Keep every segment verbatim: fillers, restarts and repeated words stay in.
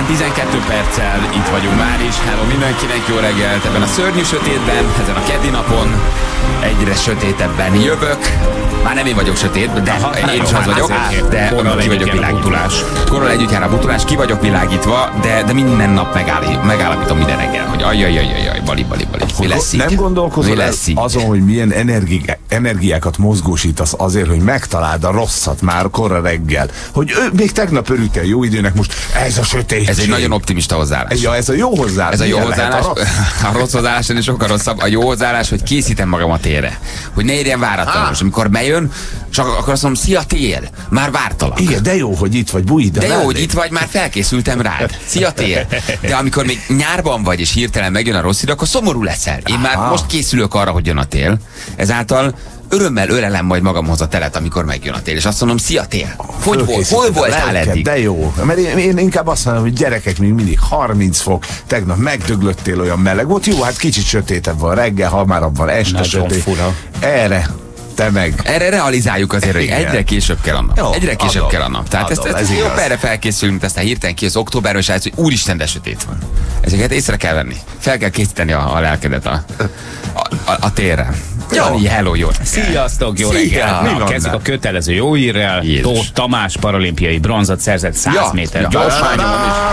után tizenkét perccel itt vagyunk már is. Hello mindenkinek, jó reggelt! Ebben a szörnyű sötétben, ezen a keddi napon egyre sötétebben jövök. Már nem én vagyok sötét, de ha, én is az vagyok, de ki vagyok világítva. Korral együtt jár a butulás, ki vagyok világítva, de, de minden nap megáll, megállapítom minden reggel, hogy ajjajajajaj, bali, bali, bali. Mi lesz így? Nem gondolkozol el azon, hogy milyen energi energiákat mozgósítasz azért, hogy megtaláld a rosszat már korra reggel. Hogy ő, még tegnap örültél jó időnek, most ez a sötétség. Ez egy nagyon optimista hozzáállás. Ja, ez a jó hozzáállás. Ez a jó hozzáállás. A rossz, a rossz hozzáállás ennél sokkal rosszabb. A jó hozzáállás, hogy készítem magam a térre. Hogy ne érjen váratlanul. És amikor bejön, csak akkor azt mondom, szia tél, már vártalak. Igen, de jó, hogy itt vagy, bújj, de, de jó, hogy itt vagy, már felkészültem rád. Szia tél. De amikor még nyárban vagy, és hirtelen megjön a rossz idő, akkor szomorú leszel. Én már Aha. most készülök arra, hogy jön a tél. Ezáltal örömmel ölelem majd magamhoz a telet, amikor megjön a tél, és azt mondom, szia tél. Hogy volt? Hol voltál eddig? De jó. Mert én, én inkább azt mondom, hogy gyerekek, még mindig harminc fok, tegnap megdöglöttél, olyan meleg volt. Jó, hát kicsit sötétebb van reggel, hamarabb van este sötét. Fura. Erre te meg. Erre realizáljuk azért, hogy egyre később kell a nap. Jó, egyre később adom, kell a nap. Tehát adom, ezt, ezt ez jobb erre felkészülünk, aztán hirtelen ki az októberről, és hogy úristen, de sötét van. Ezeket észre kell venni. Fel kell készíteni a, a lelkedet a, a, a, a térre. Jani, hello, jó reggel. Sziasztok, jó reggel. Kezdjük a kötelező jó hírrel. Tóth Tamás paralimpiai bronzot szerzett száz ja, méter ja. gyorsványon.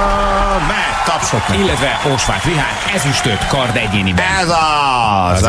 Illetve Osváth Rihárd ezüstöt kard egyéniben. Ez az!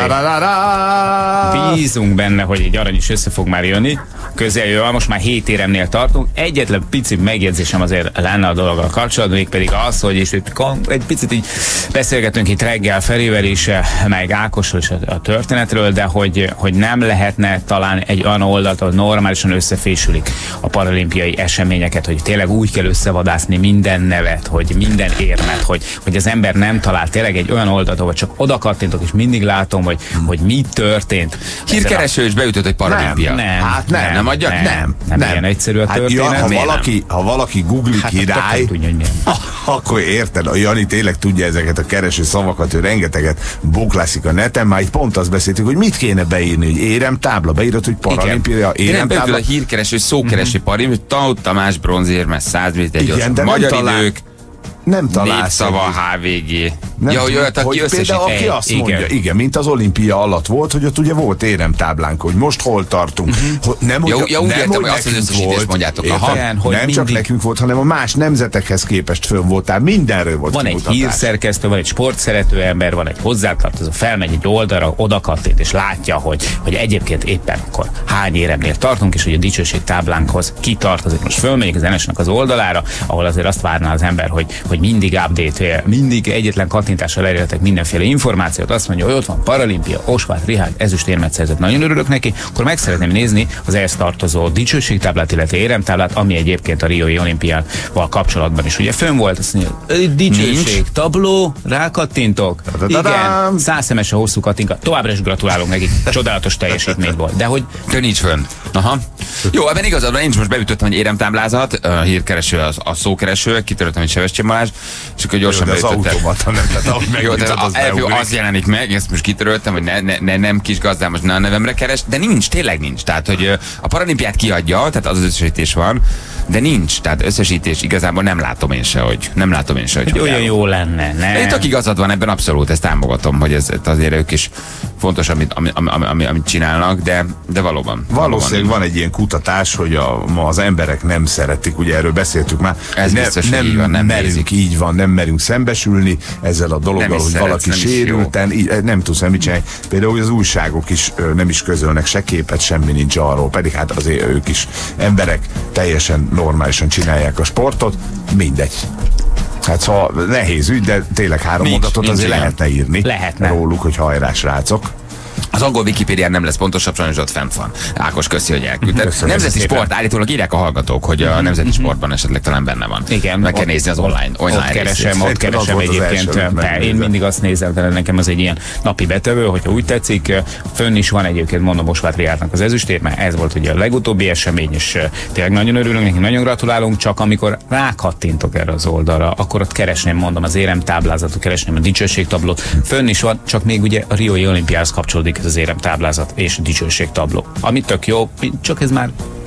Bízunk benne, hogy egy arany is össze fog már jönni. Közeljövő, most már hét éremnél tartunk. Egyetlen pici megjegyzésem azért lenne a dologgal kapcsolatban, mégpedig az, hogy és egy picit így beszélgetünk itt reggel Ferivel is, meg Ákosról is a történetről, de hogy, hogy nem lehetne talán egy olyan oldalt, ahol normálisan összefésülik a paralimpiai eseményeket, hogy tényleg úgy kell összevadászni minden nevet, hogy minden érmet, hogy, hogy az ember nem talál tényleg egy olyan oldalt, ahol csak oda kattintok, és mindig látom, hogy, hogy mi történt. Hírkereső is beütött egy paralimpia. Nem, nem, hát nem, nem, nem adjak? Nem, nem, nem, nem ilyen egyszerű a történet. Hát, ja, ha, valaki, ha valaki googli hát király, tudja, hogy akkor érted, a Jani tényleg tudja ezeket a kereső szavakat, ő rengeteget boklászik a neten, már itt pont azt beszéltük, hogy mit kéne beírni, hogy éremtábla, beírod, hogy paralimpia, éremtábla. A hírkereső, szókereső paralim, Tóth Tamás bronzérmes száz méter gyors. Magyar talál... idők. Nem találsz. Népszava, há vé gé. Nem, ja, hogy olyat, aki például aki azt igen. mondja, igen, mint az olimpia alatt volt, hogy ott ugye volt éremtáblánk, hogy most hol tartunk. Uh-huh. Nem, ja, hogy, ja, úgy nem, értem, hogy azt az összesítést mondjátok. Aha, igen, hogy nem mindig... csak nekünk volt, hanem a más nemzetekhez képest fönn voltál. Mindenről volt Van kimutatás. egy hírszerkesztő, van egy sportszerető ember, van egy hozzátartozó, felmegy egy oldalra, oda kattint, és látja, hogy, hogy egyébként éppen akkor hány éremnél tartunk, és hogy a dicsőség táblánkhoz kitartozik. Most fölmegyek az en es-nek az oldalára, ahol azért azt várná az ember, hogy, hogy mindig update, mindig egyetlen kattintással elérhetek mindenféle információt, azt mondja, hogy ott van paralimpia, Osváth Rihárd ezüstérmet szerzett, nagyon örülök neki, akkor meg szeretném nézni az ehhez tartozó dicsőségtáblát, illetve éremtáblát, ami egyébként a riói olimpiával kapcsolatban is ugye fönn volt, azt mondja, dicsőség, tabló, rákattintok, igen, száz szemes a hosszú kattinka, továbbra is gratulálok neki, csodálatos teljesítmény volt, de hogy de nincs fönn. Aha. Jó, ebben igazad, én is most beütöttem egy éremtáblázat, a hírkereső, az, a szókereső, kitöröltem egy Sebestyén Balázs, és akkor gyorsan beütöttem. Az automata, nem, tehát jó, de az, az, az jelenik meg, ezt most kitöröltem, hogy ne, ne, ne, nem kis gazdám, most ne a nevemre keres, de nincs, tényleg nincs. Tehát, hogy a paralimpiát kiadja, tehát az, az összesítés van, de nincs, tehát összesítés igazából nem látom én se, hogy nem látom én se, hogy, hogy olyan jó lenne, ne? Itt tök igazad van ebben, abszolút, ezt támogatom, hogy ez azért ők is fontos, amit, amit, amit, amit csinálnak, de, de valóban. Valószínűleg van egy ilyen kutatás, hogy a, ma az emberek nem szeretik, ugye erről beszéltük már. Ez ne, biztos, nem, így van, nem merünk, nézik. így van, nem merünk szembesülni ezzel a dologgal, hogy szeretsz, valaki nem sérülten, így, nem tudsz semmit csinálni. Például az újságok is ö, nem is közölnek se képet, semmi nincs arról, pedig hát azért ők is emberek teljesen normálisan csinálják a sportot, mindegy. Hát szóval nehéz ügy, de tényleg három nincs, mondatot nincs azért ilyen. Lehetne írni lehetne. Róluk, hogy hajrá srácok. Az angol Wikipédián nem lesz pontosabb, sajnos ott fent van. Ákos, köszi, hogy elküldted. Nemzeti sport, állítólag írják a hallgatók, hogy a nemzeti sportban esetleg talán benne van. Igen. Meg kell nézni az online, online ott keresem, részét. ott keresem egyébként. Én mindig azt nézem, de nekem az egy ilyen napi betevő, hogyha úgy tetszik. Fönn is van egyébként, mondom, Osváth Rihárdnak az ezüstérme, ez volt ugye a legutóbbi esemény, és tényleg nagyon örülünk neki, nagyon gratulálunk, csak amikor rákattintok erre az oldalra, akkor ott keresném, mondom, az éremtáblázatot, keresném a dicsőségtablót. Fönn is van, csak még ugye a riói olimpiához kapcsolódik ez az éremtáblázat és a dicsőségtabló. Ami tök jó, csak ez már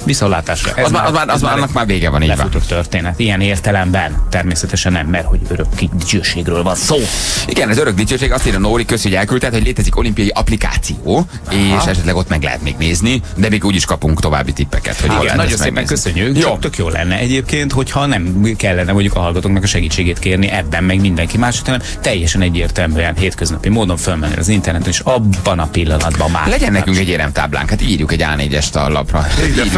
Viszontlátásra. Az, már, az, már, az már annak már vége van, így van. Lefutott történet. Ilyen értelemben természetesen nem, mert hogy örök dicsőségről van szó. Igen, ez örök dicsőség. Azt írja Nóri, köszi, hogy elküldted, hogy létezik olimpiai applikáció, aha, és esetleg ott meg lehet még nézni, de még úgyis kapunk további tippeket. Hogy igen, nagyon szépen megnézni. Köszönjük. Jó. Csak tök jó lenne egyébként, hogyha nem kellene mondjuk a hallgatóknak a segítségét kérni ebben, meg mindenki más, hanem teljesen egyértelműen hétköznapi módon fölmenni az interneten, és abban a pillanatban már. Legyen nekünk egy éremtáblánk, hát írjuk egy á négyest a lapra.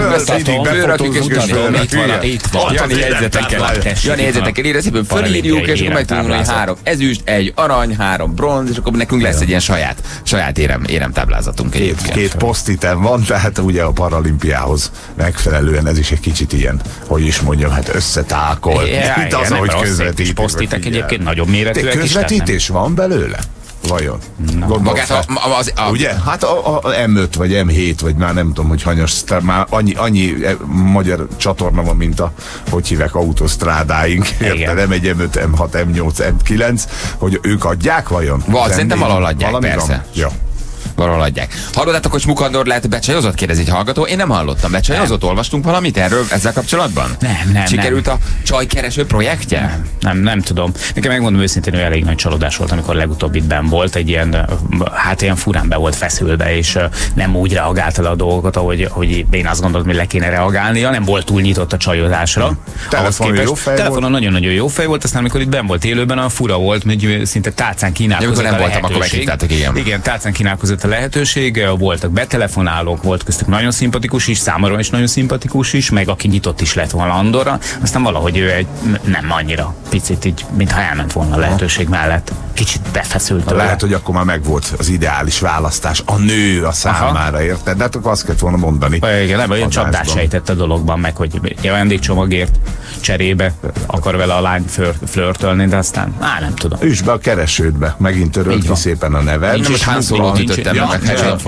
Itt van. Jani jegyzetekkel. Jani jegyzetekkel írja, szépen fölírjuk, és akkor megtudunk, hogy három ezüst, egy arany, három bronz, és akkor nekünk lesz egy ilyen saját, saját érem, éremtáblázatunk. Két, két posztitem van, tehát ugye a paralimpiához megfelelően ez is egy kicsit ilyen, hogy is mondjam, hát összetálkol. Ja, itt az, hogy közvetítés. Posztitek egyébként nagyobb méretűek is. Közvetítés van belőle? Vajon? Magát a, a, az, a, ugye? Hát a, a em öt vagy em hét, vagy már nem tudom, hogy hanyas, már annyi, annyi magyar csatorna van, mint a, hogy hívják, autosztrádáink. Érted? Nem egy em öt, em hat, em nyolc, em kilenc, hogy ők adják vajon? Val, szerintem valahol adják, persze. Ja. Valahol adják. Hallottátok, hogy Smukandor lehet becsajozott? Kérdezi egy hallgató. Én nem hallottam. Becsajozott? Olvastunk valamit erről ezzel kapcsolatban? Nem, nem. Sikerült nem. a csajkereső projektje? Nem, nem, nem tudom. Nekem megmondom őszintén, hogy elég nagy csalódás volt, amikor legutóbb itt benn volt. Egy ilyen, hát ilyen furán be volt feszülve, és nem úgy reagált el a dolgokat, ahogy, hogy én azt gondoltam, hogy le kéne reagálnia. Nem volt túl nyitott a csajozásra. Telefonon jó fej Telefonon nagyon-nagyon jó fej volt, aztán amikor itt benn volt élőben, a fura volt, hogy szinte tálcán kínálkozott ja, a voltam, akkor meghívtátok, igen. Igen, tálcán kínálkozott a lehetőség, voltak betelefonálók, volt köztük nagyon szimpatikus is, számomra is nagyon szimpatikus is, meg aki nyitott is lett volna Andorra, aztán valahogy ő egy nem annyira picit így, mintha elment volna a lehetőség mellett. Kicsit befeszült tőle. Lehet, hogy akkor már megvolt az ideális választás, a nő a számára, érted? De hát akkor azt kellett volna mondani. Igen, nem, olyan csapdás sejtett a dologban, meg hogy ajándékcsomagért cserébe akar vele a lány flörtölni, de aztán, á, nem tudom. Üsd be a keresődbe, megint törölt ki szépen a neve. Nincs is Han Solo-t ütöttem meg, meg Harrison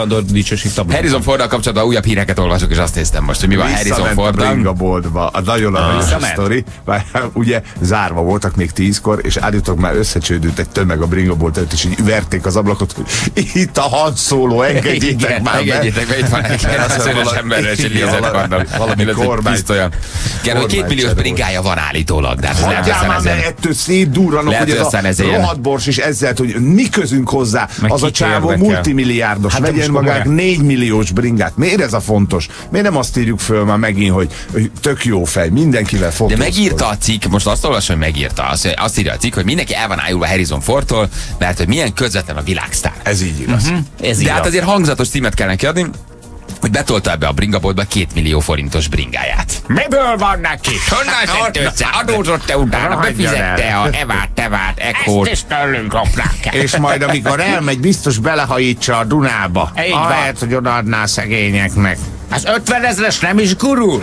Ford. Harrison Forddal kapcsolatban újabb híreket olvasok, és azt néztem most, hogy mi van Harrison Forddal. A bringaboltba, a nagyon aranyos sztori. Ugye zárva voltak még tízkor, és állítólag már összecsődült egy tömeg a bringabolt előtt, és így verték az ablakot, hogy itt a Han Solo, engedjétek már be. Engedjétek be, itt van egy szörös emberrel, és egy lézerkarddal. Valami kormány. Kell, hogy két milliós bringája van állítólag, de hát lehet összenezen. Ettől szétdurranok, hogy ez a rohadt bors is ezzel, hogy mi közünk hozzá, az a csávó multimilliárdos, hát vegyen magák négy milliós bringát. Miért ez a fontos? Miért nem azt írjuk föl már megint, hogy, hogy tök jó fej, mindenkivel fotózkod. De megírta a cikk, most azt olvasom, hogy megírta, azt, azt írja a cikk, hogy mindenki el van ájulva Harrison Fordtól, mert hogy milyen közvetlen a világsztár. Ez így igaz. Uh-huh. Ez De igaz. Hát azért hangzatos címet kell neki adni, hogy betolta ebbe a bringaboltba két millió forintos bringáját. Miből van neki? Honnan szedte össze? Adózott-e utána? Befizette a Evát, Tevát, Ekhót? Ezt is tőlünk lopnák. És majd amikor elmegy, biztos belehajítsa a Dunába. Ahelyett, hogy odaadná szegényeknek. Az ötvenezres nem is gurul?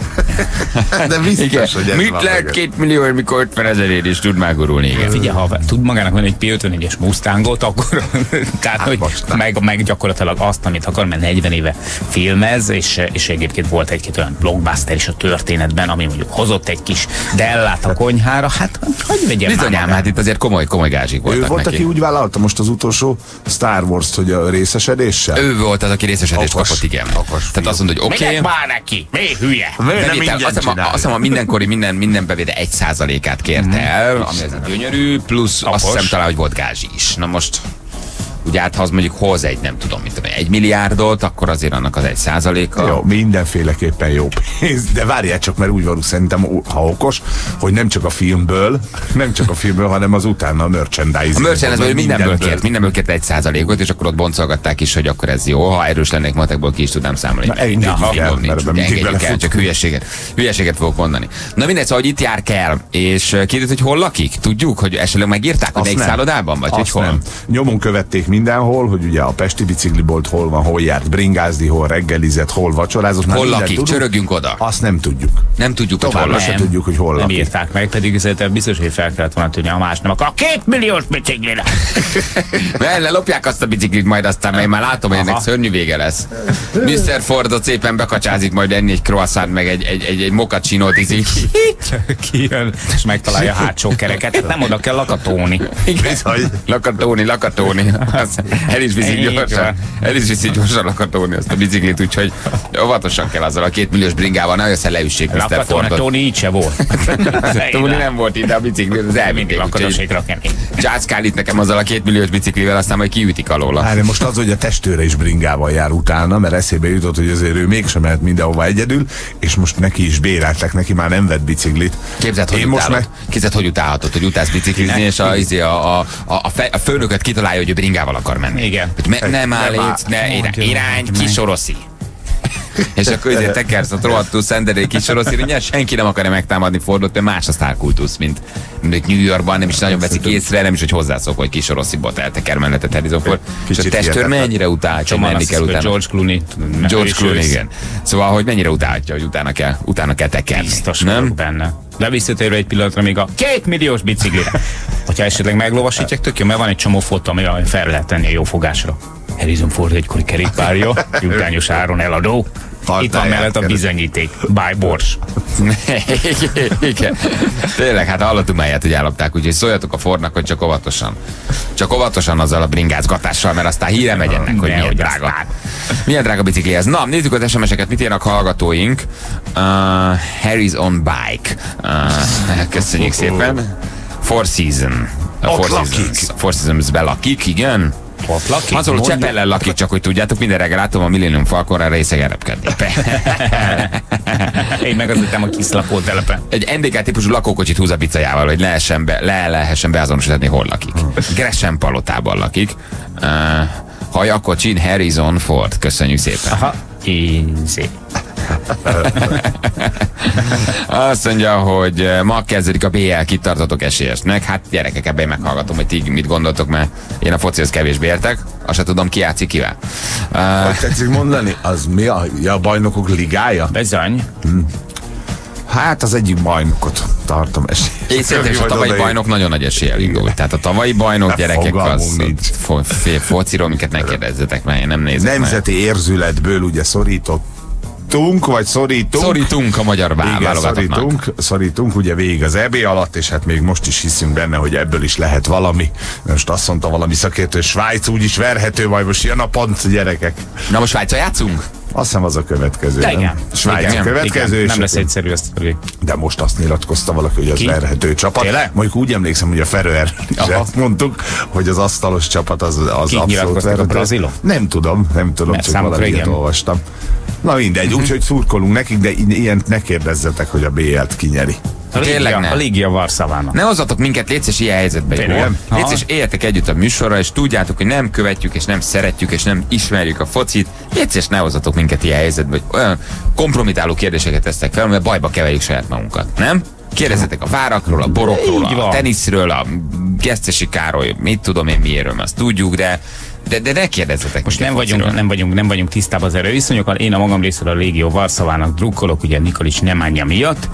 De biztos, hogy ez mit van lehet két millió, mikor ötven ezerért is tud már gurulni? Igen. Figyelj, ha tud magának venni egy P ötvenegyes Mustangot, akkor tehát, hogy meg, meg gyakorlatilag azt, amit akar, mert negyven éve filmez, és, és egyébként volt egy-két olyan blockbuster is a történetben, ami mondjuk hozott egy kis Dellát a konyhára, hát hogy vegyem már. Bizonyám, hát itt azért komoly, komoly gázsik voltak neki. Ő volt, neki. aki úgy vállalta most az utolsó Star Wars-t, hogy a részesedéssel? Ő volt az, aki részesedést kapott, igen. Okos, tehát azt mondta, hogy oké. Okay. Már neki, mi hülye? Azt hiszem, a mindenkori minden, minden bevétel egy százalékát kérte el, ami ez gyönyörű, plusz Apos. Azt hiszem talán, hogy volt gázsi is. Na most ugye hát ha az mondjuk hoz egy, nem tudom, mint tudom, egy milliárdot, akkor azért annak az egy százaléka. Jó, mindenféleképpen jó pénz, de várjál csak, mert úgy van, szerintem, ha okos, hogy nem csak a filmből, nem csak a filmből, hanem az utána a merchandising. A merchandising mindenből kért, mindenből kért egy százalékot, és akkor ott boncolgatták is, hogy akkor ez jó. Ha erős lennék matekból, ki is tudnám számolni. Na, engedjük el, csak hülyeséget, hülyeséget fogok mondani. Na mindegy, szóval, hogy itt jár kell, és kérdez, hogy hol lakik? Tudjuk, hogy esetleg megírták, hogy melyik szállodában, vagy hogy hol? Nem. Nyomon követték mindenhol, hogy ugye a pesti biciklibolt hol van, hol járt bringázni, hol reggelizett, hol vacsorázott. Hol lakik, csörögjünk oda. Azt nem tudjuk. Nem tudjuk, hogy Tovább hol se tudjuk, hogy hol nem lakik. írták meg, pedig szerintem biztos, hogy fel kellett volna tudni, a más nem akar. Két milliós biciklire! Mert lelopják azt a biciklit majd aztán, mert én már látom, hogy ennek szörnyű vége lesz. miszter Fordot szépen bekacsázik majd enni egy croissant, meg egy, egy, egy, egy moccacsinót ízik. Kijön, és megtalálja a hátsó kereket. Nem oda kell lakatóni. Lakatóni, lakatóni. El is viszik gyorsan, el is viszik gyorsan Lakatóni azt a biciklit, úgyhogy óvatosan kell azzal a két milliós bringával, ne össze leüssék miszter Fordot. Tóni így se volt. Tóni nem volt itt, de a bicikli az elvinték. Lakatosékra kemény. Császkál itt nekem azzal a két milliós biciklivel, aztán majd kiütik alóla. Hát, most az, hogy a testőre is bringával jár utána, mert eszébe jutott, hogy azért ő mégsem mehet mindenhova egyedül, és most neki is béreltek, neki már nem vett biciklit. Képzeld, hogy utálod. Meg... Képzeld, hogy utálhatod, hogy utálsz biciklizni, és a, a, a, a, a főnököt kitalálja, hogy ő bringával akar menni. Igen. Me, nem áll itt, ne, irány, irány Kisoroszi. És akkor azért tekersz a rohadtul szenderé Kisoroszi, hogy senki nem akarja megtámadni Fordot, mert más a sztárkultusz, mint, mint New Yorkban, nem is nagyon veszik észre, nem is, hogy hozzászok, hogy Kisorosziból elteker mellettet Harrison Ford. És a testőr mennyire utálhatja, hogy menni kell utána. George Clooney. George Clooney, igen. Szóval, hogy mennyire utálhatja, hogy utána kell, utána kell tekerni. Biztos nem benne. De visszatérve egy pillanatra még a két milliós biciklire. Hogyha esetleg meglovasítják, tök jó, mert van egy csomó fotó, ami fel lehet tenni a jó fogásra. Harrison Ford egykori kerékpárja, jutányos áron eladó. Itt van mellett a bizonyíték. Buy Bors. Igen. Tényleg, hát hallottunk már ilyet, hogy ellopták, úgyhogy szóljatok a Fordnak, hogy csak óvatosan. Csak óvatosan azzal a bringázgatással, mert aztán híre megy ennek, hogy milyen drága. Milyen drága bicikli ez. Na, nézzük az es em eseket, mit írnak hallgatóink. Uh, Harry's on bike. Uh, köszönjük szépen. Four Seasons. Four Seasons. Four Seasons-be lakik, igen. Hazoló Csepellen lakik, csak hogy tudjátok, minden reggel látom a Millennium Falconra részeg erepkedni. Én meg az üttem a kis lakótelepen. Egy en dé ká típusú lakókocsit húz a picajával, hogy lehessen, be, le lehessen beazonosítani, hol lakik. Gresham palotában lakik. Uh, Hajakocsin Harrison Ford. Köszönjük szépen. Aha, easy. Azt mondja, hogy ma kezdődik a bé el, kit tartotok esélyesnek. Hát gyerekek, ebben én meghallgatom, hogy ti mit gondoltok, mert én a focihoz kevésbé értek. Azt se tudom, ki játszik kivel. Uh, hogy tetszik mondani? Az mi a, a bajnokok ligája? Bizony. Hmm. Hát az egyik bajnokot tartom esélyes. Én szerintem is a tavalyi bajnok nagyon nagy eséllyel indult. Tehát a tavalyi bajnok, gyerekek, az fo fociról, minket ne kérdezzetek, mert én nem nézem. Nemzeti meg. Érzületből ugye szorított vagy szorítunk. Szorítunk a magyar válogatottnak. Szorítunk, szorítunk ugye végig az é bé alatt, és hát még most is hiszünk benne, hogy ebből is lehet valami. Most azt mondta valami szakértő, Svájc úgyis verhető, majd most jön a pont, gyerekek. Na most Svájcra játszunk? Azt hiszem az a következő. De igen. Svájc igen, következő. Igen. Nem lesz egyszerű ezt. De most azt nyilatkozta valaki, hogy az Ki? verhető csapat. Tényleg? Mondjuk úgy emlékszem, hogy a Feröer azt mondtuk, hogy az asztalos csapat az, az Ki abszolút verhető. A brazilok? Nem tudom, nem tudom, Mert csak valamiért olvastam. Na mindegy, uh-huh. úgyhogy szurkolunk nekik, de ilyent ne kérdezzetek, hogy a bé el-t kinyeri. A Légia, a Légia Varszavának. Ne hozzatok minket, légy és ilyen helyzetbe. Légy és éljetek együtt a műsorra, és tudjátok, hogy nem követjük, és nem szeretjük, és nem ismerjük a focit. Légy és ne hozzatok minket ilyen helyzetbe, hogy olyan kompromitáló kérdéseket tesztek fel, mert bajba keverjük saját magunkat. Nem? Kérdezzetek a várakról, a borokról, a teniszről, a Gesztesi Károly, mit tudom én miéről, azt tudjuk, de De, de ne kérdezzetek. Most nem vagyunk, nem, vagyunk, nem vagyunk tisztában az erőviszonyokkal. Én a magam részéről a Légió Varszavának drukkolok, ugye Nikolics Nemanja miatt,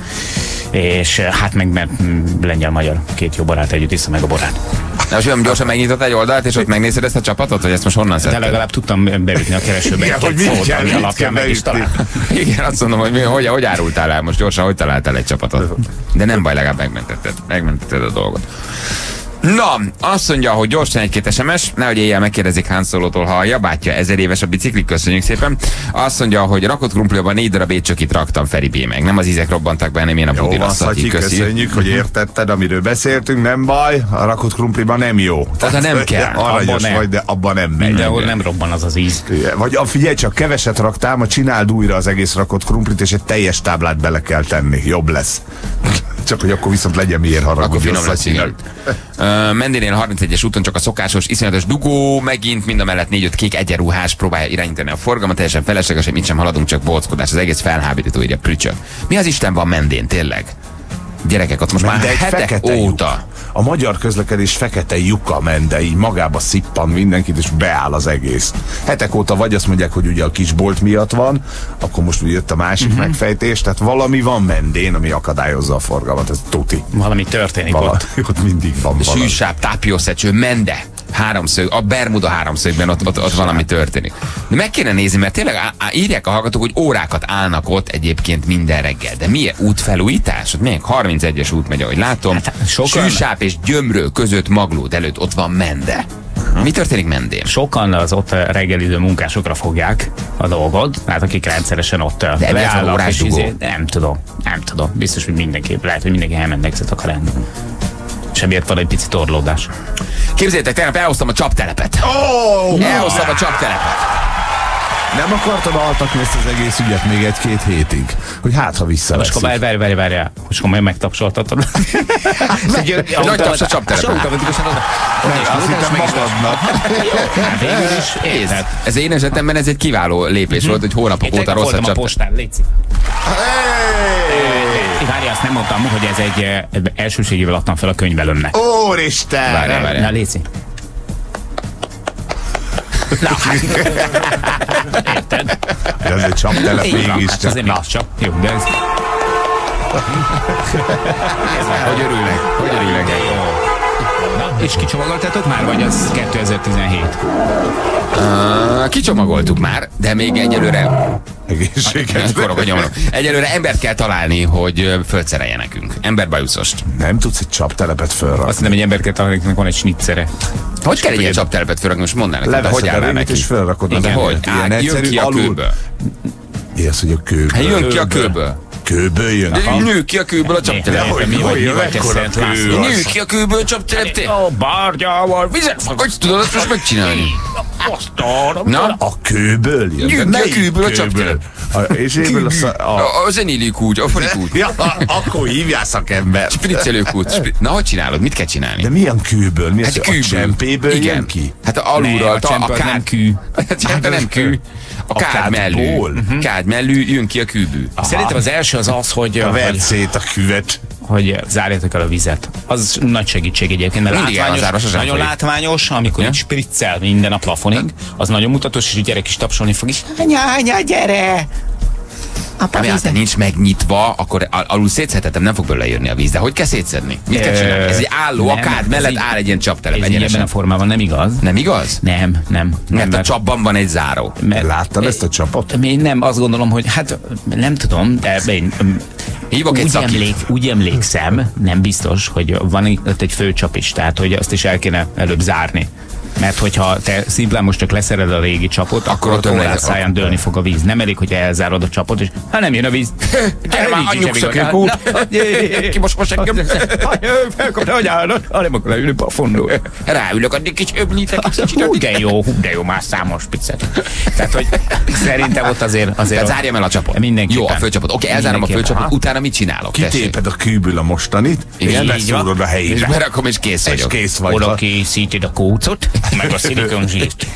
és hát meg mert lengyel-magyar két jó barát együtt iszza meg a borát. Na most gyorsan megnyitott egy oldalt, és ott megnézed ezt a csapatot, hogy ezt most honnan szedted? De legalább tudtam beütni a keresőbe. Igen, hogy mit kell, mit alapján meg is talál. Igen, azt mondom, hogy mi, hogy, hogy árultál el most gyorsan, hogy találtál egy csapatot. De nem baj, legalább megmentetted, megmentetted a dolgot. Na, azt mondja, hogy gyorsan egy-két es em es, nehogy éjjel megkérdezik Han Solo-tól, hallja, bátyja ezer éves a biciklik, köszönjük szépen. Azt mondja, hogy rakott krumpliban négy darab étcsökit raktam, Feri B. meg. Nem az ízek robbantak be, nem én a budi rasszatyi, köszi. Köszönjük, hogy értetted, amiről beszéltünk, nem baj, a rakott krumpliban nem jó. Tehát nem kell. Aranyos nem. Vagy, de abban nem megy. Mindenhol nem robban az az íz. Vagy figyelj csak, keveset raktál, ma csináld újra az egész rakott krumplit, és egy teljes táblát bele kell tenni. Jobb lesz. Csak hogy akkor viszont legyen miért haragudni. Akkor finom lesz, igen. Uh, Mendinél harmincegyes úton csak a szokásos, iszonyatos dugó, megint mind a mellett négy-öt kék egyenruhás próbálja irányítani a forgalmat, teljesen felesleges, hogy mit sem haladunk, csak bolckodás, az egész felháborító, írja Prücsök. Mi az Isten van Mendén, tényleg? Gyerekek, ott most Mende már hetek óta. Lyuk. A magyar közlekedés fekete lyuka Mende, így magába szippan mindenkit, és beáll az egész. Hetek óta vagy azt mondják, hogy ugye a kisbolt miatt van, akkor most ugye jött a másik uh-huh. megfejtés, tehát valami van Mendén, ami akadályozza a forgalmat, ez tuti. Valami történik Vala, ott. Ott mindig van valami. Sűsább, tápiószecső, Mende. Háromszög, a Bermuda háromszögben ott, ott, ott valami történik. De meg kéne nézni, mert tényleg á, á, írják a hallgatók, hogy órákat állnak ott egyébként minden reggel. De milyen útfelújítás? Ott milyen harmincegyes út megy, ahogy látom. Hát, Sűsáp és Gyömrő között Maglód előtt ott van Mende. Mi történik Mendén? Sokan az ott reggeliző munkásokra fogják a dolgot, hát akik rendszeresen ott De leállnak, órás és dugó? izé, nem tudom, nem tudom. Biztos, hogy mindenki, lehet, hogy mindenki elmendegzet akar enni. És emiatt van egy pici torlódás. Képzeljétek, tegnap elhoztam a csaptelepet. Oh, Elhoztam a csaptelepet. nem akartad altatni ezt az egész ügyet még egy-két hétig? Hogy hát, ha Most visszaveszik. várj, várj, várj, várj, most komolyan megtapsoltatod. Nagy taps a csaptelepet. Azt hittem magadnak. Végül is érted. Ez én esetemben ez egy kiváló lépés volt, hogy hónapok óta rosszat a csaptelepet. postán, légy Várj, azt nem mondtam, hogy ez egy eh, elsőségével adtam fel a könyvelőmnek. Úristen! Várjál, Na, várjál. léci. Na, hát. Érted? De ez egy csaptelep Így van, mégis hát csak. azért mégis csak. Jó, de ez... Hogy örülnek, hogy örülnek. Na, és kicsomagoltátok már, vagy az kétezer-tizenhét? Uh, kicsomagoltuk már, de még egyelőre Egészséget. forog a nyomorok. Egyelőre embert kell találni, hogy ö, földszerelje nekünk. Emberbajuszost. Nem tudsz egy csaptelepet fölrakni. Azt hiszem, hogy embereket, akiknek van egy snitzere. Hogy kell egy ilyen csaptelepet fölrakni? Most mondd el nekem, de Leveszed hogy a állnál rémit neki? és fölrakod az Igen, hogy? embert. Ilyen Á, jön egyszerű, ki a alul- kőből. Ilyes, hogy a kőből. Hát jön ki a kőből. Kőből jön? De Aha. nő ki a kőből a csaptelep. hogy- mi hogy vagy, mi jön vagy te ekkora Szent kő? László? Nő ki a kőből a csaptelep, te? A bárgyával vizet fog. Hogy tudod azt most megcsinálni? Na? A kőből jön? Jön De ki a melyik kőből a csaptelep. A- És évből a, sz- a, A, a zenélőkút, a farikút. ja, akkor hívjál szakember. Spriccelőkút. Spri- Na, hogy csinálod? Mit kell csinálni? De milyen kőből? Mi az, Hát hogy a csempéből Igen. jön ki? Hát a Nem, alulról, a csempe az nem kő. A csempe nem kő. A kád mellű. kádból? Kád mellű jön ki a kőből. Szerintem az első az az, hogy, A hogy, vert szét a küvet. hogy zárjátok el a vizet. Az nagy segítség egyébként, mert Mindig látványos, elzárva, sosem nagyon folyik. látványos, amikor Ja? így spriccel minden a plafonig, az nagyon mutatós, és a gyerek is tapsolni fog, és anya, anya, gyere! Apa, Ami hát vizet. nincs megnyitva, akkor al- alul szétszedhetem, nem fog belőle jönni a víz. De hogy kell szétszedni? Mit kell Ö, csinálni? Ez egy álló, a nem, kád ez mellett így- áll egy ilyen csaptelep Ez így ebben a egyenesen. formában nem igaz. Nem igaz? Nem, nem. nem Mert a csapban van egy záró. mert- Láttad ezt a csapot? Én nem, azt gondolom, hogy hát nem tudom, de én Hívok egy úgy, szakit. emlék, úgy emlékszem, nem biztos, hogy van itt egy főcsap is, tehát hogy azt is el kéne előbb zárni. Mert hogyha te szimplán most csak leszered a régi csapot, akkor ott tömeg- korlátszáján dőlni fog a víz. Nem elég, hogy elzárod a csapot, és hát nem jön a víz. Gyere már, anyjuk szökőkút. Ki most most engem? Felkapta, hogy állod, hanem akkor leülni a fondó. Ráülök, addig kis öblítek. Hú, de jó, hú, de jó, már számos pizzet. Tehát, hogy szerintem ott azért... azért Tehát zárjam el a csapot. Mindenképpen. Jó, a fölcsapot. Oké, elzárom a Mindenképpen. fölcsapot, utána mit csinálok? Tessék. Kitéped a kőből a mostanit, és Igen, beszúrod a És helyébe. berakom, és kész És vagyok. kész vagy. Oda készíted a kócot, meg a szilikonzsírt.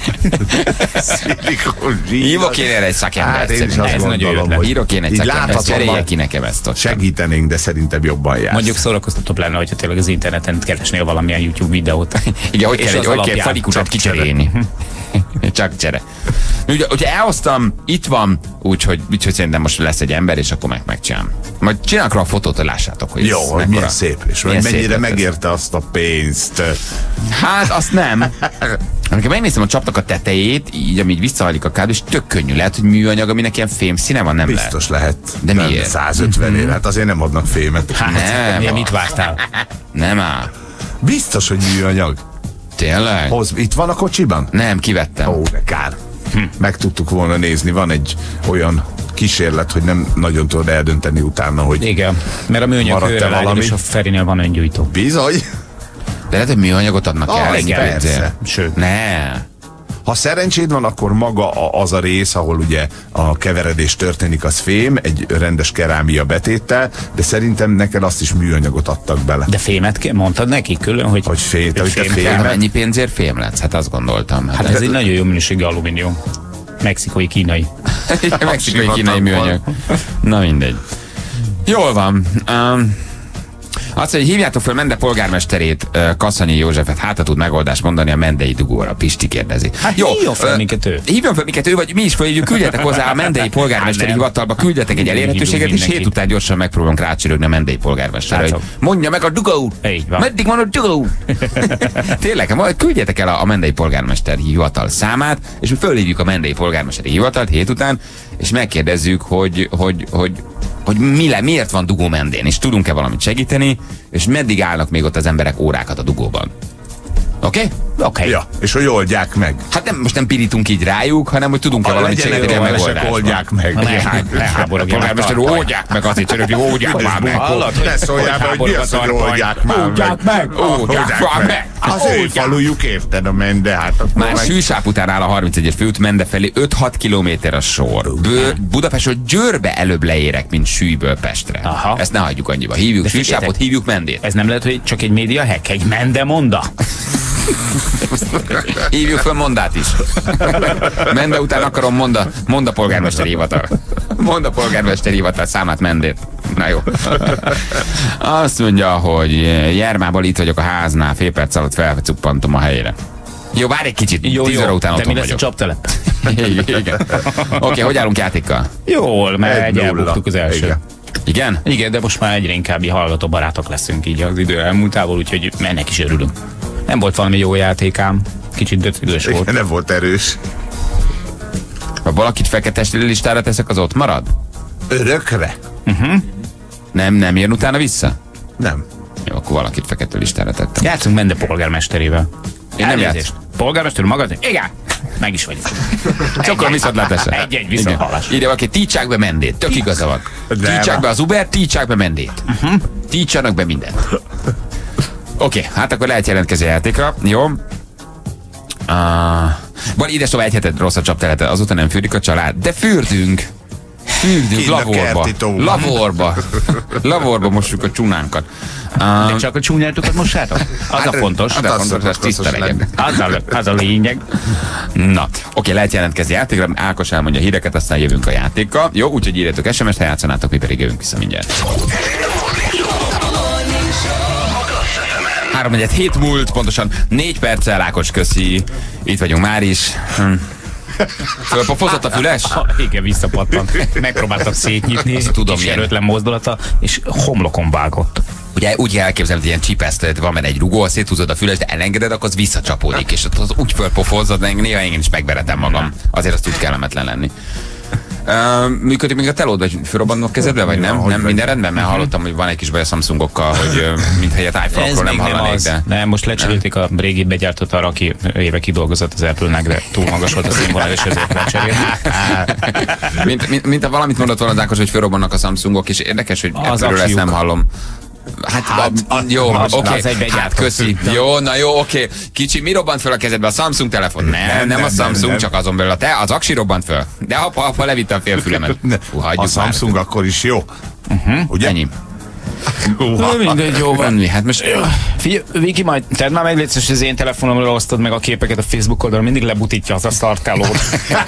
Hívok én erre egy szakembert. Hát én is szerintem. azt Ez nagyon gondolom, ötlet. hogy Írok én egy így szakembert, láthatóan cserélje ki nekem ezt ott. segítenénk, de szerintem jobban jársz. Mondjuk szórakoztatóbb lenne, hogyha tényleg az interneten keresnél valamilyen YouTube videót. Igen, hogy És kell egy az hogy kell alapján farikutat csak kicserélni. Csak csere. Ugye, ugye elhoztam, itt van, úgyhogy, úgyhogy szerintem most lesz egy ember, és akkor meg megcsinálom. Majd csinálok rá a fotót, hogy lássátok, hogy Jó, ez hogy mekkora- milyen szép, és hogy milyen szép mennyire lett ez. megérte azt a pénzt. Hát azt nem. Amikor megnézem a csapnak a tetejét, így amíg visszahajlik a kád, és tök könnyű. Lehet, hogy műanyag, aminek ilyen fém színe van, nem Biztos lehet. De Nem, miért? százötven ér, hát azért nem adnak fémet. Hát, Nem. mi- mit vártál? lehet. Nem áll. Biztos, hogy műanyag. Tényleg? Hoz, itt van a kocsiban? Nem, kivettem. Ó, de kár. Meg tudtuk volna nézni, van egy olyan kísérlet, hogy nem nagyon tudod eldönteni utána, hogy Igen, mert a műanyag Maradt-e hőre lágyom, valami? és a Ferinél van öngyújtó. bizony. De lehet, hogy műanyagot adnak Ah, el. igen, ennyi persze. pénzért. Sőt. Ne. Ha szerencséd van, akkor maga a, az a rész, ahol ugye a keveredés történik, az fém, egy rendes kerámia betéttel, de szerintem neked azt is műanyagot adtak bele. De fémet ke- mondtad neki külön, hogy, Hogy fém, te, hogy te fém fém. kell? Hát mennyi pénzért fém lesz? Hát azt gondoltam. Hát ez egy nagyon jó minőségű alumínium. Mexikói, kínai. Mexikai kínai műanyag. Na mindegy. Jól van. Um, azt mondja, hogy hívjátok fel Mende polgármesterét, uh, Kasszanyi Józsefet, hát ha tud megoldást mondani a mendei dugóra. Pisti kérdezi. Hát hívjon fel ö, minket ő. Hívjon fel minket ő, vagy mi is felhívjuk, küldjetek hozzá a mendei polgármesteri Hát nem. hivatalba, küldjetek egy elérhetőséget, és Mindenkit. hét után gyorsan megpróbálunk rácsörögni a mendei polgármesterre, hogy Látszom. mondja meg a dugó! Így van. Meddig van a dugó? Tényleg, majd küldjetek el a, a mendei polgármester hivatal számát, és mi fölhívjuk a mendei polgármesteri hivatalt hét után, és megkérdezzük, hogy, hogy, hogy, hogy mi le, miért van dugó Mendén, és tudunk-e valamit segíteni, és meddig állnak még ott az emberek órákat a dugóban. Oké? Okay? Oké. Okay. Ja, és hogy oldják meg. Hát nem, most nem pirítunk így rájuk, hanem hogy tudunk-e valamit segíteni a megoldásban. Oldják meg. Ne háborogjanak. Polgármester úr, oldják meg azért, hogy oldják már meg. Ne szóljál be, hogy mi az, hogy oldják már meg. Oldják meg. Oldják már meg. Az ő falujuk, érted a Mende, hát már Sűsáp után áll a harmincegyes főút, Mende felé öt-hat kilométer a sor. Bő, Budapestről Győrbe előbb leérek, mint Sűből Pestre. Aha. Ezt ne hagyjuk annyiba. Hívjuk de Sűsápot, hívjuk Mendét. Ez nem lehet, hogy csak egy média hack, egy Mende monda? Hívjuk fel Mondát is. Mende után akarom Monda, Monda polgármesteri hivatal. Monda polgármesteri hivatal, számát Mendét. Na jó. Azt mondja, hogy Jermában itt vagyok a háznál, fél perc alatt felcuppantom a helyére. Jó, várj egy kicsit, jó, tíz óra után otthon vagyok. De mi lesz a csaptelep? Igen. Oké, okay, hogy állunk játékkal? Jól, mert egy elbuktuk az első. Igen. Igen? Igen, de most már egyre inkább hallgató barátok leszünk így az idő elmúltával, úgyhogy ennek is örülünk. Nem volt valami jó játékám, kicsit döcögős volt. Igen, nem volt erős. Ha valakit fekete listára teszek, az ott marad? Örökre? Uh-huh. Nem, nem jön utána vissza? Nem. Jó, akkor valakit fekete listára tettem. Játszunk Mende polgármesterével. Én nem játsz. Polgármester magad? Igen. Meg is vagyok. Csak akkor viszontlátásra. Egy-egy viszontlátásra. Írja valaki, títsák be Mendét. Tök igaza van. Títsák be az Uber, títsák be Mendét. Uh-huh. Títsanak be mindent. Oké, okay, hát akkor lehet jelentkezni a játékra. Jó. Uh, van ide szóval egy heted rossz a csaptelete, azóta nem fürdik a család. De fürdünk. Fürdünk, lavorba. Lavorba. Lavorba mossuk a csúnánkat. Uh, De csak a csúnyátokat mossátok? Az a fontos. Az a fontos, hogy tiszta legyen. Az a, az a lényeg. Na, oké, okay, lehet jelentkezni játékra. Ákos elmondja a híreket, aztán jövünk a játékkal. Jó, úgyhogy írjátok es em es-t, ha játszanátok, mi pedig jövünk vissza mindjárt. három negyven hét múlt, pontosan négy perccel, Ákos, köszi. Itt vagyunk már is. Hm. Fölpofozott a füles? Igen, visszapattant. Megpróbáltam szétnyitni, tudom, erőtlen mozdulata, és homlokon vágott. Ugye úgy elképzeled, hogy ilyen csipesztőt van, mert egy rugó, széthúzod a füles, de elengeded, akkor az visszacsapódik, és az úgy fölpofozod, de néha én is megveretem magam. Azért az tud kellemetlen lenni. Uh, működik még a telód, vagy fölrobbannak kezedbe, vagy nem? Nem, minden rendben? Mert hallottam, hogy van egy kis baj a Samsungokkal, hogy uh, mintha iPhone-okról nem hallanék, de... Nem, most lecserélték a régi begyártott arra, aki éve kidolgozott az Apple-nek, de túl magas volt a színvonal, és ezért lecserélték. mint, mint, mint ha valamit mondott volna az Ákos, hogy fölrobbannak a Samsungok, és érdekes, hogy ebből ezt nem hallom. Hát, hát a, a, jó, oké, okay. Hát, köszi. Jó, na jó, oké. Okay. Kicsi, mi robbant föl a kezedbe? A Samsung telefon? Nem, nem, nem, nem a Samsung, nem, nem. Csak azon belül a te, az aksi robbant föl. De apa, apa levitte a félfülemet. Fú, a Samsung már. Akkor is jó. Uh-huh. Ugye? Ennyi. Uh-huh. Mindegy, jó van. Hát most... Figyelj, Viki, majd tedd már meg létszés, hogy az én telefonomra osztod meg a képeket a Facebook oldalon, mindig lebutítja az a startkálót.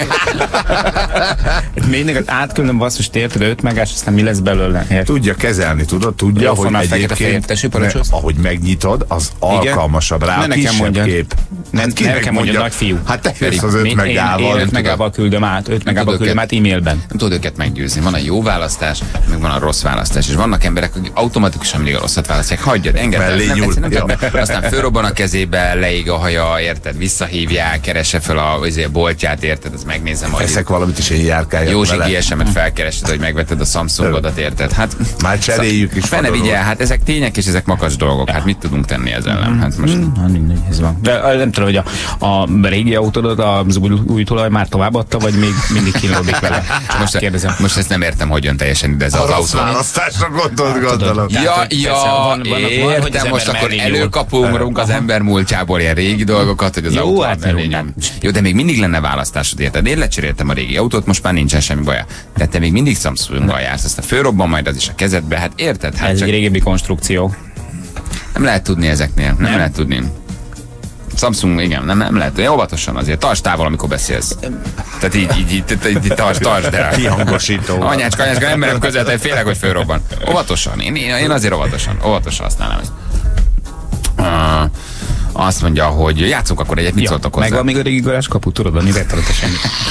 Mindig átküldöm basszus, érted, öt megás, aztán mi lesz belőle? Ért? Tudja kezelni, tudod? Tudja, jó, hogy egyébként, ne, ahogy megnyitod, az alkalmasabb rá, ne a kisebb kép. Nem hát nekem mondja, nagy fiú. Hát te jössz az öt megával. Én öt megával küldöm át, öt megával küldöm át e-mailben. Nem tudod őket meggyőzni. Van a jó választás, meg van a rossz választás. És vannak emberek, akik automatikusan mindig a rosszat választják. Hagyjad, engedd. Aztán fölrobban a kezébe, leég a haja, érted, visszahívják, keresse fel a boltját, érted, az megnézem. Eszek valamit is én járkáljak Józsi gé es em-et felkeresed, hogy megvetted a Samsungodat, érted. Hát már cseréljük is. Fene vigye, hát ezek tények és ezek makacs dolgok. Hát mit tudunk tenni ezzel ellen? Hát most... Hát mindegy, ez van. De nem tudom, hogy a, a régi autódat az új, új tulaj már továbbadta, vagy még mindig kínlódik vele? Most kérdezem. Most ezt nem értem, hogy jön teljesen ide ez az autó. A választásra gondolt, gondolom. Ja, ja, értem, most akkor előkapunk az ember múltjából ilyen régi dolgokat, hogy az jó, autó hát mellé nyom. Jó, de még mindig lenne választásod, érted? Én lecseréltem a régi autót, most már nincsen semmi baja. De te még mindig Samsunggal jársz, aztán fölrobban majd az is a kezedbe, hát érted? Hát ez csak... egy régebbi konstrukció. Nem lehet tudni ezeknél, nem, nem. lehet tudni. Samsung, igen, nem, nem lehet. Óvatosan azért, tartsd távol, amikor beszélsz. Tehát így, így, így, így, így tartsd, tartsd el. Kihangosító. Anyácska, anyácska, nem merem közel, félek, hogy fölrobban. Óvatosan, én, én azért óvatosan, óvatosan használom ezt. Uh, azt mondja, hogy játszunk akkor egyet, mit ja, szóltok hozzá? Megvan még a régi garázs kapu, tudod, a rettenetesen.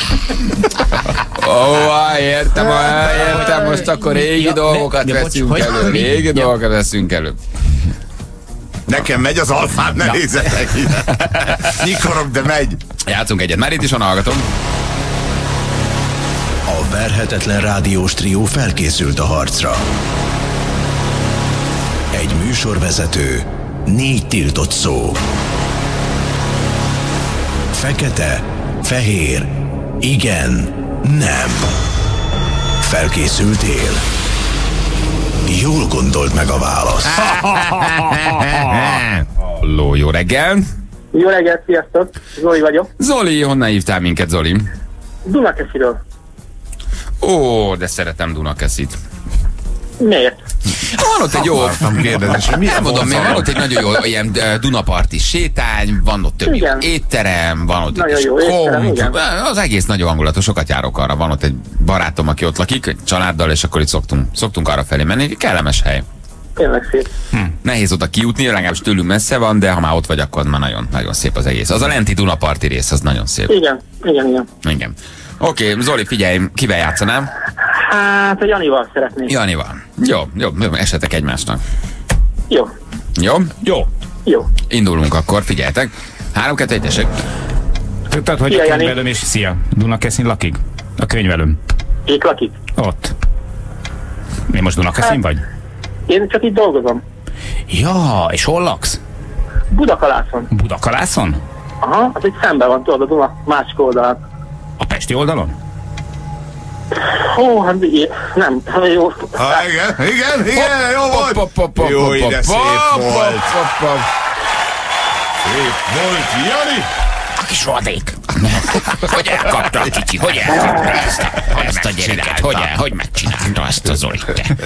Ó, értem, értem, most akkor régi ja, dolgokat ne, veszünk ja, elő, régi ja. dolgokat veszünk elő. Nekem megy az alfát, ne nézzetek ide. Nyikorok, de megy. Játszunk egyet, már itt is van, hallgatom. A verhetetlen rádiós trió felkészült a harcra. Egy műsorvezető, négy tiltott szó. Fekete, fehér, igen, nem. Felkészültél? Jól gondolt meg a választ. Halló, jó reggel! Jó reggelt, sziasztok! Zoli vagyok. Zoli, honnan hívtál minket, Zoli? Dunakesziről. Ó, de szeretem Dunakeszit. Miért? Van ott egy jó... Akartam kérdezni, hogy milyen Nem mondom, még vonzalom? van ott egy nagyon jó ilyen eh, Dunaparti sétány, van ott több jó Igen. étterem, van ott Nagyon egy jó kis étterem, kont. igen. Az egész nagyon hangulatos, sokat járok arra. Van ott egy barátom, aki ott lakik, egy családdal, és akkor itt szoktunk, szoktunk arra felé menni. Kellemes hely. Tényleg szép. Nehéz oda kijutni, legalábbis tőlünk messze van, de ha már ott vagy, akkor már nagyon, nagyon szép az egész. Az a lenti Dunaparti rész, az nagyon szép. Igen, igen, igen. Igen. Oké, okay, Zoli, figyelj, kivel játszanám? Hát, a Janival szeretnék. Janival. Jó, jó, jó, esetek egymásnak. Jó, Jó? Jó. jó. Indulunk akkor, figyeljetek. Három, kettő, egy, tessék. Tudtad, hogy Szia, a Jani. könyvelőm és szia. Dunakeszin lakik? A könyvelőm. Itt lakik. Ott. Mi most Dunakeszin Hát- vagy? Én csak itt dolgozom. Ja, és hol laksz? Budakalászon. Budakalászon? Aha, az itt szemben van, tudod, a Duna másik oldalán. A pesti oldalon? Hó, hát igen, nem, jó. Ha, igen, igen, igen, jó volt. Pop, pop, pop, Jó, pop, de pop, szép pop, volt. pop, pop. Szép volt, Jani. A kis vadék. Hogy elkapta a kicsi, hogy elkapta ezt a, ezt a gyereket, hogy, el, hogy megcsinálta ezt a Zolit.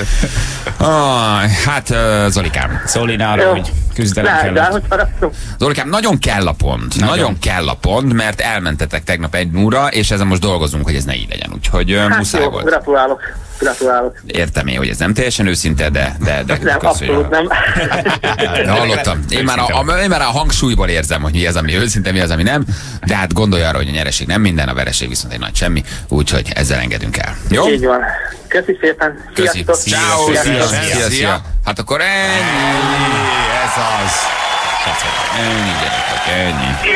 Ah, hát uh, Zolikám, Szólinára, Jó. hogy küzdelem De, de, kellett. hogy haragszom. Zolikám, nagyon kell a pont, nagyon, nagyon kell a pont, mert elmentetek tegnap egy núra, és ezen most dolgozunk, hogy ez ne így legyen, úgyhogy uh, Hát muszáj jó, volt. gratulálok. Gratulálok. Értem én, hogy ez nem teljesen őszinte, de, de, de Nem, köszönöm. abszolút nem. De hallottam. Én már, a, a, én már a hangsúlyból érzem, hogy mi az, ami őszinte, mi az, ami nem. De hát gondolj arra, hogy a nyereség nem minden, a vereség viszont egy nagy semmi. Úgyhogy ezzel engedünk el. Jó? Így van. Köszi szépen. Köszi. Sziasztok. Ciao, szia, Sziasztok. szia, szia. Hát akkor ennyi. Ez az. Ennyi, gyerekek, ennyi.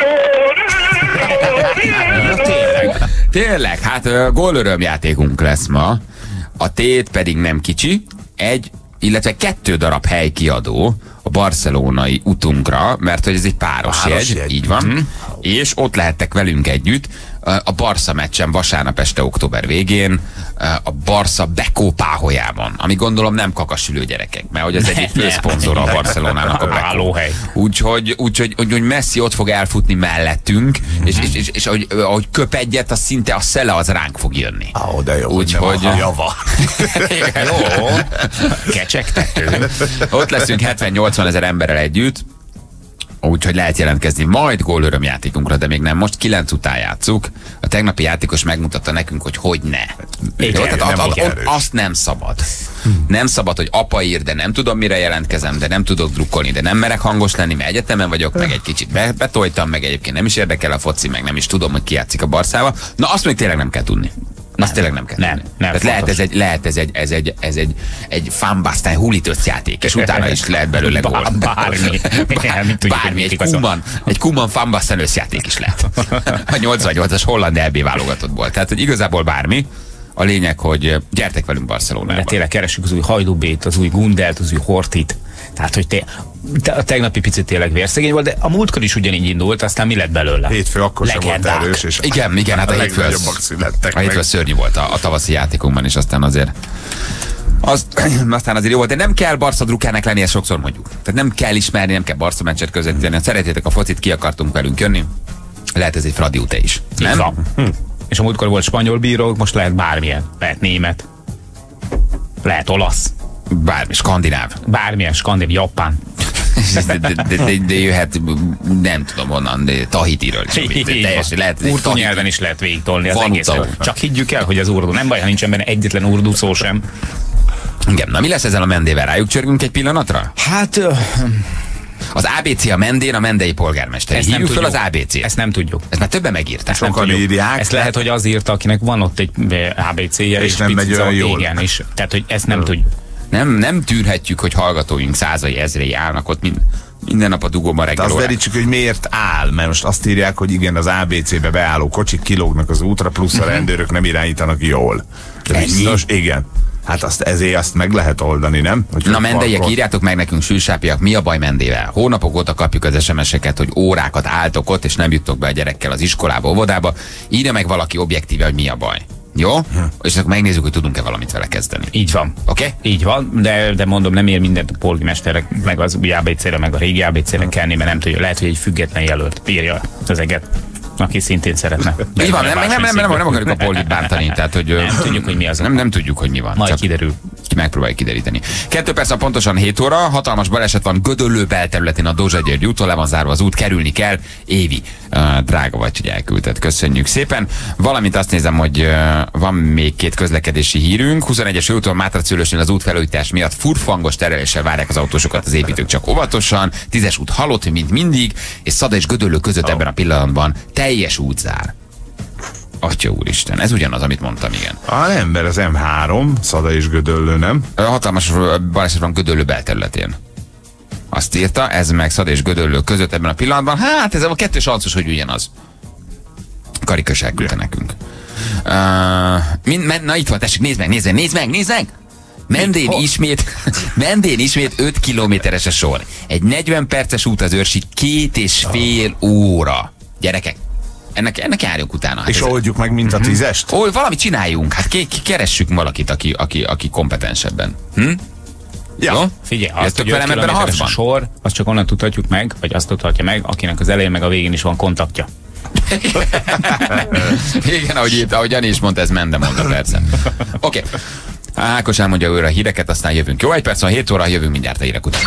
Tényleg, tényleg, hát uh, gólörömjátékunk lesz ma. A tét pedig nem kicsi, egy, illetve kettő darab helykiadó a barcelonai utunkra, mert hogy ez egy páros, Páros jegy, jegy. így van, mm. és ott lehettek velünk együtt a Barca meccsen vasárnap este október végén, a Barca Beko Páholyában, ami gondolom nem kakasülő gyerekek, mert hogy az egyik főszponzora a Barcelonának a Beko. Állóhely. Úgyhogy Úgyhogy úgy, úgy Messi ott fog elfutni mellettünk, mm-hmm. és, és, és, és ahogy, ahogy köp egyet, az szinte a szele az ránk fog jönni. Ó, de jó, Úgyhogy- hogy java. Jó. kecsegtető. Ott leszünk hetven-nyolcvan ezer emberrel együtt, úgyhogy lehet jelentkezni majd gólörömjátékunkra, de még nem. Most kilenc után játszuk. A tegnapi játékos megmutatta nekünk, hogy hogy ne. Igen, Jó, tehát nem a, a, volt a, erős. azt nem szabad. Nem szabad, hogy apa ír, de nem tudom, mire jelentkezem, de nem tudok drukkolni, de nem merek hangos lenni, mert egyetemen vagyok, meg egy kicsit be, betoltam, meg egyébként nem is érdekel a foci, meg nem is tudom, hogy ki játszik a Barszával. Na, azt még tényleg nem kell tudni. Azt tényleg nem kell Nem, tudni. nem Tehát lehet fontos. ez egy, lehet ez egy, ez egy, ez egy, egy fanbasztán húlított játék, és utána is lehet belőle gól. Bár- bármi. Bár- Nem tudjuk, Bármi, hogy egy mit Kuman, egy Kuman fanbasztán összjáték is lehet. A nyolcvannyolcas holland é bé válogatottból. Tehát, hogy igazából bármi. A lényeg, hogy gyertek velünk De Barcelonába. tényleg keressük az új Hajdubét, az új Gundelt, az új Hortit. Tehát, hogy te, te, a tegnapi picit tényleg vérszegény volt, de a múltkor is ugyanígy indult, aztán mi lett belőle? Hétfő akkor sem volt Legendák. erős, és Igen, igen, hát a hétfő az, legnagyobbak születtek a hétfő meg. az szörnyű volt a, a tavaszi játékunkban, és aztán azért az, aztán azért jó volt, de nem kell Barca drukának lenni, ezt sokszor mondjuk. Tehát nem kell ismerni, nem kell Barca meccset közvetíteni. Ha szeretétek a focit, ki akartunk velünk jönni, lehet ez egy Fradi ute is. Így Nem? van. Hm. És a múltkor volt spanyol bíró, most lehet bármilyen. Lehet német. Lehet olasz. Bármi, skandináv. Bármilyen, skandináv, japán. De, de, de, de, de jöhet, nem tudom honnan, de Tahitiről is. De teljesen lehet. ez egy Urdu tahiti- nyelven is lehet végigtolni az Van egészet. uta. Csak higgyük el, hogy az urdu. Nem baj, ha nincsen benne egyetlen urdu szó sem. Igen, na mi lesz ezzel a Mendével? Rájuk csörgünk egy pillanatra? Hát, ö, Az á bé cé a Mendén, a mendei polgármester. ezt nem Hívjuk fel tudjuk. az á bé cét. Ezt nem tudjuk. Ezt már többen megírták. Nem Sokan tudjuk. írják. Ezt lehet, hogy az írta, akinek van ott egy á bé cé-je, És és, nem picit megy olyan zavar- jól. Igen, és, tehát, hogy ezt nem tudjuk. Nem, nem tűrhetjük, hogy hallgatóink százai ezrei állnak ott mind, minden nap a dugóban De reggel azt órán. derítsük, hogy miért áll, mert most azt írják, hogy igen, az á bé cé-be beálló kocsik kilógnak az útra, plusz a rendőrök nem irányítanak jól. De Ennyi? biztos, igen. Hát azt ezért azt meg lehet oldani, nem? Hogy Na mendeiek, írjátok meg nekünk, sűsápiak, mi a baj Mendével? Hónapok óta kapjuk az es em es-eket, hogy órákat álltok ott, és nem juttok be a gyerekkel az iskolába, óvodába. Írja meg valaki objektíve, hogy mi a baj. Jó? Hm. És akkor megnézzük, hogy tudunk-e valamit vele kezdeni. Így van. Oké? Okay? Így van, de, de mondom, nem ér mindent a polgármesterek, meg az új á bé cére, meg a régi á bé cére kelni, mert nem tudja. Lehet, hogy egy független jelölt írja az eget, aki szintén szeretne. Így van, nem, nem, nem, nem, nem, nem akarjuk a polgit bántani. Tehát, hogy nem tudjuk, hogy mi az. Nem, nem tudjuk, hogy mi van. Majd kiderül. Megpróbáljuk kideríteni. Kettő perc, pontosan hét óra, hatalmas baleset van Gödöllő belterületén a Dózsa-György úton, le van zárva az út, kerülni kell. Évi, uh, drága vagy, hogy elküldted. Köszönjük szépen. Valamint azt nézem, hogy uh, van még két közlekedési hírünk. huszonegyes úton Mátracülősnél az útfelújítás miatt furfangos tereléssel várják az autósokat az építők, csak óvatosan. Tízes út halott, mint mindig, és Szada és Gödöllő között oh. ebben a pillanatban teljes útzár. Atya úristen, ez ugyanaz, amit mondtam, igen. A ember az em három, Szada és Gödöllő, nem? A hatalmas baleset van Gödöllő belterületén. Azt írta, ez meg Szada és Gödöllő között ebben a pillanatban. Hát ez a kettős arcos, hogy ugyanaz. Karikas elküldte nekünk. Uh, mind, men, na itt van, tessék, nézd meg, nézd meg, nézd meg, nézd meg! Mendén ismét, Mendén ismét öt kilométeres a sor. Egy negyven perces út az Őrsig, két és fél óra. Gyerekek, ennek, ennek járjunk utána. Hát és ez, oldjuk meg, mint a tízest? Ó, valamit csináljunk. Hát ki, ki keressük valakit, aki, aki, aki kompetensebben. Hm? Ja. Jó? Figyelj, azt, hogy velem ebben a harcban? A sor, azt csak onnan tudhatjuk meg, vagy azt tudhatja meg, akinek az elején meg a végén is van kontaktja. Igen, ahogy, itt, ahogy Jani is mondta, ez Mende mondta, persze. Oké. Okay. Ákos elmondja őre a híreket, aztán jövünk. Jó, egy perc van, hét óra, jövünk mindjárt a hírek után.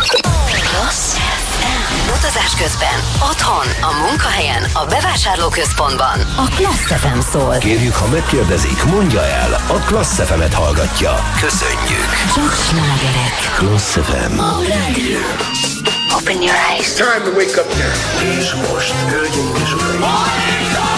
Utazás közben, otthon, a munkahelyen, a bevásárlóközpontban. A Klassz ef em szól. Kérjük, ha megkérdezik, mondja el, a Klassz ef em-et hallgatja. Köszönjük. Csak slágerek. Klassz ef em. Open your eyes. Time to wake up now. És most, hölgyeim és uraim.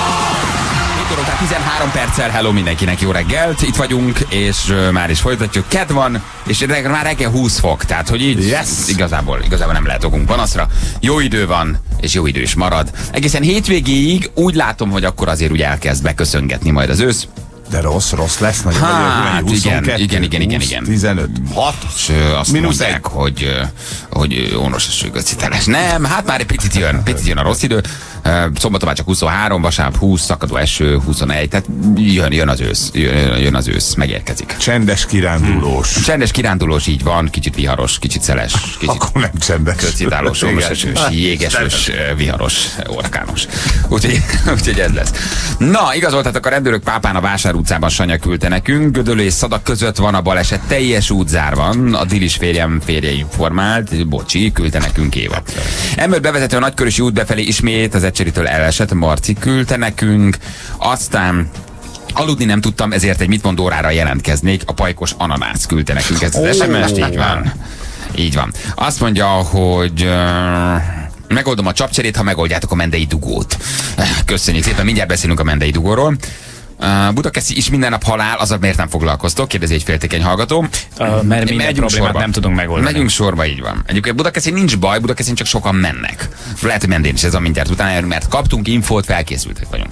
Tehát tizenhárom perccel, hello mindenkinek, jó reggelt, itt vagyunk, és uh, már is folytatjuk. Kedd van, és reggel, már reggel húsz fok, tehát hogy így yes. igazából, igazából nem lehet okunk panaszra. Jó idő van, és jó idő is marad. Egészen hétvégéig úgy látom, hogy akkor azért úgy elkezd beköszöngetni majd az ősz. De rossz, rossz lesz. Nagyon hát, nagyon igen, igen, igen, igen, igen. tizenöt, hat, és azt mínusz mondják, egy. hogy, hogy ónos a sőgöcciteles. Nem, hát már egy picit jön, picit jön a rossz idő. Szombaton már csak huszonhárom, vasárnap húsz, szakadó eső, huszonegy, tehát jön, jön az ősz, jön, jön az ősz, megérkezik. Csendes kirándulós. Hmm. Csendes kirándulós, így van, kicsit viharos, kicsit szeles, kicsit akkor nem csendes. Köcitálós, óvosesős, jégesős, viharos, orkános. Úgyhogy, úgyhogy ez lesz. Na, igazoltatok a rendőrök Pápán a Vásár utcában, Sanya küldte nekünk. Gödöllő és Szada között van a baleset, teljes útzár van. A Dilis férjem férje informált, bocsi, küldte nekünk Éva. Emöt bevezető a Nagykörösi út befelé ismét az Ecseritől elesett, Marci küldte nekünk. Aztán aludni nem tudtam, ezért egy mit mond órára jelentkeznék. A Pajkos ananász küldte nekünk ezt az es em es-t, így van. Így van. Azt mondja, hogy uh, megoldom a csapcserét, ha megoldjátok a mendei dugót. Köszönjük szépen, mindjárt beszélünk a mendei dugóról. Uh, Budakeszi is minden nap halál, azzal miért nem foglalkoztok? Kérdezi egy féltékeny hallgató. Uh, mert minden problémát sorba. Nem tudunk megoldani. Megyünk sorba, így van. Egyébként Budakeszi nincs baj, Budakeszin csak sokan mennek. Lehet, hogy Mendén is ez a mindjárt utána, mert kaptunk infót, felkészültek vagyunk.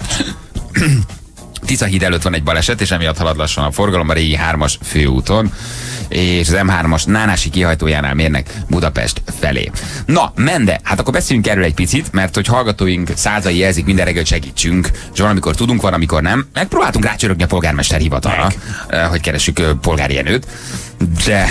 Tiszahíd előtt van egy baleset, és emiatt halad lassan a forgalom a régi hármas főúton, és az em hármas Nánási kihajtójánál mérnek Budapest felé. Na, Mende, hát akkor beszéljünk erről egy picit, mert hogy hallgatóink százai jelzik, minden reggel segítsünk, és van, amikor tudunk, van, amikor nem. Megpróbáltunk rácsörögni a polgármester hivatalra, Meg. hogy keressük polgári Jenőt, de...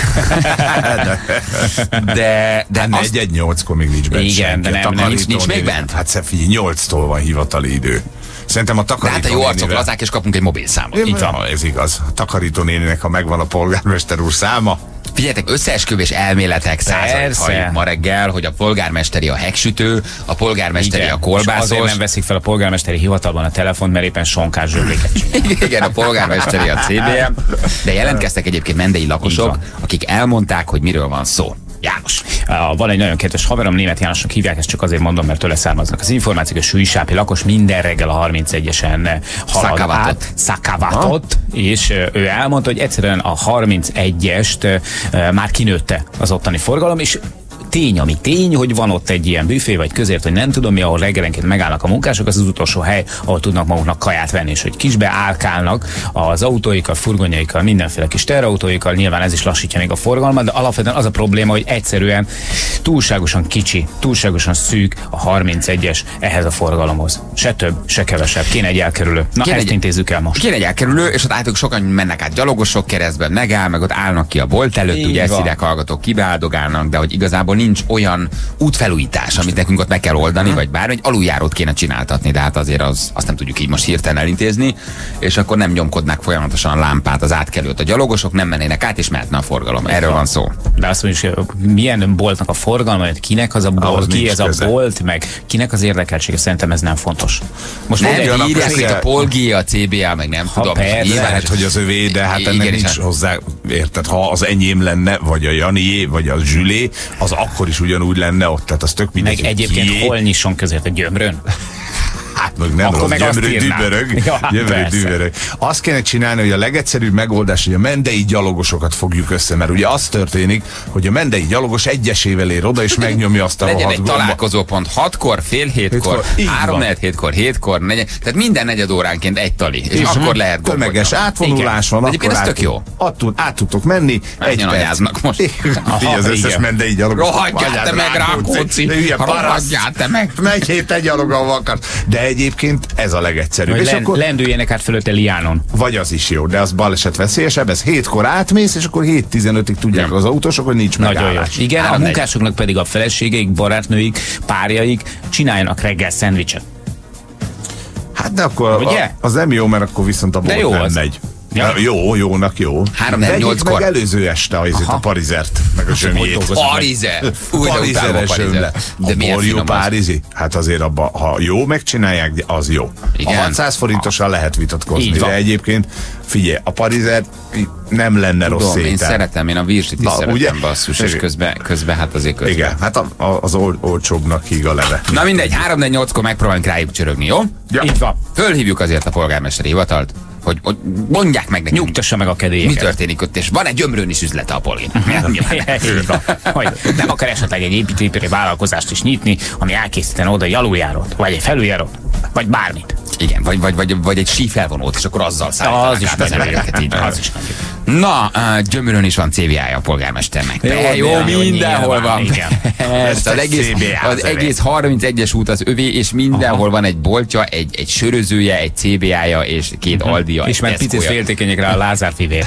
de... de hát egy egy nyolckor még nincs bent. Igen, de nem, nem nincs, nincs még bent. Hát figyelj, nyolctól van hivatali idő. Szerintem a takarító hát a jó arcok lazák, és kapunk egy mobilszámot. Itt van. Ez igaz. A takarítónéninek, ha megvan a polgármester úr száma. Figyeljetek, összeesküvés elméletek százait halljuk ma reggel, hogy a polgármesteri a hegsütő, a polgármesteri igen, a kolbászos. Azért nem veszik fel a polgármesteri hivatalban a telefont, mert éppen sonkás zsöbléket csinál. Igen, a polgármesteri a cé bé em. De jelentkeztek egyébként mendei lakosok, akik elmondták, hogy miről van szó. János. Uh, van egy nagyon kedves haverom, Németh Jánosnak hívják, ezt csak azért mondom, mert tőle származnak az információk, hogy Sűjsápi lakos minden reggel a harmincegyesen halad át Szakavatot, és uh, ő elmondta, hogy egyszerűen a harmincegyest uh, már kinőtte az ottani forgalom, és tény, ami tény, hogy van ott egy ilyen büfé, vagy közért, hogy nem tudom mi, ahol reggelenként megállnak a munkások, az az utolsó hely, ahol tudnak maguknak kaját venni, és hogy kisbe állkálnak az autóikkal, furgonjaikkal, mindenféle kis terautóikkal, nyilván ez is lassítja még a forgalmat, de alapvetően az a probléma, hogy egyszerűen túlságosan kicsi, túlságosan szűk a harmincegyes ehhez a forgalomhoz. Se több, se kevesebb. Kéne egy elkerülő. Na, Kéne ezt egy, intézzük el most. Kéne egy elkerülő, és ott álltok sokan mennek át gyalogosok keresztben, megáll, meg ott állnak ki a bolt előtt, Így ugye ezt van. ide hallgatók, kibeáldogálnak, de hogy igazából nincs olyan útfelújítás, amit nekünk ott meg kell oldani, vagy bármi, egy aluljárót kéne csináltatni, de hát azért az, azt nem tudjuk így most hirtelen elintézni, és akkor nem nyomkodnák folyamatosan a lámpát, az átkelőt, a gyalogosok nem mennének át, és mehetne a forgalom. Erről van szó. De azt mondjuk, hogy milyen boltnak a forgalma, hogy kinek az a bolt, Ahhoz ki nincs ez a köze. bolt, meg kinek az érdekeltsége, szerintem ez nem fontos. Most Nem mondja, jönnek írják, össze. hogy a Polgi, a cé bé á, meg nem Ha tudom. persze. Nyilván, Lehet, hogy az övé, de hát Igen, ennek és nincs hát- hozzá, érted, ha az enyém lenne, vagy a Janié, vagy a Zsülé, az akkor is ugyanúgy lenne ott, tehát az tök mindegy, meg hogy egyébként kié. hol nyisson között a gyömrön? Hát meg nem Akkor rossz, meg azt gyömrő írnám. dübörög. Ja, hát Gyömrő persze. dübörög. Azt kéne csinálni, hogy a legegyszerűbb megoldás, hogy a mendei gyalogosokat fogjuk össze, mert ugye az történik, hogy a mendei gyalogos egyesével ér oda, és megnyomja azt a legyen rohadt egy gomba. találkozópont hatkor, fél hétkor, Hétkor, így három van. negyed hétkor, hétkor, negyed, tehát minden negyed óránként egy tali, és, és akkor lehet gombot tömeges nyomni. átvonulás van, Igen. Egyébként akkor ez át, tök jó. Át, tud, át tudtok menni. Menjen anyáznak most. Így az összes igen. mendei gyalogos. Rohadjál te meg, Rákóczi! De hülye paraszt. Rohadjál te meg! Megy hét egy gyaloggal akarsz. De egyébként ez a legegyszerűbb. Hogy És len, akkor, lendüljenek át fölötte liánon. vagy az is jó, de az baleset veszélyesebb, ez hétkor átmész, és akkor hét tizenötig tudják az autósok, hogy nincs Nagyon jó. megállás. Igen, a Három, negy. munkásoknak pedig a feleségeik, barátnőik, párjaik csináljanak reggel szendvicset. Hát de akkor Ugye? a, az nem jó, mert akkor viszont a De bolt jó nem az. megy. Ja. Ja. Jó, jónak jó. Három, Vegyék negyed, nyolckor. meg előző este a, a parizert, meg a zsömjét. dolgozom. Parize! Fúj, de utálom a Parize. De De milyen borjú finom az. párizi? Hát azért abba, ha jó megcsinálják, az jó. Igen. A hatszáz forintosan lehet vitatkozni, Így van. de egyébként figyelj, a parizer nem lenne rossz Tudom, én étel. szeretem, én a virslit is Na, szeretem, ugye? basszus, és Igen. közben, közben hát azért közben. Igen, hát a, a, az ol, olcsóbbnak híg a leve. Na mindegy, három negyed nyolckor megpróbálunk rájuk csörögni, jó? Ja. Így van. Fölhívjuk azért a polgármesteri hivatalt, hogy, hogy mondják meg nekünk, Nyugtassa meg a mi kedélyeket. történik ott, és van egy gyömrőn is üzlete a polgárnak. Így van. Majd nem akar esetleg egy építőipari vállalkozást is nyitni, ami elkészítene oda egy aluljárót, vagy egy felüljárót, vagy bármit. Igen, vagy, vagy, vagy, vagy egy sífelvonót, és akkor azzal szállítanak Az is át az nagyon embereket. Így van. Az is nagyon. Na, uh, Gyömörön is van cé bé á-ja a polgármesternek. Jó, De jó, jó, mindenhol nyilván, van. igen. Ezt az egész, cé bé á az zene. egész harmincegyes út az övé, és mindenhol van egy boltja, egy, egy sörözője, egy cé bé á-ja, és két Aldia. És egy már picit Tesco-ja. féltékenyek rá a Lázár fivér.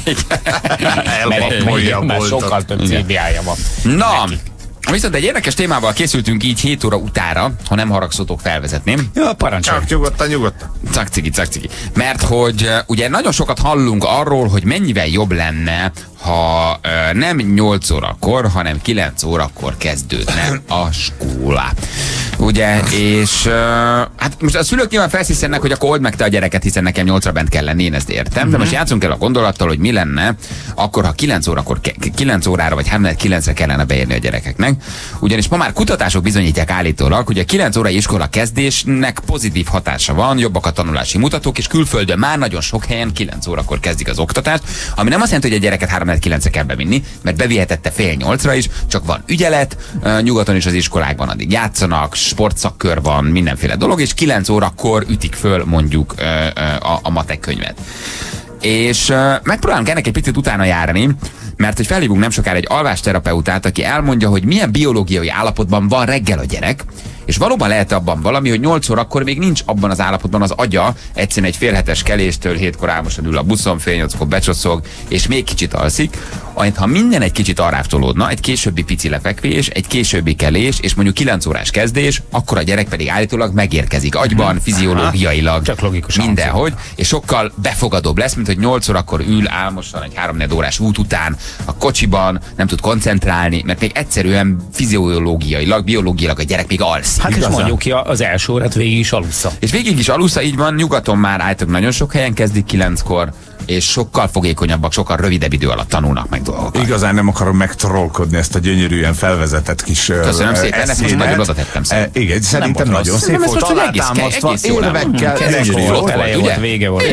Elpapolja a Már boltot. sokkal több cé bé á-ja van. Na, viszont egy érdekes témával készültünk így hét óra utára, ha nem haragszotok, felvezetném. Ja, parancsolj. Csak nyugodtan, nyugodtan. Cakcigi, cakcigi. Mert hogy uh, ugye nagyon sokat hallunk arról, hogy mennyivel jobb lenne, ha uh, nem nyolc órakor, hanem kilenc órakor kezdődne a skóla. Ugye, és uh, hát most a szülők nyilván felszíszennek, hogy akkor old meg te a gyereket, hiszen nekem nyolcra bent kell lenni, én ezt értem, de most játszunk el a gondolattal, hogy mi lenne, akkor ha kilenc órakor, kilenc órára vagy három kilencre kellene beérni a gyerekeknek. Ugyanis ma már kutatások bizonyítják állítólag, hogy a kilenc órai iskola kezdésnek pozitív hatása van, jobbak a tanulási mutatók, és külföldön már nagyon sok helyen kilenc órakor kezdik az oktatást, ami nem azt jelenti, hogy a gyereket három kilencre kell bevinni, mert bevihetette fél nyolcra is, csak van ügyelet, uh, nyugaton is az iskolákban addig játszanak, sportszakkör van, mindenféle dolog, és kilenc órakor ütik föl mondjuk uh, uh, a, a matek könyvet. És uh, megpróbálunk ennek egy picit utána járni, mert hogy felhívunk nem sokára egy alvásterapeutát, aki elmondja, hogy milyen biológiai állapotban van reggel a gyerek, és valóban lehet abban valami, hogy nyolc órakor még nincs abban az állapotban az agya, egyszerűen egy félhetes keléstől hétkor álmosan ül a buszon, fél nyolckor becsoszog, és még kicsit alszik, amit ha minden egy kicsit arrább tolódna, egy későbbi pici lefekvés, egy későbbi kelés, és mondjuk kilenc órás kezdés, akkor a gyerek pedig állítólag megérkezik agyban, fiziológiailag, Csak logikusan mindenhogy, és sokkal befogadóbb lesz, mint hogy nyolc órakor ül álmosan egy három órás út után a kocsiban, nem tud koncentrálni, mert még egyszerűen fiziológiailag, biológiailag a gyerek még alszik. Hát és Igazán. mondjuk ki az első órát végig is alusza. És végig is alusza, így van, nyugaton már állítok, nagyon sok helyen kezdik kilenckor, és sokkal fogékonyabbak, sokkal rövidebb idő alatt tanulnak meg dolgokat. Igazán nem akarom megtrollkodni ezt a gyönyörűen felvezetett kis Köszönöm szépen, ezt most nagyon oda tettem szépen. E, igen, szerintem nagyon szép volt. Alátámasztva, érvekkel, eleje volt, vége volt.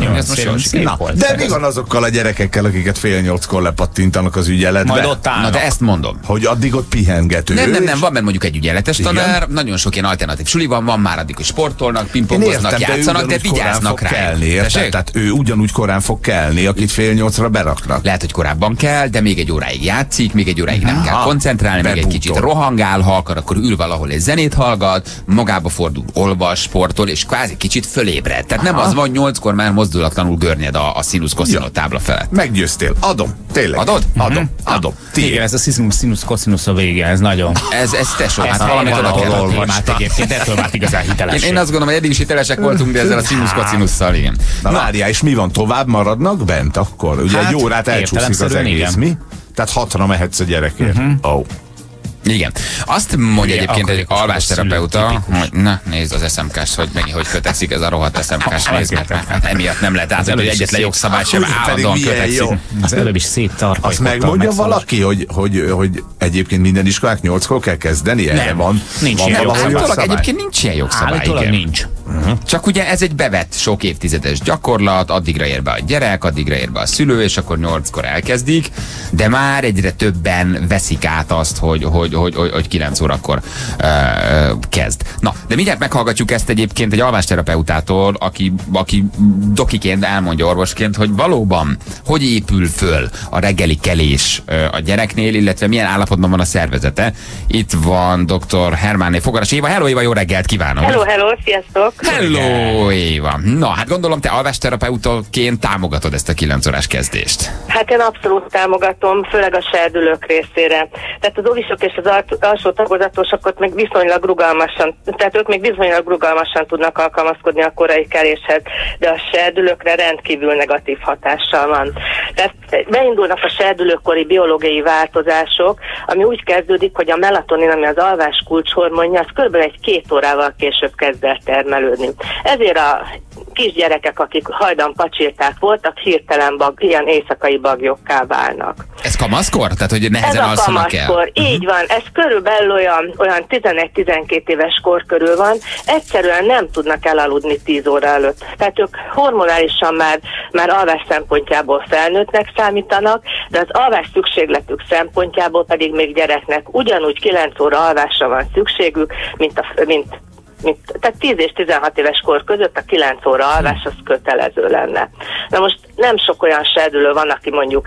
De mi van azokkal a gyerekekkel, akiket fél nyolckor lepattintanak az ügyeletbe? Majd ott állnak. Na de ezt mondom. Hogy addig ott pihengető. Nem, nem, nem, van benne mondjuk egy ügyeletes tanár, nagyon sok ilyen alternatív suli van, van már addig, hogy sportolnak, pingpongoznak, játszanak, de vigyáznak rá. Tehát ő ugyanúgy korán fog kelni, akit fél nyolcra beraknak. Lehet, hogy korábban kell, de még egy óráig játszik, még egy óráig nem kell koncentrálni, még egy kicsit rohangál, ha akar, akkor ül valahol egy zenét hallgat, magába fordul, olvas, sportol, és kvázi kicsit fölébred. Tehát nem az van, nyolckor már mozdulatlanul görnyed a, a színusz-koszinus tábla felett. Meggyőztél. Adom. Tényleg. Adod? Adom. Adom. Igen, ez a színusz-koszinusz a vége, ez nagyon. Ez, ez tesó, hát valamit oda kell adni. Egyébként ettől vált igazán hiteles. Én, én azt gondolom, hogy eddig is hitelesek voltunk, de ezzel a színusz-koszinusszal, igen. Na, várjál, és mi van, tovább maradnak bent akkor? Ugye hát, egy órát elcsúszik az egész, igen. Mi? Tehát hatra mehetsz a gyerekért. Uh-huh. Oh. Igen. Azt mondja igen, egyébként egy alvásterapeuta, hogy na, nézd az es em ká-st, hogy megint hogy kötekszik ez a rohadt es em ká-s nézd, mert hát emiatt nem lehet átadni, hogy egyetlen jogszabály sem állandóan kötekszik. Az előbb is széttarpajkodtam. Azt megmondja valaki, hogy, hogy, hogy egyébként minden iskolák nyolckor kell kezdeni? Erre van, nincs van ilyen jogszabály. Egyébként nincs ilyen jogszabály. Állítólag nincs. Uh-huh. Csak ugye ez egy bevett sok évtizedes gyakorlat, addigra ér be a gyerek, addigra ér be a szülő, és akkor nyolckor elkezdik, de már egyre többen veszik át azt, hogy, hogy, hogy, hogy, hogy kilenc órakor uh, kezd. Na, de mindjárt meghallgatjuk ezt egyébként egy alvásterapeutától, aki, aki dokiként elmondja orvosként, hogy valóban hogy épül föl a reggeli kelés uh, a gyereknél, illetve milyen állapotban van a szervezete. Itt van doktor Hermánné Fogaras Éva. Hello Éva, jó reggelt kívánok! Hello, hello, sziasztok! Hello, Éva! Na, hát gondolom, te alvásterapeutaként támogatod ezt a kilenc órás kezdést. Hát én abszolút támogatom, főleg a serdülők részére. Tehát az óvisok és az alsó tagozatosok ott még viszonylag rugalmasan, tehát ők még viszonylag rugalmasan tudnak alkalmazkodni a korai keléshez, de a serdülőkre rendkívül negatív hatással van. Tehát beindulnak a serdülőkori biológiai változások, ami úgy kezdődik, hogy a melatonin, ami az alvás kulcshormonja, az körülbelül egy két órával később kezd el termelődni. Ezért a kisgyerekek, akik hajdan pacsirták voltak, hirtelen bag, ilyen éjszakai bagyokká válnak. Ez kamaszkor? Tehát, hogy nehezen alszanak el? Ez a kamaszkor, így van. Ez körülbelül olyan, olyan tizenegy-tizenkét éves kor körül van. Egyszerűen nem tudnak elaludni tíz óra előtt. Tehát ők hormonálisan már, már alvás szempontjából felnőttnek számítanak, de az alvás szükségletük szempontjából pedig még gyereknek ugyanúgy kilenc óra alvásra van szükségük, mint, a, mint Mint, tehát tíz és tizenhat éves kor között a kilenc óra alvás az kötelező lenne. Na most nem sok olyan serdülő van, aki mondjuk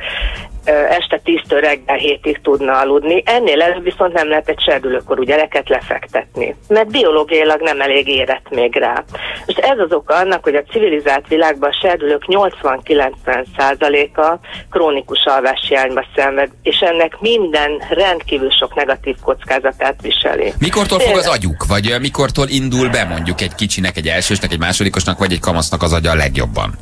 este tíztől reggel hétig tudna aludni, ennél előbb viszont nem lehet egy serdülőkorú gyereket lefektetni, mert biológiailag nem elég érett még rá. És ez az oka annak, hogy a civilizált világban a serdülők nyolcvan-kilencven százaléka krónikus alváshiányba szenved, és ennek minden rendkívül sok negatív kockázatát viseli. Mikortól fog az agyuk? Vagy mikortól indul be mondjuk egy kicsinek, egy elsősnek, egy másodikosnak, vagy egy kamasznak az agya a legjobban?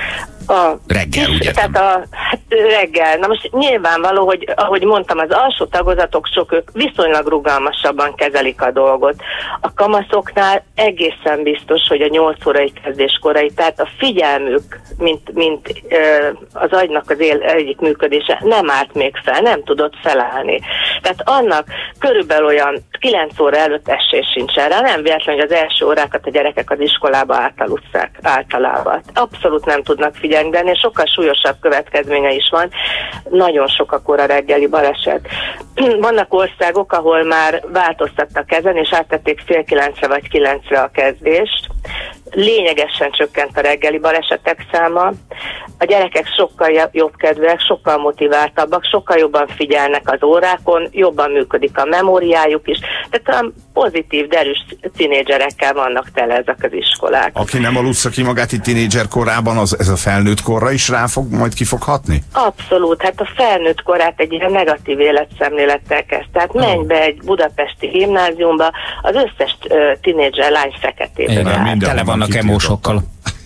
A, reggel, ugye? Tehát a, hát reggel. Na most nyilvánvaló, hogy ahogy mondtam, az alsó tagozatok sok, ők viszonylag rugalmasabban kezelik a dolgot. A kamaszoknál egészen biztos, hogy a nyolc órai kezdéskorai, tehát a figyelmük, mint, mint ö, az agynak az él, egyik működése nem állt még fel, nem tudott felállni. Tehát annak körülbelül olyan kilenc óra előtt esély sincs erre. Nem véletlen, hogy az első órákat a gyerekek az iskolába átalusszák általában. Abszolút nem tudnak figyelni, de ennél sokkal súlyosabb következménye is van. Nagyon sok akkor a reggeli baleset. Vannak országok, ahol már változtattak ezen, és áttették fél kilencre vagy kilencre a kezdést. Lényegesen csökkent a reggeli balesetek száma. A gyerekek sokkal jobbkedvűek, sokkal motiváltabbak, sokkal jobban figyelnek az órákon, jobban működik a memóriájuk is. Tehát olyan pozitív, derűs tínédzserekkel vannak tele ezek az iskolák. Aki nem alussza ki magát itt tínédzser korában, az, ez a felnőtt korra is rá fog majd ki fog hatni? Abszolút, hát a felnőtt korát egy ilyen negatív életszemlélettel kezd. Tehát oh. menj be egy budapesti gimnáziumba, az összes uh, tínédzser lány feketébe. Tele vannak emósokkal.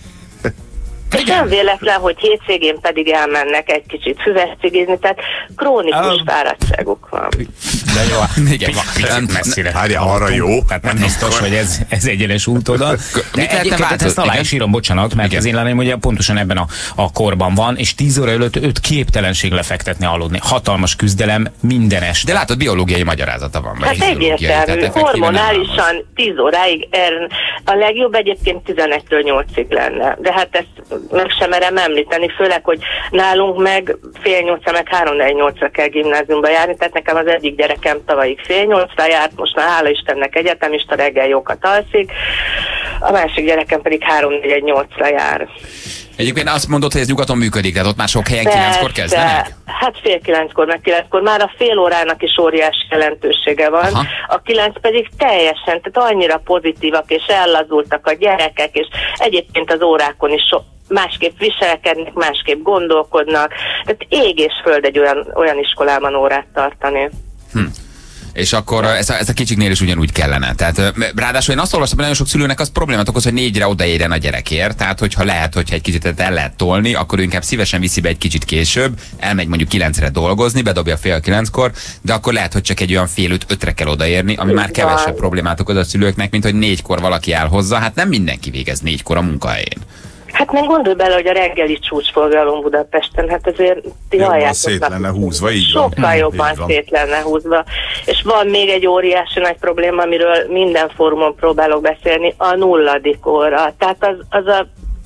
És nem véletlen, hogy hétvégén pedig elmennek egy kicsit füves cigizni, tehát krónikus um, fáradtságuk van. De jó, Igen. picit messzire. Várjál, arra jó. Tehát nem biztos, hogy ez, ez egyenes út oda. De Mit lehetne egyébként változni? ezt alá Igen? is írom, bocsánat, mert Igen. az én lányom ugye pontosan ebben a, a korban van, és tíz óra előtt őt képtelenség lefektetni, aludni. Hatalmas küzdelem minden este. De látod, biológiai magyarázata van. vagy Hát fiziológiai, egyértelmű, tehát effektíven nem hormonálisan tíz óráig, er, a legjobb egyébként tizenegytől nyolcig lenne. De hát ezt meg sem merem említeni, főleg, hogy nálunk meg fél nyolcra, meg három nyolcra kell gimnáziumba járni, tehát nekem az egyik gyerekem tavalyig fél nyolcra járt, most már hála Istennek egyetemista, reggel jókat alszik, a másik gyerekem pedig három nyolcra jár. Egyébként azt mondod, hogy ez nyugaton működik, tehát ott már sok helyen kilenckor kezdenek? Hát fél kilenckor, meg kilenckor. Már a fél órának is óriási jelentősége van. Aha. A kilenc pedig teljesen, tehát annyira pozitívak, és ellazultak a gyerekek, és egyébként az órákon is so másképp viselkednek, másképp gondolkodnak. Tehát ég és föld egy olyan, olyan iskolában órát tartani. Hm. És akkor ez a, ez a kicsiknél is ugyanúgy kellene. Tehát ráadásul én azt olvastam, hogy nagyon sok szülőnek az problémát okoz, hogy négyre odaérjen a gyerekért. Tehát, hogyha lehet, hogyha egy kicsit el lehet tolni, akkor ő inkább szívesen viszi be egy kicsit később, elmegy mondjuk kilencre dolgozni, bedobja fél kilenckor, de akkor lehet, hogy csak egy olyan fél öt, ötre kell odaérni, ami már kevesebb problémát okoz a szülőknek, mint hogy négykor valaki elhozza. Hát nem mindenki végez négykor a munkahelyén. Hát meg gondolj bele, hogy a reggeli csúcsforgalom Budapesten, hát azért ti Jobban halljátok. szét lenne húzva, így van. Sokkal Hm, jobban így van. szét lenne húzva. És van még egy óriási nagy probléma, amiről minden fórumon próbálok beszélni, a nulladik óra. Tehát az, az a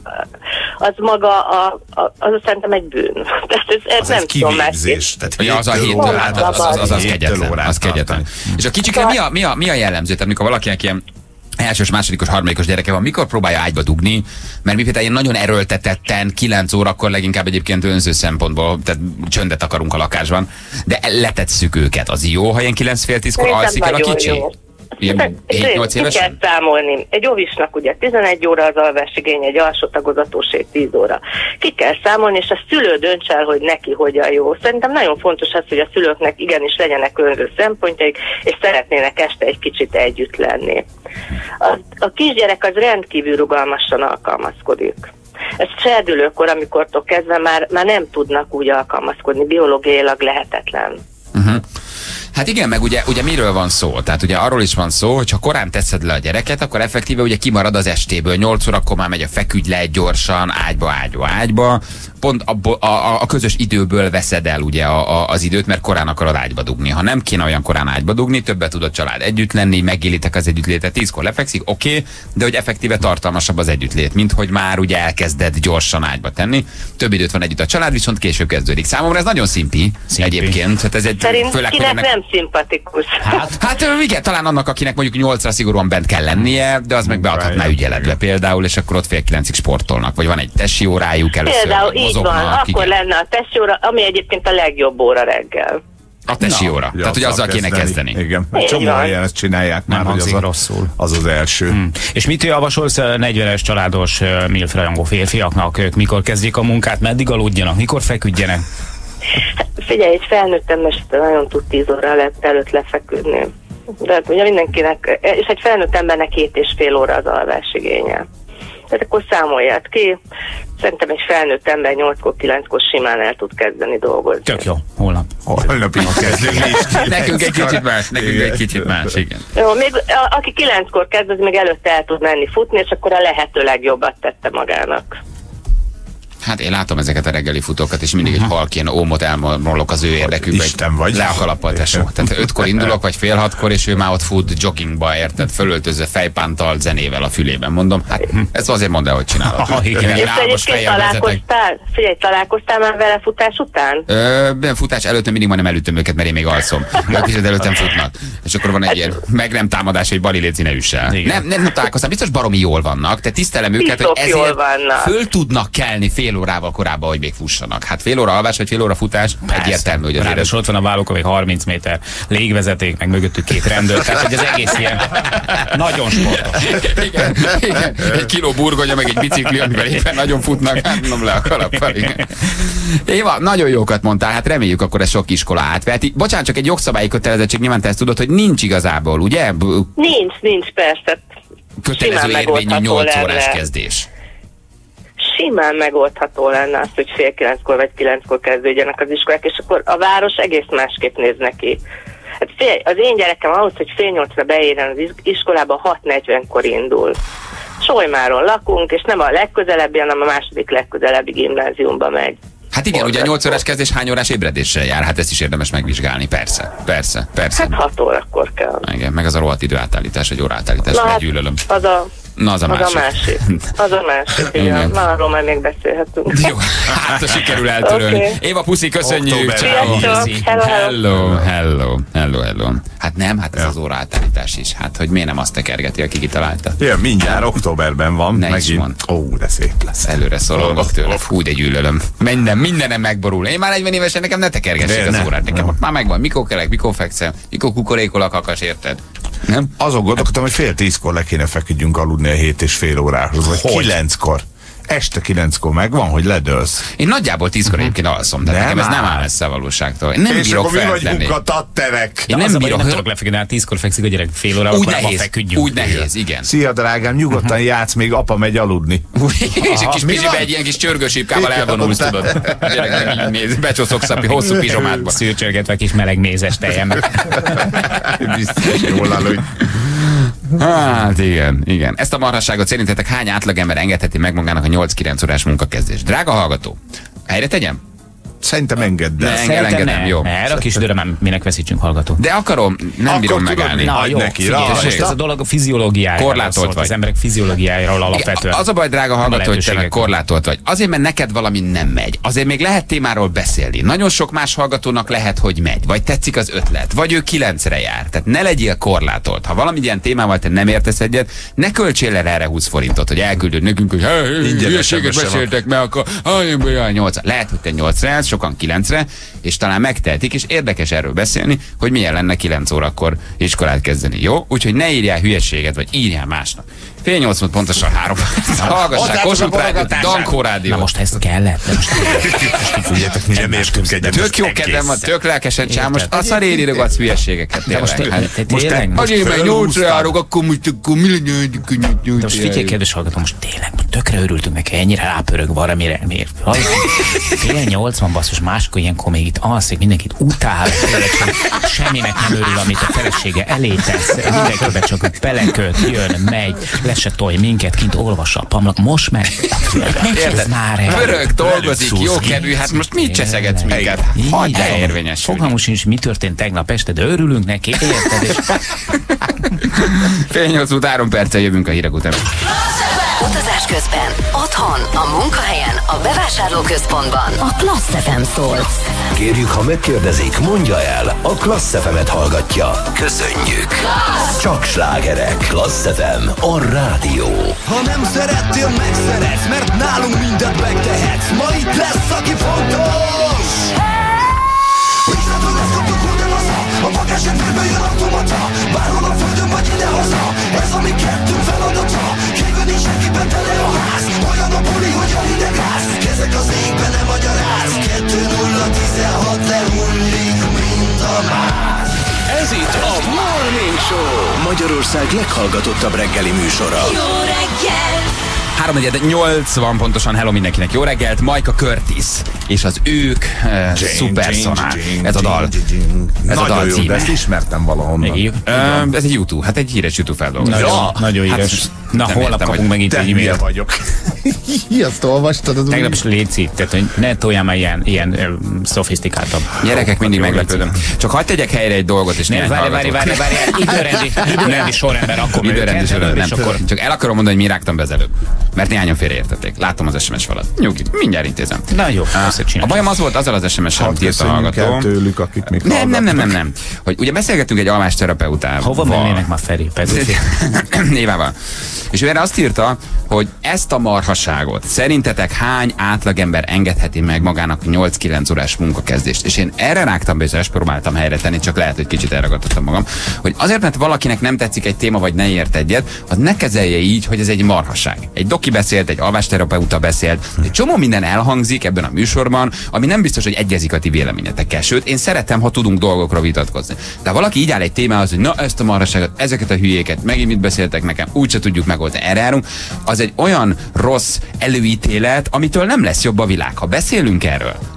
az maga, a, a, az szerintem egy bűn. Tehát ez, ez Az nem egy tudom kivégzés. Tehát Ja, az a héttől héttől, órát hát az, az, az, az héttől kegyetlen. órát Az kegyetlen. tartani. És a kicsikre mi a, mi a, mi a jellemző? Tehát amikor valakinek ilyen elsős, másodikos, harmadikos gyereke van, mikor próbálja ágyba dugni? Mert mi például ilyen nagyon erőltetetten, kilenc órakor leginkább egyébként önző szempontból, tehát csöndet akarunk a lakásban, de letetszük őket. Az jó, ha ilyen kilenc fél tízkor Szerintem alszik el a nagyon kicsi? jó. Ilyen hét-nyolc Ki évesen? kell számolni. Egy óvisnak ugye tizenegy óra az alvásigény, egy alsó tagozatóség tíz óra. Ki kell számolni, és a szülő dönts el, hogy neki hogyan jó. Szerintem nagyon fontos az, hogy a szülőknek igenis legyenek önző szempontjaik, és szeretnének este egy kicsit együtt lenni. A, a kisgyerek az rendkívül rugalmasan alkalmazkodik. Ez serdülőkor, amikortól kezdve már, már nem tudnak úgy alkalmazkodni, biológiailag lehetetlen. Uh-huh. Hát igen, meg ugye, ugye miről van szó? Tehát ugye arról is van szó, hogy ha korán teszed le a gyereket, akkor effektíve ugye kimarad az estéből. nyolc órakor már megy a feküdj le gyorsan, ágyba, ágyba, ágyba. Pont abból, a, a közös időből veszed el ugye a, a, az időt, mert korán akarod ágyba dugni. Ha nem kéne olyan korán ágyba dugni, többet tud a család együtt lenni, megélitek az együttlétet, tízkor lefekszik, oké, okay, de hogy effektíve tartalmasabb az együttlét, mint hogy már ugye elkezded gyorsan ágyba tenni. Több időt van együtt a család, viszont később kezdődik. Számomra ez nagyon szimpi, szimpi. Egyébként. Hát ez egy, Szerint főleg, kinek ennek... nem szimpatikus. Hát, hát igen, talán annak, akinek mondjuk nyolcra szigorúan bent kell lennie, de az meg beadhatná ügyeletbe például, és akkor ott fél kilencig sportolnak, vagy van egy tesi órájuk először. Például így mozognak, van, akkor igen. lenne a testi óra, ami egyébként a legjobb óra reggel. A tesi óra. Tehát, hogy azzal kéne kezdeni. Igen, Így egy csomó van. helyen ezt csinálják Nem már, hogy az, hangzik a, rosszul. az az első. Hmm. És mit javasolsz a negyvenes családos uh, milf rajongó férfiaknak? Ők mikor kezdjék a munkát, meddig aludjanak, mikor feküdjenek? Figyelj, egy felnőtt ember nagyon tud tíz óra előtt lefeküdni. De hát ugye mindenkinek, és egy felnőtt embernek két és fél óra az alvásigénye. Tehát akkor számolját ki. Szerintem egy felnőtt ember nyolckor, kilenckor simán el tud kezdeni dolgozni. Tök jó, holnap. Holnapig kezdünk mi is. Nekünk egy kicsit más, nekünk Igen. egy kicsit más, igen. Jó, még a, aki kilenckor kezd, az még előtte el tud menni futni, és akkor a lehető legjobbat tette magának. Hát én látom ezeket a reggeli futókat, és mindig egy halk ilyen ómot elmondok az ő érdekükbe. Isten vagy. Le a kalappal, tesó. Tehát ötkor indulok, vagy fél hatkor, és ő már ott fut joggingba, érted? Fölöltözve fejpántal, zenével a fülében. Mondom, hát ezt azért mondd el, hogy csinálod. Ah, igen. Én És álmos egyébként fejjel vezetek. találkoztál? Figyelj, találkoztál már vele futás után? Ö, ben futás előtt mindig majdnem elütöm őket, mert én még alszom. Ők kicsit előttem futnak. És akkor van egy ilyen meg nem támadás, hogy Bali léci ne üss el. Igen. Nem, nem, nem találkoztam, biztos baromi jól vannak, te tisztelem őket, hogy Biztos jól ezért vannak. föl tudnak kelni fél órával korábban, hogy még fussanak. Hát fél óra alvás, vagy fél óra futás, egyértelmű, hogy azért ez... Ráadásul ott van a vállókon még harminc méter légvezeték, meg mögöttük két rendőr, tehát hogy az egész ilyen nagyon sportos. Igen, igen. Egy kiló burgonya, meg egy bicikli, amivel éppen nagyon futnak, hát nem le a kalappal. Igen. Éva, nagyon jókat mondtál, hát reméljük akkor ez sok iskola átveheti. Bocsánat, csak egy jogszabályi kötelezettség, nyilván te ezt tudod, hogy nincs igazából, ugye? Nincs, nincs persze. Kötelező Simán érvényű megoldható nyolc órás lenne. kezdés. Simán megoldható lenne az, hogy fél kilenckor vagy kilenckor kezdődjenek az iskolák, és akkor a város egész másképp néz neki. Hát fél, az én gyerekem ahhoz, hogy fél nyolcra beérjen az iskolába, hat negyvenkor indul. Solymáron lakunk, és nem a legközelebbi, hanem a második legközelebbi gimnáziumba megy. Hát igen, ugye a nyolc órás kezdés hány órás ébredéssel jár? Hát ezt is érdemes megvizsgálni, persze, persze, persze. Hát hat órakor kell. Igen, meg az a rohadt időátállítás, vagy óraátállítás, Na, hát gyűlölöm. Az a, Na, az a az másik. a másik. Az a másik, igen. Igen. Na, arról majd még beszélhetünk. Jó, hát a sikerül eltörölni. Okay. Éva, puszi, köszönjük. Október. Ciao. Sziasztok. Hello, hello. Hello, hello, hello, hello. Hát nem, hát ez az óraátállítás is. Hát, hogy miért nem azt tekergeti, aki kitalálta? Ja, mindjárt októberben van. Ne is megint. mond. Ó, de szép lesz. Előre szorongok tőle. Fú, de gyűlölöm. Minden, mindenem megborul. Én már negyven évesen, nekem ne tekergessék De az ne. órát. Nekem Nem. ott már megvan. Mikor kelek, mikor fekszem, mikor kukorékol a kakas, érted? Nem? Azon gondolkodtam, hogy fél tízkor le kéne feküdjünk aludni a hét és fél órához, vagy Hogy? kilenckor. Este kilenckor megvan, hogy ledőlsz. Én nagyjából tízkor egyébként alszom, de Nem nekem ez nem áll. áll messze a valóságtól. Én nem És bírok akkor mi feltenni. vagyunk a tatterek. Én Nem nem az a baj, bírok. nem tudok lefeküdni, hát tízkor fekszik a gyerek fél órával, Úgy akkor abba nehéz, feküdjünk. úgy nehéz, igen. Szia, drágám, nyugodtan játsz, még apa megy aludni. És egy kis mi pizsibe van? egy ilyen kis csörgősípkával Igen, elvonulsz, aztán. tudod. A gyerek meg így néz, becsoszogsz a hosszú pizsomádba. Szürcsölgetve kis meleg mézes tejem. Biztos jól áll, hogy Hát igen, igen. Ezt a marhasságot szerintetek hány átlagember engedheti meg magának a nyolc-kilenc órás munkakezdést? Drága hallgató, helyre tegyem? szerintem engedd el. Ne. Szerintem engedem, ne. jó. Ne, erre a kis időre már minek veszítsünk hallgató. De akarom, nem Akkor bírom tudod, megállni. mi? Na Hagyd jó, neki, figyelj, rajta. most ez a dolog a fiziológiájáról Korlátolt szólt, vagy. az emberek fiziológiájáról alapvetően. Az a baj, drága hallgató, hogy te meg lehetőségek. korlátolt vagy. Azért, mert neked valami nem megy. Azért még lehet témáról beszélni. Nagyon sok más hallgatónak lehet, hogy megy. Vagy tetszik az ötlet. Vagy ő kilencre jár. Tehát ne legyél korlátolt. Ha valami ilyen témával te nem értesz egyet, ne költsél el erre húsz forintot, hogy elküldöd nekünk, hogy hülyeséget sem beszéltek, mert akkor nyolc. Lehet, hogy te nyolcra jársz, sokan kilencre, és talán megtehetik, és érdekes erről beszélni, hogy milyen lenne kilenc órakor iskolát kezdeni. Jó? Úgyhogy ne írjál hülyeséget, vagy írjál másnak. Fél nyolc volt pontosan három. Hallgassák, Kossuth Rádió, Dankó Rádió. Na most ezt kellett. De most Figyeljetek, mi nem értünk egyet. Tök jó kedvem van, tök lelkesen csám, most a szarér írogatsz hülyeségeket. De most tényleg. te- te- most tényleg? te- Most- Azért, mert nyolcra járok, akkor most akkor mi legyen? De most figyelj, kedves hallgató, most tényleg most tökre örültünk neki, ennyire rápörög van, amire miért? Fél nyolc van, basszus, máskor ilyenkor még itt alszik, mindenkit utál, tényleg sem- semminek nem örül, amit a felesége elé tesz, mindenkiben csak úgy beleköt, jön, megy, le se tolj minket, kint olvassa a pamlak, most meg, ne kezd már el. Pörög, dolgozik, Velük jó szúsz. kedvű, hát most mit cseszegetsz minket? Így Hagyd el van. érvényesülni. Fogalmunk sincs, mi történt tegnap este, de örülünk neki, érted? És Fél nyolc után három perccel jövünk a hírek után. Utazás közben, otthon, a munkahelyen, a bevásárlóközpontban. A Klassz ef em szól. Kérjük, ha megkérdezik, mondja el, a Klassz ef emet hallgatja. Köszönjük! Csak slágerek. Klassz ef em, a rádió. Ha nem szerettél, megszeretsz, mert nálunk mindent megtehetsz. Ma itt lesz, aki fontos. Visszatől lesz kaptuk ugyanaza, a bagázsendőből jön automata. Bárhol a földön vagy idehaza, ez a mi kettőnk feladata. Kívül nincs senkiben tele a ház, olyan a buli, hogy a hidegház. Kezek az égben nem magyaráz, kettő nulla tizenhat lehullik mind a máz. Ez itt a Morning Show, Magyarország leghallgatottabb reggeli műsora. Jó reggel! három nyolcvan pontosan, hello mindenkinek, jó reggelt, Majka Curtis és az ők uh, Supersonák. Ez a dal. Ez a dal Nagyon jó, de címe. ezt ismertem valahonnan. Még Uh, ez egy YouTube, hát egy híres YouTube feldolgozás. Nagyon, nagyon Hát híres. most Na, nem holnap értem, kapunk hogy megint Te egy hülye e-mailt. vagyok. Azt olvastad? Az Tegnap is léci, tehát hogy ne toljál már ilyen, ilyen ö, szofisztikáltabb. Gyerekek, mindig Jó, meglepődöm. Csak hagyd tegyek helyre egy dolgot, és Ne, néhány várj, várj, hallgatót. várj, várj, időrendi, időrendi sorrendben akkor Időrendi sorrendben, és nem. akkor Csak el akarom mondani, hogy mi rágtam be az előbb. Mert néhányan félreértették. Látom az es em es falat. Nyugi, mindjárt intézem. Na jó, A összecsináljuk. bajom az volt azzal az es em es-en, amit Hadd írt a köszönjünk el hallgató. tőlük, akik még Nem, nem, nem, nem, hallgatnak. nem. Hogy ugye beszélgettünk egy alvásterapeutával. Hova mennének már Feri? Pedofil. Nyilvánvalóan. És ő erre azt írta, hogy ezt a marhaságot szerintetek hány átlagember engedheti meg magának nyolc-kilenc órás munkakezdést? És én erre rágtam be, és ezt próbáltam helyre tenni, csak lehet, hogy kicsit elragadtattam magam, hogy azért, mert valakinek nem tetszik egy téma, vagy ne ért egyet, az ne kezelje így, hogy ez egy marhaság. Egy doki beszélt, egy alvásterapeuta beszélt, egy csomó minden elhangzik ebben a műsorban, ami nem biztos, hogy egyezik a ti véleményetekkel. Sőt, én szeretem, ha tudunk dolgokról vitatkozni. De ha valaki így áll egy témához, hogy na ezt a marhaságot, ezeket a hülyéket, megint mit beszéltek nekem, úgyse tudjuk megoldani, erre járunk, az egy olyan rossz előítélet, amitől nem lesz jobb a világ. Ha beszélünk erről,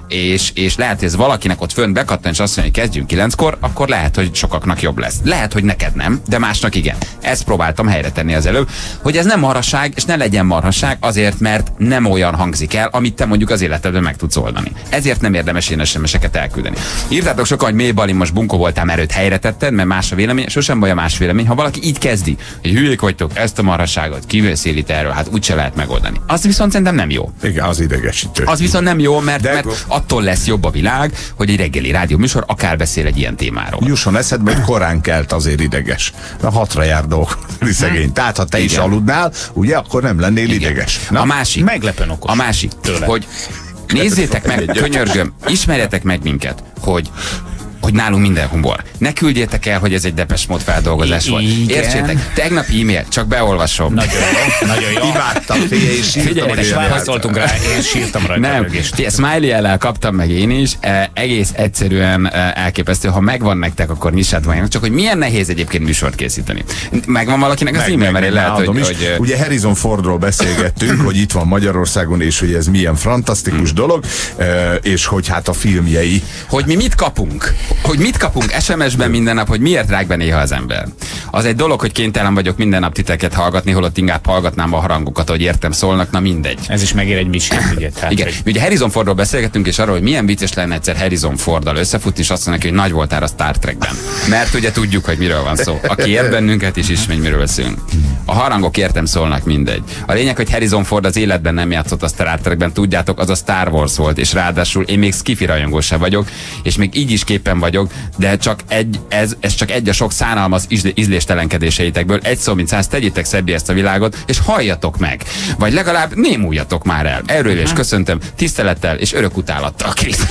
és, és lehet, hogy ez valakinek ott fönt bekattan, és azt mondja, hogy kezdjünk kilenckor, akkor lehet, hogy sokaknak jobb lesz. Lehet, hogy neked nem, de másnak igen. Ezt próbáltam helyre tenni az előbb, hogy ez nem marhaság, és ne legyen marhaság azért, mert nem olyan hangzik el, amit te mondjuk az életedben meg tudsz oldani. Ezért nem érdemes én es em es-eket elküldeni. Írtátok sokan, hogy mély Bali, most bunkó voltál, mert őt helyre tetted, mert más a vélemény, sosem baj a más vélemény. Ha valaki így kezdi, hogy hülyék vagytok, ezt a marhaságot kiveszélít erről, hát úgyse lehet megoldani. Az viszont szerintem nem jó. Igen, az idegesítő. Az viszont nem jó, mert, De... mert attól lesz jobb a világ, hogy egy reggeli rádió műsor akár beszél egy ilyen témáról. Jusson eszedbe, hogy korán kelt azért ideges. Na hatra jár dolgozni szegény. Tehát ha te Igen. is aludnál, ugye, akkor nem lennél Igen. ideges. Na? A másik, Meglepően okos a másik, tőle. hogy nézzétek meg, könyörgöm, ismerjetek meg minket, hogy hogy nálunk minden humor. Ne küldjétek el, hogy ez egy Depeche Mode feldolgozás volt. Igen. Értsétek, tegnapi e-mail, csak beolvasom. Nagyon jó, nagyon jó. Imádtam, figyelj, és sírtam, Figyeljetek, hogy és ilyen Válaszoltunk rá, én sírtam rajta. Nem, rögést. Smiley ellel kaptam meg én is, eh, egész egyszerűen eh, elképesztő. Ha megvan nektek, akkor nyissátok meg. Csak hogy milyen nehéz egyébként műsort készíteni. Megvan valakinek az Meg, e-mail, meg, mert én meg, lehet, adom hogy, is. hogy Ugye Harrison Fordról beszélgettünk, hogy itt van Magyarországon, és hogy ez milyen fantasztikus dolog, eh, és hogy hát a filmjei. hogy mi mit kapunk. Hogy mit kapunk es em es-ben minden nap, hogy miért rág be néha az ember. Az egy dolog, hogy kénytelen vagyok minden nap titeket hallgatni, holott inkább hallgatnám a harangokat, hogy értem szólnak, na mindegy. Ez is megér egy misét, ugye? Tehát, Igen, hogy- ugye Harrison Fordról beszélgettünk, és arról, hogy milyen vicces lenne egyszer Harrison Forddal összefutni, és azt mondja, hogy nagy voltál a Star Trekben. Mert ugye tudjuk, hogy miről van szó. Aki ért bennünket is ismer, miről beszélünk. A harangok értem szólnak, mindegy. A lényeg, hogy Harrison Ford az életben nem játszott a Star Trekben, tudjátok, az a Star Wars volt, és ráadásul én még skifi rajongó sem vagyok, és még így is képen vagyok, de csak egy, ez, ez csak egy a sok szánalmas ízlé- ízléstelenkedéseitekből. Egy szó, mint száz, tegyétek szebbé ezt a világot, és halljatok meg. Vagy legalább némuljatok már el. Erről is köszöntöm, tisztelettel és örök utálattal, Krisz.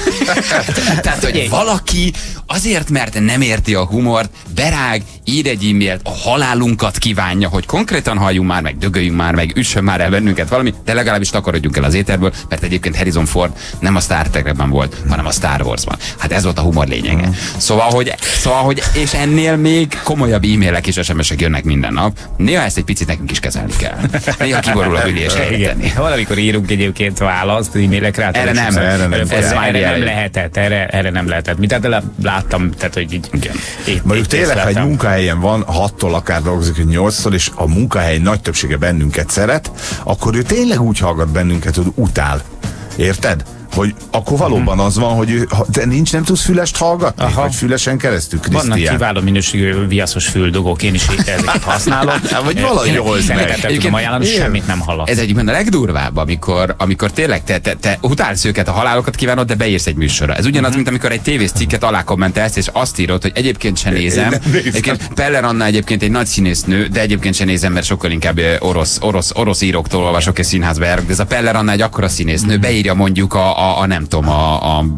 Tehát, hogy valaki azért, mert nem érti a humort, berág, ír egy e-mailt, a halálunkat kívánja, hogy konkrétan halljunk már meg, dögöljünk már meg, üssön már el bennünket valami, de legalábbis takarodjunk el az éterből, mert egyébként Harrison Ford nem a Star Trekben volt, hanem a Star Warsban. Hát ez volt a humor lényege. Mm. Szóval, hogy, szóval, hogy és ennél még komolyabb e-mailek és es em es-ek jönnek minden nap. Néha ezt egy picit nekünk is kezelni kell. Néha kiborul a ülés tenni. Valamikor írunk egyébként választ e-mailekre. Hát Erre nem, erre nem. Ez, Ez erre nem Smiley lehetett, erre, erre nem lehetett. Mit hát láttam, tehát hogy így... Itt, Mondjuk itt tényleg, ha egy észleltem. munkahelyen van, hattól akár dolgozik, hogy nyolctól, és a munkahely nagy többsége bennünket szeret, akkor ő tényleg úgy hallgat bennünket, hogy utál. Érted? Hogy akkor valóban az van, hogy ő, ha, de nincs, nem tudsz fülest hallgatni? Aha. Vagy fülesen keresztül, Vannak Krisztián? kiváló minőségű viaszos füldugók, én is ezeket használom. Vagy valahogy Én old meg. szeretettel tudom Egyébként- ajánlani, Igen. semmit nem hallok. Ez egyébként a legdurvább, amikor, amikor tényleg te, te, te utálsz őket, a halálokat kívánod, de beírsz egy műsorra. Ez ugyanaz, mint amikor egy tévés cikket alá kommentelsz, és azt írod, hogy egyébként se nézem. nem nézem. Egyébként Peller Anna egyébként egy nagy színésznő, de egyébként se nézem, mert sokkal inkább ö, orosz, orosz, orosz íróktól olvasok és színházba járok. De ez a Peller Anna egy akkora színésznő, beírja mondjuk a, a, a nem tudom, a, a,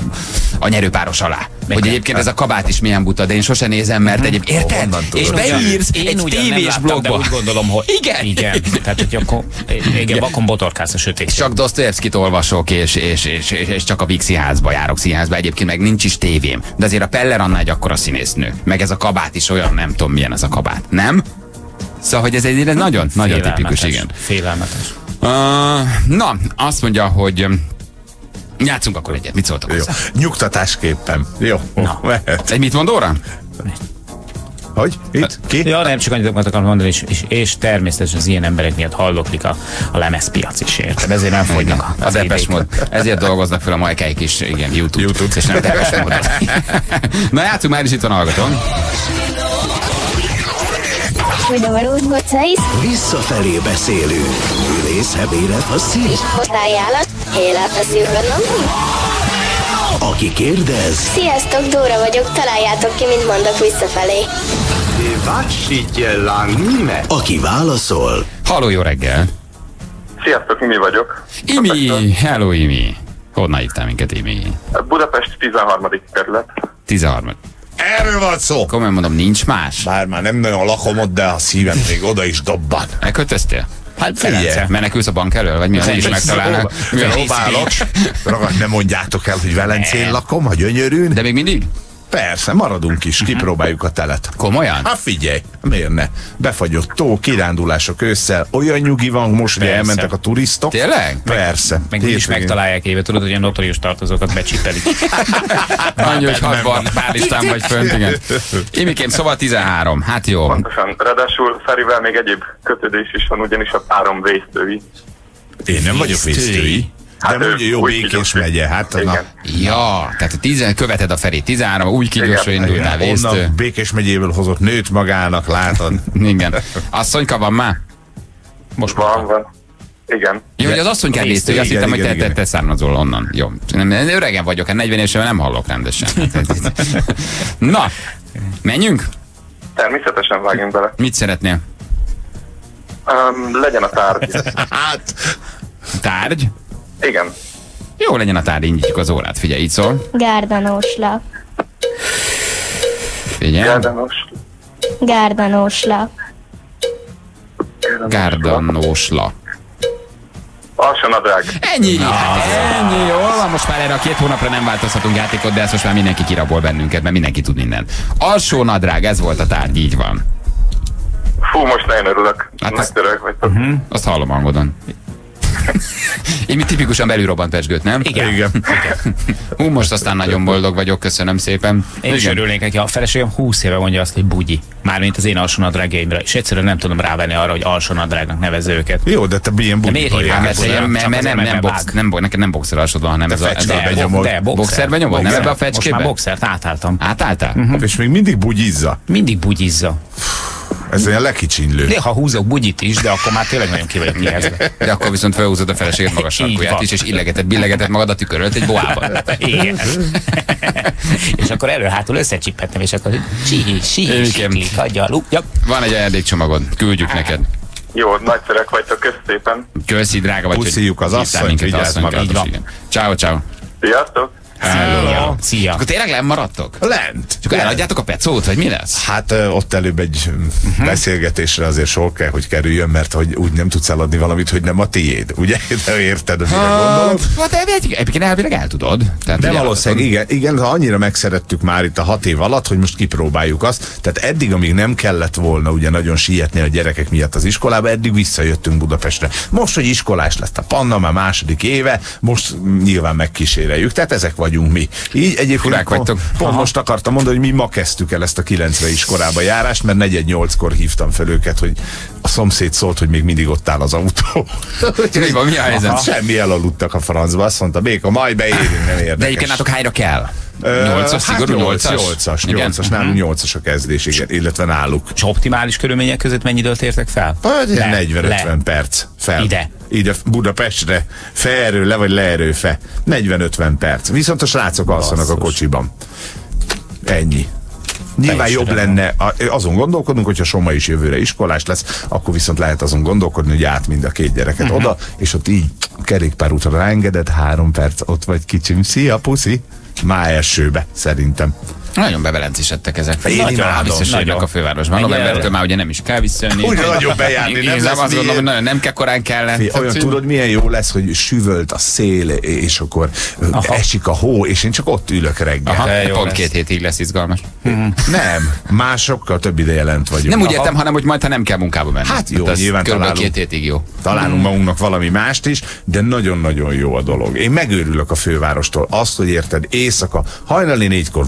a nyerőpáros alá. Hogy egyébként ez a kabát is milyen buta, de én sosem nézem, mert egyébként érted? honnan tudod? És Én ugyan- beírsz én egy ugyan nem tévés láttam, de blogba. úgy gondolom, hogy Igen. igen. Tehát, hogy akkor, igen, vakon botorkálsz a sötét. Csak Dostoyevskit olvasok, és, és, és, és, és csak a Víg Színházba járok színházba, egyébként meg nincs is tévém. De azért a Peller Anna egy akkora színésznő. Meg ez a kabát is olyan, nem tudom milyen ez a kabát. Nem? Szóval, hogy ez egy ez nagyon, nagyon tipikus, igen. Félelmetes. Uh, na, azt mondja, hogy um, játszunk akkor egyet. Mit szóltok Jó. hozzá? Nyugtatásképpen. Jó, Na. mehet. Egy mit mond óra? Hogy? Itt? Ki? Ja, nem csak annyit akartam mondani, és, és, és természetesen az ilyen emberek miatt halloklik a, a lemezpiac is, érted? Ezért nem fogynak a, A Depeche Mode. Ezért dolgoznak fel a majkáik is, igen, YouTube. YouTube. És nem Depeche Mode. Na játszunk már is, itt van a hallgatón. Magyarul mocais, Visszafelé beszélünk. Ülész, hebélet, a szív. hozzájálat, élet a szívben. Aki kérdez, Sziasztok, Dóra vagyok, találjátok ki, mint mondok visszafelé. aki válaszol, Halló, jó reggel. Sziasztok, Imi vagyok. Imi, hello Imi. Honnan hívtál minket, Imi? Budapest tizenharmadik kerület. tizenharmadik. Erről van szó. Komolyan mondom, nincs más? Bár már nem nagyon lakom ott, de a szívem még oda is dobban. Elköltöztél? Hát Figyelj. Felence. Menekülsz a bank elől? Vagy mi? Úgy is megtalálnak. Mi a- Próbálok. Ragad, nem mondjátok el, hogy Velencén lakom, a Gyönyörűn. De még mindig? Persze, maradunk is, kipróbáljuk a telet. Komolyan? Hát figyelj, miért ne? Befagyott tó, kirándulások ősszel, olyan nyugi van, most ugye elmentek a turistok. Tényleg? Persze. Meg is megtalálják éve, tudod, hogy ilyen notorius tartozókat becsipelik. Annyi, hogy hatvan párlistán vagy fönt, igen. Imikém, szóval tizenhárom, hát jó. Pontosan. Ráadásul Ferivel még egyéb kötődés is van, ugyanis a párom vésztői. Én nem vagyok vésztői. De Hát mondja, ő jó úgy Békés kígyós. megye, hát na, Igen. Ja, tehát tíz, követed a Feri, tizenhárom, úgy kígyósra Igen. indultál, vésztő. onnan Békés megyéből hozott nőt magának, látod? Igen. Asszonyka van már? Most Van, van. Igen. Jó, hogy az asszonykát vésztő, azt Igen, hittem, hogy igen, te, te, igen. te származol onnan. Jó. Nem, öregen vagyok, hát negyven évesen nem hallok rendesen. Na, menjünk? Természetesen vágjunk bele. Mit szeretnél? Um, legyen a tárgy. Hát, Tárgy? Igen. Jó legyen a tárgy, indítjuk az órát. Figyelj, így szól. Gárdanóslap. Figyelj. Gárdanos. Gárdanóslap. Gárdannósla. Alsónadrág. Ennyi! Hát ennyi, jól van, most már erre a két hónapra nem változhatunk játékot, de ezt most már mindenki kirabol bennünket, mert mindenki tud mindent. Alsó nadrág, ez volt a tárgy, így van. Fú, most nagyon örülök. Hát Nagy azt- török vagytok. Uh-huh. Azt hallom hangodon. Én mi tipikusan belülrobbant pesgőt, nem? Igen. igen. Hú, most aztán nagyon boldog vagyok, köszönöm szépen. Én is Igen. örülnék neki, a feleségem húsz éve mondja azt, hogy bugyi. Mármint az én alsónadrágjaimra. És egyszerűen nem tudom rávenni arra, hogy alsónadrágnak nevezze őket. Jó, de te milyen De budiba miért hívják jársz? ezt? Mert, mert, Csak mert azért, nem, mert nem, box, vág. nem, bo- neked nem boxer alsod van, hanem Te ez a... Ez fecskébe a nyomod. de boxer. Boxerbe nyomod? Nem ebbe a Most már fecskébe? boxert átálltam. Átálltál? Mhm. És még mindig bugyizza. Mindig bugyizza. Ez olyan lekicsinlő. Néha húzok bugyit is, de akkor már tényleg nagyon ki vagyok kihezve. De akkor viszont felhúzod a feleséged magas Így sarkóját van. is, és illegetett, billegetett magad a tükör előtt egy boában. Igen. És akkor elő-hátul összecsiphettem, és akkor csihi, sihi, Émikem. siklik, hagyja, lúgja. Van egy ajándékcsomagod, küldjük neked. Jó, nagyszerek vagytok, kösz szépen. Köszi, drága vagy. hogy Puszíjuk az hívtál asszonyt, minket, vigyázz asszonykát is, magadra. igen. Ciao, ciao. Sziasztok! Szia. Szia. Akkor tényleg nem maradtok? Lent. Csak eladjátok a pecót, vagy mi lesz? Hát ö, ott előbb egy uh-huh. beszélgetésre azért sor kell, hogy kerüljön, mert hogy úgy nem tudsz eladni valamit, hogy nem a tiéd. Ugye? De érted, mire gondolok? Hát de egyébként elvileg el tudod. Tehát, De ugye, valószínűleg igen, igen, ha annyira megszerettük már itt a hat év alatt, hogy most kipróbáljuk azt. Tehát eddig, amíg nem kellett volna ugye nagyon sietni a gyerekek miatt az iskolába, eddig visszajöttünk Budapestre. Most, hogy iskolás lett a Panna, már második éve, most nyilván megkíséreljük. Tehát ezek vagyunk mi. Így egyébként Furák pont, vagytok. pont most akartam mondani, hogy mi ma kezdtük el ezt a kilencre iskolába járást, mert negyed nyolckor hívtam fel őket, hogy a szomszéd szólt, hogy még mindig ott áll az autó. Mi van, mi a helyzet? Aha. Semmi, elaludtak a francba, azt mondta, Béka, majd beérünk, nem érdekes. De egyébként nátok hányra kell? Ö, nyolcas, hát szigorú nyolc, nyolcas? nyolcas, Igen. nyolcas, nálunk nyolcas a kezdés, igen, illetve náluk. És optimális körülmények között mennyi időt értek fel? Le, negyven-ötven le. perc fel. Ide. Ide Budapestre, felről le vagy leerő fe. negyven-ötven perc. Viszont a srácok alszanak a kocsiban. Ennyi. Nyilván Teljesen jobb rendben. lenne, a- azon gondolkodunk, hogyha Soma is jövőre iskolás lesz, akkor viszont lehet azon gondolkodni, hogy át mind a két gyereket Mhm. oda, és ott így kerékpárútra ráengedett, három perc, ott vagy kicsim, szia puszi, már elsőbe, szerintem. Nagyon bevelencisettek ezek. Én Nagyon imádom. biztos, hogy jönnek Nagyon. a fővárosban. Mennyire Novembertől erre? már ugye nem is kell visszajönni. Úgy nagyon bejárni, Én nem nem lesz azt gondolom, miért. hogy nagyon nem kell korán kellett. Fé, olyan tudod, milyen jó lesz, hogy süvölt a szél, és akkor Aha. esik a hó, és én csak ott ülök reggel. Aha, De jó pont lesz. két hétig lesz izgalmas. Nem, másokkal több ideje lent vagyunk. Nem úgy Aha. értem, hanem hogy majd, ha nem kell munkába menni. Hát jó, Tehát ez nyilván körülbelül találunk. két hétig jó. Találunk magunknak valami mást is, de nagyon-nagyon jó a dolog. Én megőrülök a fővárostól. Azt, hogy érted, éjszaka, hajnali négykor,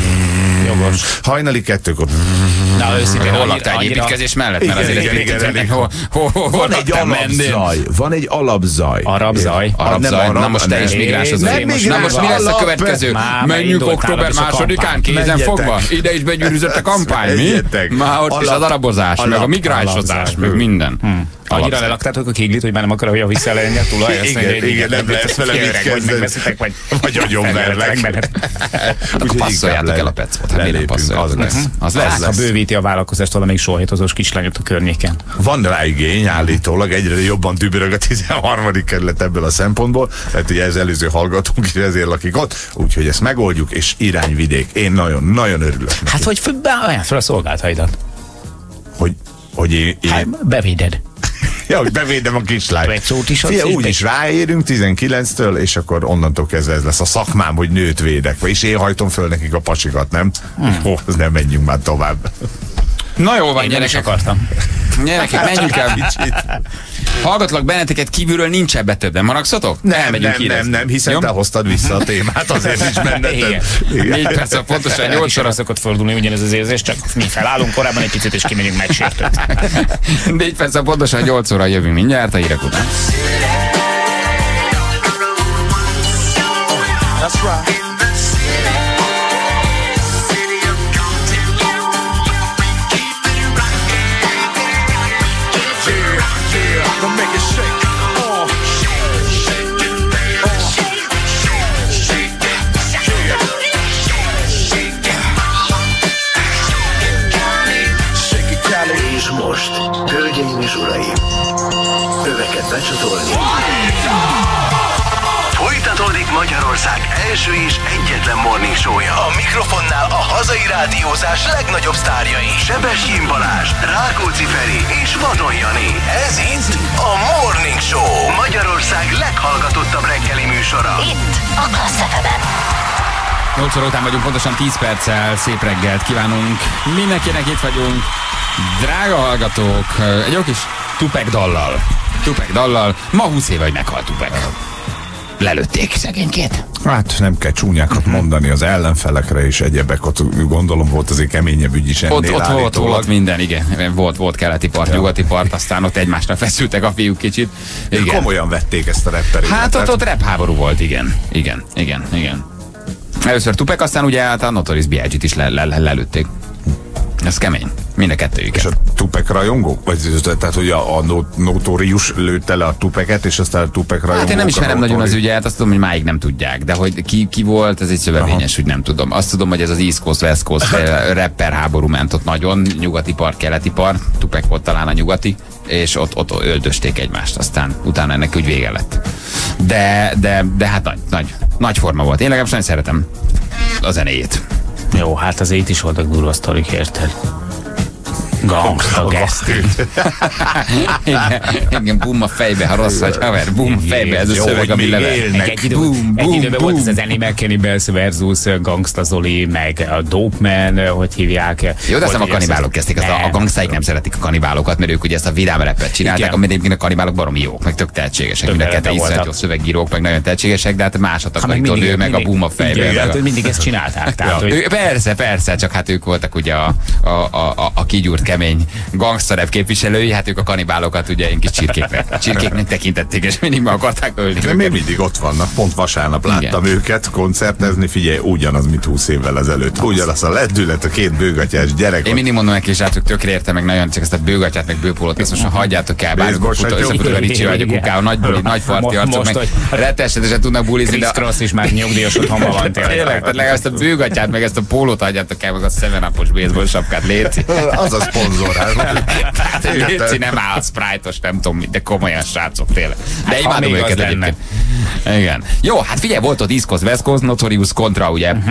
Jogos. hajnali kettőkor. Na, őszintén, Hol annyira- laktál egy annyira- építkezés mellett? Mert Igen, azért igen, egy igen, picit igen. hol- hol- hol Van egy laktál, mennél? alapzaj, van egy alapzaj. Arab zaj. Arab nem zaj. arab, Na most te is nem. migráns Nem az. migráns, Na most mi lesz a alap- következő? Már Menjünk beindult október nálad is a másodikán, kampány. kézen Menjetek. fogva? Ide is begyűrűzött a kampány, mi? Menjetek. Már ott is Alap- az arabozás, meg a alap- migránsozás, alapzaj. meg minden. Annyira Alapzaj. lelaktátok a kiglit, hogy már nem akarja, hogy visszalegyen a tulaj. azt Igen, mondja, hogy igen, nem lesz vele mit Vagy kezdeni. megveszitek, vagy Vagy agyonverlek. Akkor passzoljátok el a pecót. Hát miért nem passzoljátok? az lesz. Az lesz, lesz. Ha bővíti a vállalkozást valamelyik sóhajtozós kislányot a környéken. Van rá igény, állítólag egyre jobban dübörög a tizenharmadik kerület ebből a szempontból, tehát ugye ez előző hallgatónk is ezért lakik ott, úgyhogy ezt megoldjuk, és irányvidék. Én nagyon, nagyon örülök. Hát, hogy fő- be- olyan fel a szolgálthaidat. Hogy, hogy én, én Hát, bevéded. Ja, hogy bevédem a kislányt. Egy szót is Fia, adsz, úgy és is ráérünk tizenkilenctől, és akkor onnantól kezdve ez lesz a szakmám, hogy nőt védek. És én hajtom föl nekik a pasikat, nem? Hmm. Ó, nem menjünk már tovább. Na jó van, Én nem is gyerekek. akartam. Gyerekek, menjünk el. Hallgatlak benneteket, kívülről nincs ebbe több, nem maragszatok? Nem, Elmegyünk nem, nem, érezni. nem, hiszen Jó? te hoztad vissza a témát, azért is benne Igen. Négy perc, a pontosan Nyolc nyolc sorra szokott fordulni ugyanez az érzés, csak mi felállunk korábban egy picit, és kimegyünk megsértőt. Négy perc, pontosan nyolc óra jövünk mindjárt a hírek után. That's right. Don't make it shake. Uh. Uh. Shake it, Cali. És most, hölgyeim és uraim, öveket becsatolni. Folytatódik Magyarország első és egyetlen morning show-ja. A mikrofonnál a hazai rádiózás legnagyobb sztárjai. Sebestyén Balázs, Rákóczi Feri és Vadon Jani. Ez itt a Morning Show. Magyarország leghallgatottabb reggeli műsora. Itt a Klassz ef em-en. nyolc óra után vagyunk, pontosan tíz perccel. Szép reggelt kívánunk. Mindenkinek itt vagyunk. Drága hallgatók, egy jó kis Tupac dallal. Tupac dallal. Ma húsz éve, hogy meghalt Tupac. Lelőtték szegénykét. Hát nem kell csúnyákat mondani az ellenfelekre és egyebek, ott gondolom volt azért keményebb ügy is ennél Ott, ott volt, állítólag. volt minden, igen. Volt, volt keleti part, nyugati part, aztán ott egymásra feszültek a fiúk kicsit. Igen. Komolyan vették ezt a rapper Hát életet. ott, ott rap háború volt, igen. Igen, igen, igen. Először Tupac, aztán ugye hát a Notorious bé i gé-t is le, le, le, lelőtték. Ez kemény. Mind a kettőjüket. És a Tupac rajongók? Vagy, tehát, hogy a, a Notorious lőtte le a Tupacet, és aztán a Tupac rajongók... Hát én nem ismerem a nagyon az Notorious- ügyet, azt tudom, hogy máig nem tudják, de hogy ki, ki volt, ez egy szövevényes, hogy nem tudom. Azt tudom, hogy ez az East Coast, West Coast rapper háború ment ott nagyon, nyugati part, keleti part, Tupac volt talán a nyugati, és ott, ott öldösték egymást, aztán utána ennek úgy vége lett. De, de, de hát nagy, nagy, nagy forma volt. Én legalábbis nagyon szeretem a zenéjét. Jó, hát az itt is voltak durva sztorik, érted? Gangsta, geszti. igen, igen, bum a fejbe, ha rossz vagy haver, bum a fejbe, ez a Jó, szöveg, hogy ami még leve. élnek. Egy, idő, Boom, egy boom, időben boom. volt ez az Animal Cannibals versus Gangsta Zoli, meg a Dope Man, hogy hívják. Jó, de azt nem a Volt, hogy kanibálok kezdték, azt a, a gangstáik nem szeretik a kanibálokat, mert ők ugye ezt a vidám rappet csinálták, Igen. amit egyébként a kanibálok baromi jók, meg tök tehetségesek, mind a Többen ketten voltak. iszonyat jó szövegírók, meg nagyon tehetségesek, de hát más a takarító nő, meg a bum a fejbe. Igen, meg hát, a- hogy mindig ezt csinálták. Tehát, Ja. hogy Ő, persze, persze, csak hát ők voltak ugye a, a, a, a, a kigyúrt kemény gangsterebb képviselői, hát ők a kanibálokat ugye ilyen kis csirkéknek, csirkéknek tekintették, és mindig meg akarták ölni De őket. még mindig ott vannak. Pont vasárnap láttam Igen. őket koncertezni, figyelj, ugyanaz, mint húsz évvel ezelőtt. Ugyanaz a lendület, a két bőgatyás gyerek. Én mindig mondom neki, srácok, tökre érte meg nagyon, csak ezt a bőgatyát, meg bőpólót, ezt most már hagyjátok el, bármikor Baseball futó, satyú. összefutva a Ricsi vagy a Kukával, nagy buli, nagy parti Mo- arcok, most, meg hogy- rettenetesen tudnak bulizni, Chris de Cross is már nyugdíjas otthonban van tényleg, tényleg. tehát legalább ezt a bőgatyát, meg ezt a pólót hagyjátok el, meg a seven upos baseball sapkát, léci. Az a szponzor. Hát léci nem áll a Sprite-os, nem tudom mit, de komolyan srácok tényleg. De Hát, ha imádom még az őket lenne. egyébként. Igen. Jó, hát figyelj, volt ott East Coast, West Coast, Notorious kontra, ugye, Mhm.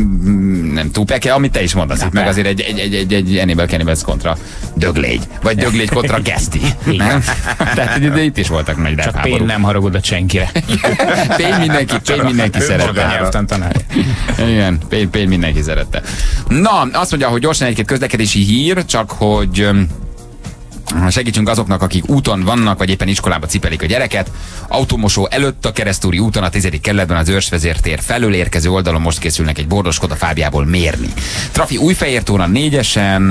mm, nem Tupac, amit te is mondasz itt, meg azért egy, egy, egy, egy, egy Animal Cannibals kontra Döglégy, vagy Döglégy kontra Geszti. Nem? Tehát de itt is voltak nagy rap Csak Pén háborúk. nem haragudott senkire. Pény mindenki, pény mindenki Csak a szerette. nyelvtan tanárja. Igen, pény, pény mindenki szerette. Na, azt mondja, hogy gyorsan egy-két közlekedési hír, csak hogy öm, segítsünk azoknak, akik úton vannak, vagy éppen iskolába cipelik a gyereket. Autómosó előtt a Keresztúri úton a tizedik kerületben az Őrsvezértér felől érkező oldalon most készülnek egy bordos Skoda Fábiából mérni. Trafi Újfehértóron négyesen,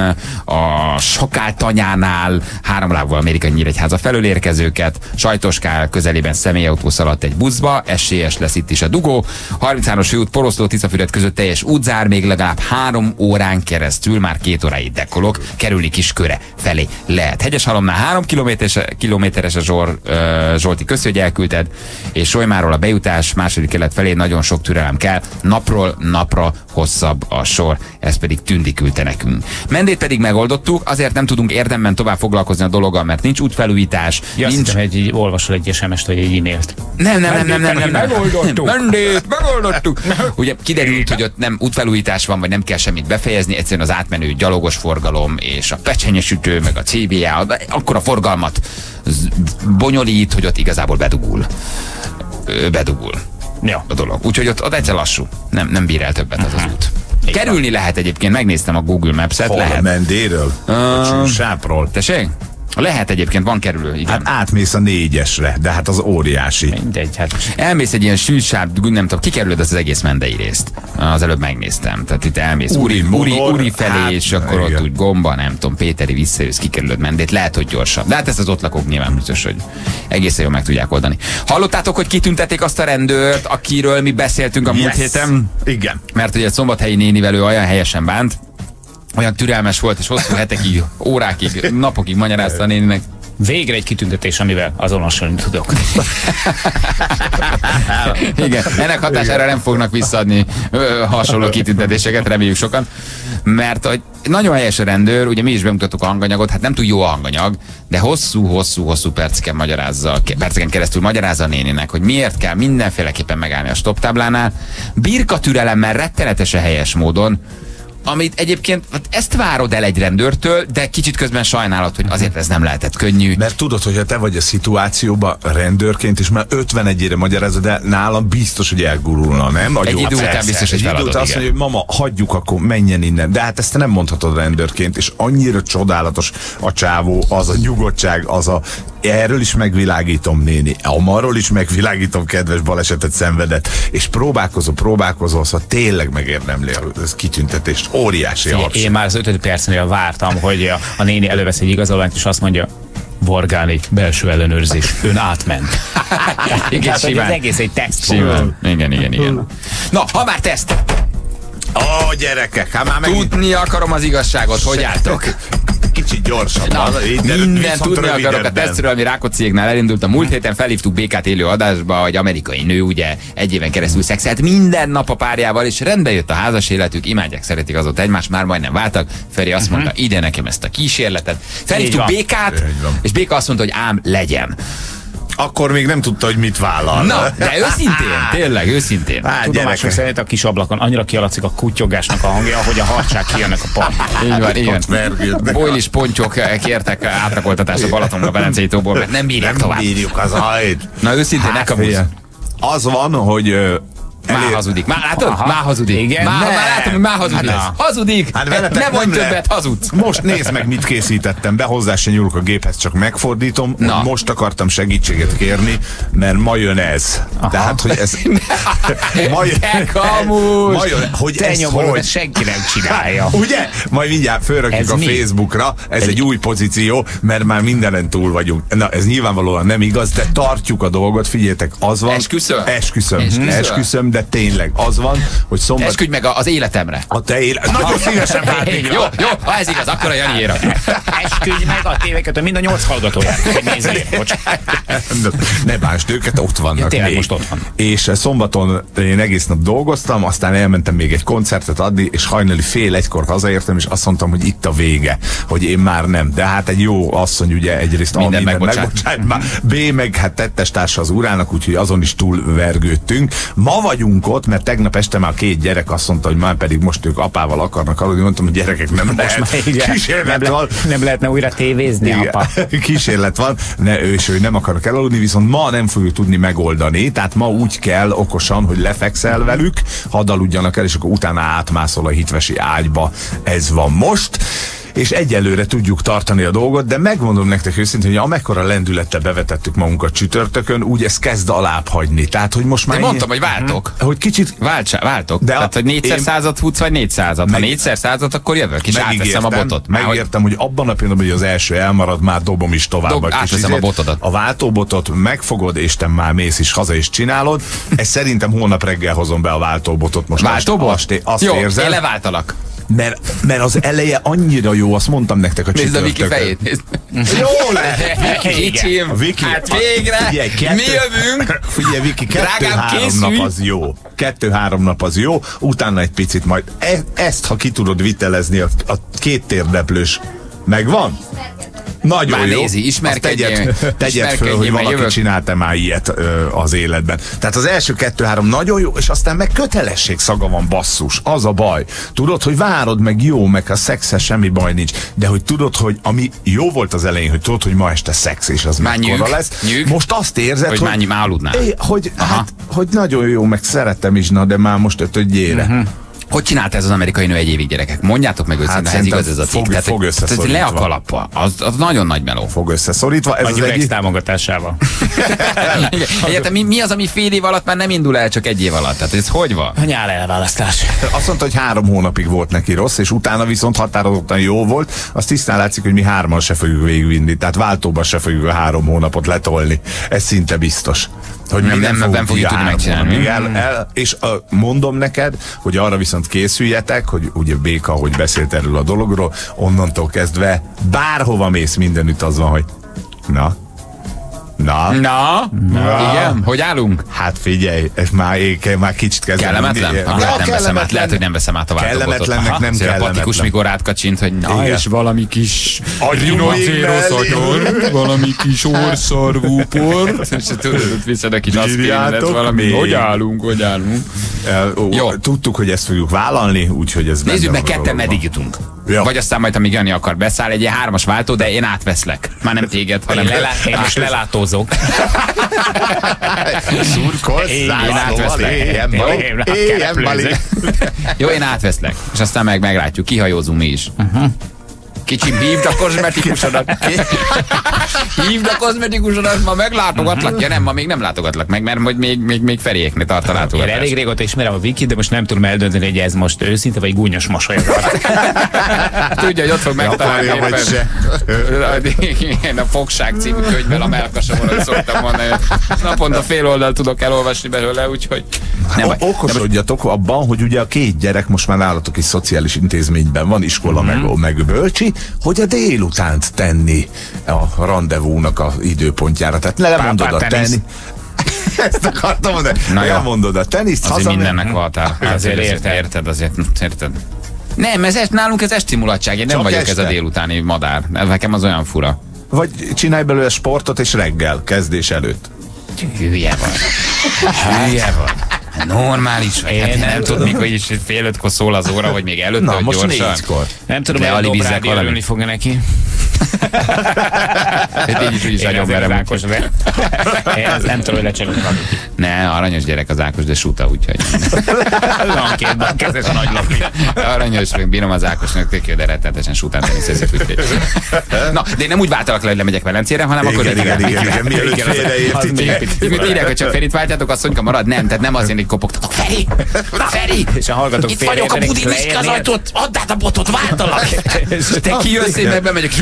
a Sakáltanyánál három lábúval mérik a Nyíregyháza felől érkezőket, Sajtoskál közelében személyautó szaladt egy buszba, esélyes lesz itt is a dugó, harminchárom főút Poroszló Tiszafüred között teljes útzár, még legalább három órán keresztül, már két óráig dekolok, kerülni Kisköre felé lehet. Hegyeshalomnál három kilométeres, kilométeres a Zsor, uh, Zsolti, köszi, hogy elküldted, és Solymáról a bejutás második kerület felé nagyon sok türelem kell, napról napra hosszabb a sor, ez pedig Tündi küldte nekünk. Mendét pedig megoldottuk, azért nem tudunk érdemben tovább foglalkozni a dologgal, mert nincs útfelújítás, Ja, azt nincs... hittem, hogy így olvasol egy es em es-t, vagy egy e-mailt. Nem, nem, nem, nem, nem, nem, nem. Megoldottuk. Mendét, megoldottuk. Ugye kiderült, hogy ott nem útfelújítás van, vagy nem kell semmit befejezni, egyszerűen az átmenő gyalogos forgalom és a pecsenyesütő, meg a cé bé á, akkor a forgalmat bonyolít, hogy ott igazából bedugul. Bedugul. Ja. A dolog. Úgyhogy ott, ott egyszer lassú. Nem, nem bír el többet az az út. Kerülni lehet egyébként, megnéztem a Google Maps-et. Hol, lehet. a Mendéről? Uh, a Sápról? Tessék? Lehet egyébként, van kerülő, igen. Hát átmész a négyesre, de hát az óriási. Mindegy, hát. Elmész egy ilyen sűsább, nem tudom, kikerülöd azt az egész Mendei részt. Az előbb megnéztem. Tehát itt elmész Uri, Uri, Uri, Uri felé, hát, és akkor igen. Ott úgy Gomba, nem tudom, Péteri visszajössz, kikerülöd Mendét. Lehet, hogy gyorsabb. De hát ezt az ott lakók nyilván biztos, hogy egészen jól meg tudják oldani. Hallottátok, hogy kitüntették azt a rendőrt, akiről mi beszéltünk a múlt yes. héten? Igen. Mert ugye egy szombathelyi nénivel ő olyan helyesen bánt, olyan türelmes volt, és hosszú hetekig, órákig, napokig magyarázta a néninek. Végre egy kitüntetés, amivel azonosulni tudok. Igen, ennek hatására nem fognak visszaadni ö, hasonló kitüntetéseket, reméljük sokan. Mert hogy nagyon helyes a rendőr, ugye mi is bemutattuk a hanganyagot, hát nem túl jó a hanganyag, de hosszú-hosszú-hosszú perceken magyarázza, perceken keresztül magyarázza a néninek, hogy miért kell mindenféleképpen megállni a stop táblánál. Birka türelemmel, rettenetesen helyes módon, amit egyébként, hát ezt várod el egy rendőrtől, de kicsit közben sajnálod, hogy azért ez nem lehetett könnyű. Mert tudod, hogyha te vagy a szituációban rendőrként, és már ötvenegyére magyarázod, de nálam biztos, hogy elgurulna, nem? A egy jó, idő után persze. Biztos, hogy egy idő után azt mondja, hogy mama, hagyjuk, akkor menjen innen. De hát ezt te nem mondhatod rendőrként, és annyira csodálatos a csávó, az a nyugodtság, az a erről is megvilágítom, néni, amarról is megvilágítom, kedves balesetet szenvedett, és próbálkozó, próbálkozó, szóval tényleg megérdemli az kitüntetést. Óriási a Én már az ötödik percnél vártam, hogy a, a néni elővesz egy igazolványt, és azt mondja, Vargáni, belső ellenőrzés, ön átment. Igen, hát, az egész egy teszt. Simán. Igen, igen, igen. Na, ha már teszt! Ó, oh, gyerekek, hát már megint... Tudni akarom az igazságot, hogy álltok? Kicsit gyorsabban. Na, minden tudni akarok a tesztről, ami Rákócziéknál elindult. A múlt héten felhívtuk Békát élő adásba, hogy amerikai nő ugye egy éven keresztül szexelt minden nap a párjával, és rendbe jött a házas életük, imádják, szeretik azóta egymást, már majdnem váltak. Feri azt mondta, ide nekem ezt a kísérletet. Felhívtuk Békát, és Béka azt mondta, hogy ám legyen. Akkor még nem tudta, hogy mit vállal. Na, de őszintén, tényleg, őszintén. Hát, tudomásom szerint a kis ablakon annyira kialatszik a kutyogásnak a hangja, hogy a harcsák kijönnek a parton. Így van, igen. Bojlis pontyok kértek átrakoltatást a Balatonba, Velencei tóból, mert nem bírják nem tovább. Nem bírjuk az ajt. Na, őszintén, hát, ne az van, hogy... Már elér... hazudik. Már látod? Aha. Már hazudik. Igen. Már, már látom, hogy már hazudik. Hát hazudik. Hát ne mondj többet, hazudsz. Most nézd meg, mit készítettem be, hozzá se nyúlok a géphez, csak megfordítom. Na. Most akartam segítséget kérni, mert ma jön ez. Aha. Tehát, hogy ez... ma jön... Te kamus! Ma jön, hogy te ez nyomorod, hogy... senki nem csinálja. Ugye? Majd mindjárt fölrakjuk a mi? Facebookra. Ez egy... egy új pozíció, mert már mindenen túl vagyunk. Na, ez nyilvánvalóan nem igaz, de tartjuk a dolgot. Figyeljetek, az van... Esküszöm? Esküszöm. Esküszöm, de tényleg az van, hogy szombat... Esküdj meg az életemre. A te élet... Nagyon szívesen várnék. Jó, jó, ha ez igaz, akkor a Janiéra. Esküdj meg a tévéket, mind a nyolc hallgatóját. Ne bánsd őket, ott vannak. Ja, tényleg most ott van. És szombaton én egész nap dolgoztam, aztán elmentem még egy koncertet adni, és hajnali fél egykor hazaértem, és azt mondtam, hogy itt a vége, hogy én már nem. De hát egy jó asszony, ugye egyrészt minden megbocsát. B, meg hát tettestársa az urának, úgyhogy azon is túl vergődtünk. Ma vagyunk ott, mert tegnap este már két gyerek azt mondta, hogy már pedig most ők apával akarnak aludni. Mondtam, hogy gyerekek, nem lehet. Kísérlet nem, van. Le, nem lehetne újra tévézni, igen. Apa. Kísérlet van, ne, ő és ő nem akarnak elaludni, viszont ma nem fogjuk tudni megoldani. Tehát ma úgy kell okosan, hogy lefekszel velük, hadd aludjanak el, és akkor utána átmászol a hitvesi ágyba. Ez van most. És egyelőre tudjuk tartani a dolgot, de megmondom nektek őszintén, hogy amekkora lendülettel bevetettük magunkat csütörtökön, úgy ez kezd alább hagyni. Tehát, hogy most már... Én mondtam, hogy váltok. Hogy kicsit... Váltsá, váltok. De tehát, hogy négyszer én... százat futsz, vagy négyszázat. Ha négyszer százat, akkor jövök, és átveszem a botot. Megértem, hogy abban a pillanatban, hogy az első elmarad, már dobom is tovább. Dob, átveszem a botodat. A váltóbotot megfogod, és te már mész is haza, és csinálod. Ez szerintem holnap reggel hozom be a váltóbotot. Most váltóbot? Azt, azt jó, érzem. én leváltalak. Mert, mert az eleje annyira jó, azt mondtam nektek a csütörtökön. Nézd a Viki fejét, nézd. Jó lehet. Kicsim, Viki, hát végre, figyelj, kettő, mi jövünk. Figyelj, Viki, kettő-három nap az jó. Kettő-három nap az jó, utána egy picit majd e, ezt, ha ki tudod vitelezni, a, a két térdeplős megvan? Nagyon már jó. nézi, ismerkedjél. Tegyed, tegyed föl, hogy valaki jövök. Csinálta már ilyet ö, az életben. Tehát az első kettő-három nagyon jó, és aztán meg kötelesség szaga van, basszus. Az a baj. Tudod, hogy várod, meg jó, meg a szexes semmi baj nincs. De hogy tudod, hogy ami jó volt az elején, hogy tudod, hogy ma este szex, és az mekkora lesz. Nyűg. Most azt érzed, hogy, hogy mennyi már aludnál. É, hogy, hát, hogy nagyon jó, meg szeretem is, na, de már most ötödjére. Uh-huh. Hogy csinálta ez az amerikai nő egy évig, gyerekek? Mondjátok meg őszintén, hát ez igaz ez a cikk. Fog, fog összeszorítva. Le a kalappa. Az, az nagyon nagy meló. Fog összeszorítva. Ez a az Gyurex egyik támogatásával. Egyáltalán mi, mi az, ami fél év alatt már nem indul el, csak egy év alatt? Tehát ez hogy van? A nyár elválasztás. Azt mondta, hogy három hónapig volt neki rossz, és utána viszont határozottan jó volt. Azt tisztán látszik, hogy mi hárman se fogjuk végigvinni. Tehát váltóban se fogjuk a három hónapot letolni. Ez szinte biztos. Hogy nem, nem, nem, nem fogjuk tudni megcsinálni. El, el, és a, mondom neked, hogy arra viszont készüljetek, hogy ugye Béka, hogy beszélt erről a dologról, onnantól kezdve bárhova mész, mindenütt az van, hogy na, na, na, na. Igen, hogy állunk? Hát figyelj, ez már, éke, már kicsit kezdem. Kellemetlen? Ha, lehet, nem veszem át, lehet, hogy nem veszem át a váltogatot. Kellemetlennek nem kellemetlen. Patikus, mikor átkacsint, hogy na, igen. És valami kis rinocérosz agyon, valami kis orszarvú por, és tudod, viszed a kis aszpirinet, valami, hogy állunk, hogy állunk. Jó. Tudtuk, hogy ezt fogjuk vállalni, úgyhogy ez nézzük meg, ketten meddig jutunk. Ja. Vagy aztán majd, amíg Jani akar beszáll, egy ilyen hármas váltó, de én átveszlek. Már nem téged, hanem én, lelá, én most lelátózok. Szurkolsz, én átveszlek. Jó, én átveszlek. És aztán meg meglátjuk, kihajózunk mi is. Uh-huh. Kicsim, hívd a kozmetikusodat. Hívd a kozmetikusodat, ma meglátogatlak. Ja nem, ma még nem látogatlak meg, mert hogy még, még, még Feriéknek tart a látogatás. Én elég régóta ismerem a Vikit, de most nem tudom eldönteni, hogy ez most őszinte, vagy gúnyos mosolyog. Tudja, hogy ott fog megtalálni. Vagy se. Én a Fogság című könyvvel a melkasomon, hogy szoktam mondani, hogy naponta fél oldal tudok elolvasni belőle, úgyhogy... Nem, okosodjatok abban, hogy ugye a két gyerek most már nálatok is szociális intézményben van, iskola mm-hmm. meg, meg bölcsi, hogy a délutánt tenni a rendezvúnak a időpontjára. Tehát lemondod a tenni. Ezt akartam mondani. Lemondod a teniszt. Azért haza mindennek voltál. Azért érted, érted, azért érted. Nem, ez est, nálunk ez estimulatság. Én nem Csak vagyok este? Ez a délutáni madár. Nekem az olyan fura. Vagy csinálj belőle sportot és reggel, kezdés előtt. Hülye van. Hülye van. Normális vagy. Hát én nem tudom, mikor is fél ötkor szól az óra, hogy még előtte, na, hogy most gyorsan. négykor. Nem tudom, hogy a Dobrádi örülni fogja neki. Így is, úgy is nagyon merem. Ákos, de ez nem tudom, hogy lecserélni valamit. Ne, aranyos gyerek az Ákos, de suta, úgyhogy. Lankérban kezes nagy lapni. Aranyos, meg bírom az Ákosnak, tök jó, de rettenetesen sután teniszezik, úgyhogy. Na, de én nem úgy váltalak le, hogy lemegyek Velencére, hanem akkor... Igen, igen, igen, igen, mielőtt félreértitek. Mit írják, hogy csak Ferit váltjátok, asszonyka marad? Nem, tehát nem azért, hogy kopogtatok. Feri! Feri! És a hallgatók itt vagyok a budi az ajtót, add át a botot, váltalak! Te kijössz, én meg bemegyek.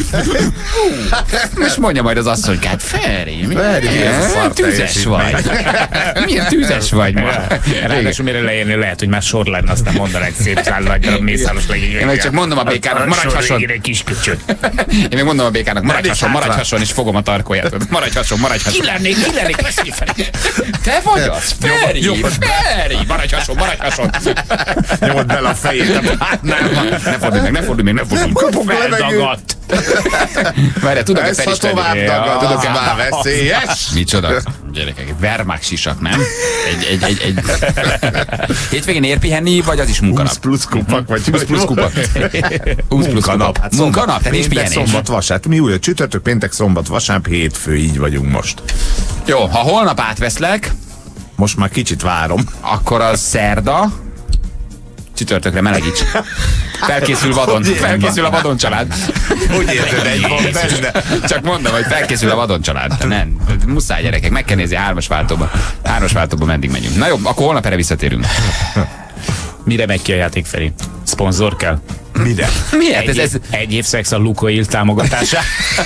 Most mondja majd az asszonykát, Feri, milyen tüzes vagy. Milyen tüzes vagy ma. Ráadásul mire leérni lehet, hogy már sor lenne, aztán mondaná egy szép száll nagy mészáros legény. Én meg csak mondom a békának, maradj hason. Én meg mondom a békának, maradj hason, maradj hason, és fogom a tarkóját. Maradj hason, maradj hason. Ki lennék, ki lennék, beszélj Feri. Te vagy az? Feri, Feri, maradj hason, maradj hason. Nyomod bele a fejét. Ne fordulj meg, ne fordulj meg, ne fordulj meg. Kopog levegőt. Várjál, tudok-e Feri is tenni? Tudok-e már veszélyes? Micsoda? Gyerekek, Wehrmacht sisak, nem? Egy, egy, egy, egy... Hétvégén ér pihenni, vagy az is munkanap? húsz plusz kupak, vagy húsz plusz kupak. húsz plusz munkanap. Hát munkanap, tehát és pihenés. Szombat, vasárnap. Mi újra csütörtök, péntek, szombat, vasárnap, hétfő, így vagyunk most. Jó, ha holnap átveszlek, most már kicsit várom. Akkor az szerda, csütörtökre melegíts. Felkészül vadon. Felkészül a vadon család. Úgy érzed, egy van benne. Csak mondom, hogy felkészül a vadon család. Nem, muszáj gyerekek, meg kell nézni a hármas váltóba. Hármas váltóba meddig megyünk. Na jó, akkor holnap erre visszatérünk. Mire megy ki a játék, Feri? Szponzor kell? Mire? Miért? Egy, ez, ez... egy év szex a Lukoil támogatása.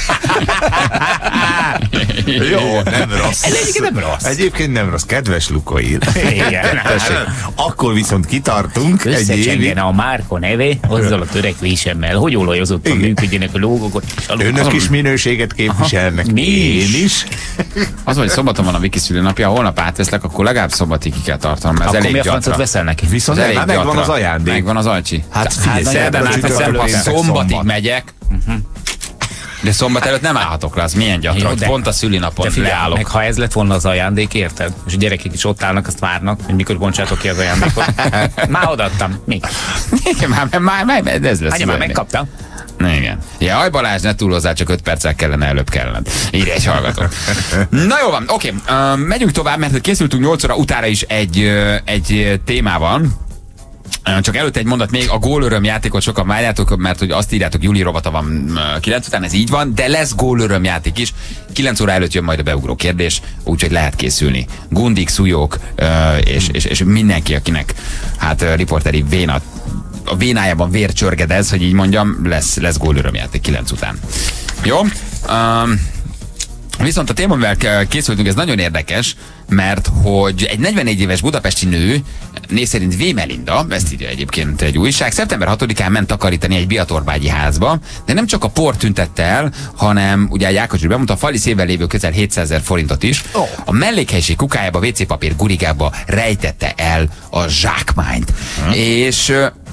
Jó, nem rossz. Ez egyébként nem rossz. Egyébként nem rossz. Kedves Lukoil. Igen. Akkor viszont kitartunk egy évig. a márka neve azzal a törekvésemmel, hogy olajozottan működjenek a logók. Önök is minőséget képviselnek. Mi Én is. Az, hogy szombaton van a Viki szülőnapja, holnap átveszlek, akkor legalább szombatig ki kell tartanom, mert ez elég gyatra. Akkor mi a francot veszel neki? Viszont nem, megvan az ajándék. Megvan az ajcsi. Hát figyelj, szerdán átveszem, ha szombatig megyek. De szombat előtt nem állhatok le, az milyen gyatra, Jó, hogy de- pont a szülinapon De figyelj, leállok. meg ha ez lett volna az ajándék, érted? És a gyerekek is ott állnak, azt várnak, hogy mikor bontsátok ki az ajándékot. Már odaadtam. Mi? Igen, már, már, már, már ez lesz. Anya, már megkaptam. Igen. Jaj, Balázs, ne túlozzál, csak öt perccel kellene, előbb kellene. Írja egy hallgató. Na jó van, oké, uh, megyünk tovább, mert készültünk nyolc óra utára is egy, uh, egy témával. Uh, Csak előtte egy mondat még, a gólöröm játékot sokan várjátok, mert hogy azt írjátok, Júli rovata van uh, kilenc után, ez így van, de lesz gólöröm játék is. kilenc óra előtt jön majd a beugró kérdés, úgyhogy lehet készülni. Gundik, Szújók uh, és, és, és mindenki, akinek hát uh, riporteri véna a vénájában vér csörgedez, hogy így mondjam, lesz, lesz gólörömjáték kilenc után. Jó? Um, viszont a témamivel készültünk, ez nagyon érdekes, mert hogy egy negyvennégy éves budapesti nő, név szerint V. Melinda, ezt írja egyébként egy újság, szeptember hatodikán ment takarítani egy biatorbágyi házba, de nem csak a por tüntette el, hanem ugye Jákos úr bemondta, a fali szévvel lévő közel hétszázezer forintot is. Oh. A mellékhelyiség kukájába, vé cé papír gurigába rejtette el a zsákmányt. Hmm. És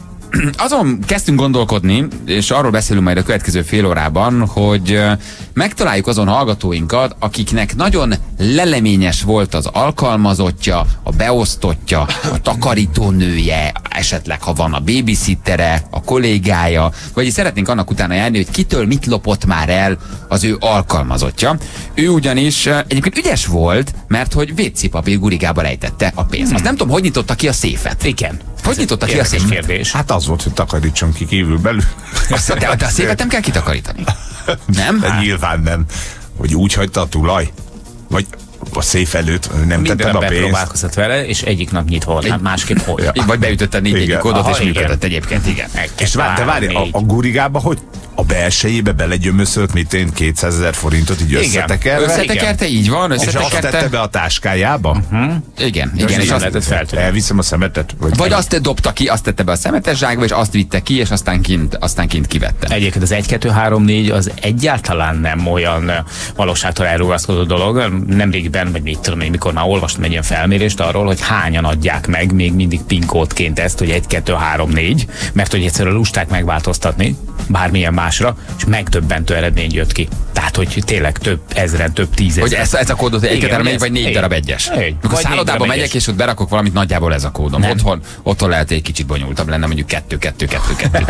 azon kezdtünk gondolkodni, és arról beszélünk majd a következő fél órában, hogy megtaláljuk azon hallgatóinkat, akiknek nagyon leleményes volt az alkalmazottja, a beosztottja, a takarítónője, esetleg ha van a babysittere, a kollégája, vagy szeretnénk annak utána járni, hogy kitől mit lopott már el az ő alkalmazottja. Ő ugyanis egyébként ügyes volt, mert hogy vé cé papír gurigába rejtette a pénzt. Azt nem tudom, hogy nyitotta ki a széfet. Igen. Hogy nyitotta ki a széfet? Kérdés. Hát az volt, hogy takarítson ki kívül belül. Azt, de, de a széfet nem kell kitakarítani. Nem? De nyilván nem. Vagy úgy hagyta a tulaj? Vagy a széf előtt nem Minden tetted a ember pénzt? próbálkozott vele, és egyik nap nyitva volt. Hát másképp hogy? Ja. Vagy beütötted négy Igen. kódot, Aha, és igen. működött egyébként, igen. És vár, de várj, a, a gurigába, hogy a belsejébe belegyömöszölt, mit én kétszázezer forintot így összetekerve? Összetekerte, így van, És azt tette összetekerte. be a táskájába? Igen, igen, és és nem azt, lehetett feltűnni. Elviszem a szemetet? Vagy, vagy azt dobta ki, azt tette be a szemetes zsákba, és azt vitte ki, és aztán kint, aztán kint kivette. Egyébként az egy kettő három négy az egyáltalán nem olyan ö, valóságtól elrugaszkodó dolog. Nemrégben, vagy mit tudom én, mikor már olvastam egy ilyen felmérést arról, hogy hányan adják meg még mindig PIN kódként ezt, hogy egy kettő három négy, mert hogy egyszerűen lusták megváltoztatni bármilyen másra, és megdöbbentő eredmény jött ki. Tehát, hogy tényleg több ezren, több tízezer. Hogy ez, ez a kódot egy Igen, darab hogy egy, vagy ez- négy igen. darab egyes. Igen. Mikor Vagy szállodába négy darab megyek, egyes. és ott berakok valamit, nagyjából ez a kódom. Nem. Otthon, otthon lehet egy kicsit bonyolultabb lenne, mondjuk kettő, kettő, kettő, kettő.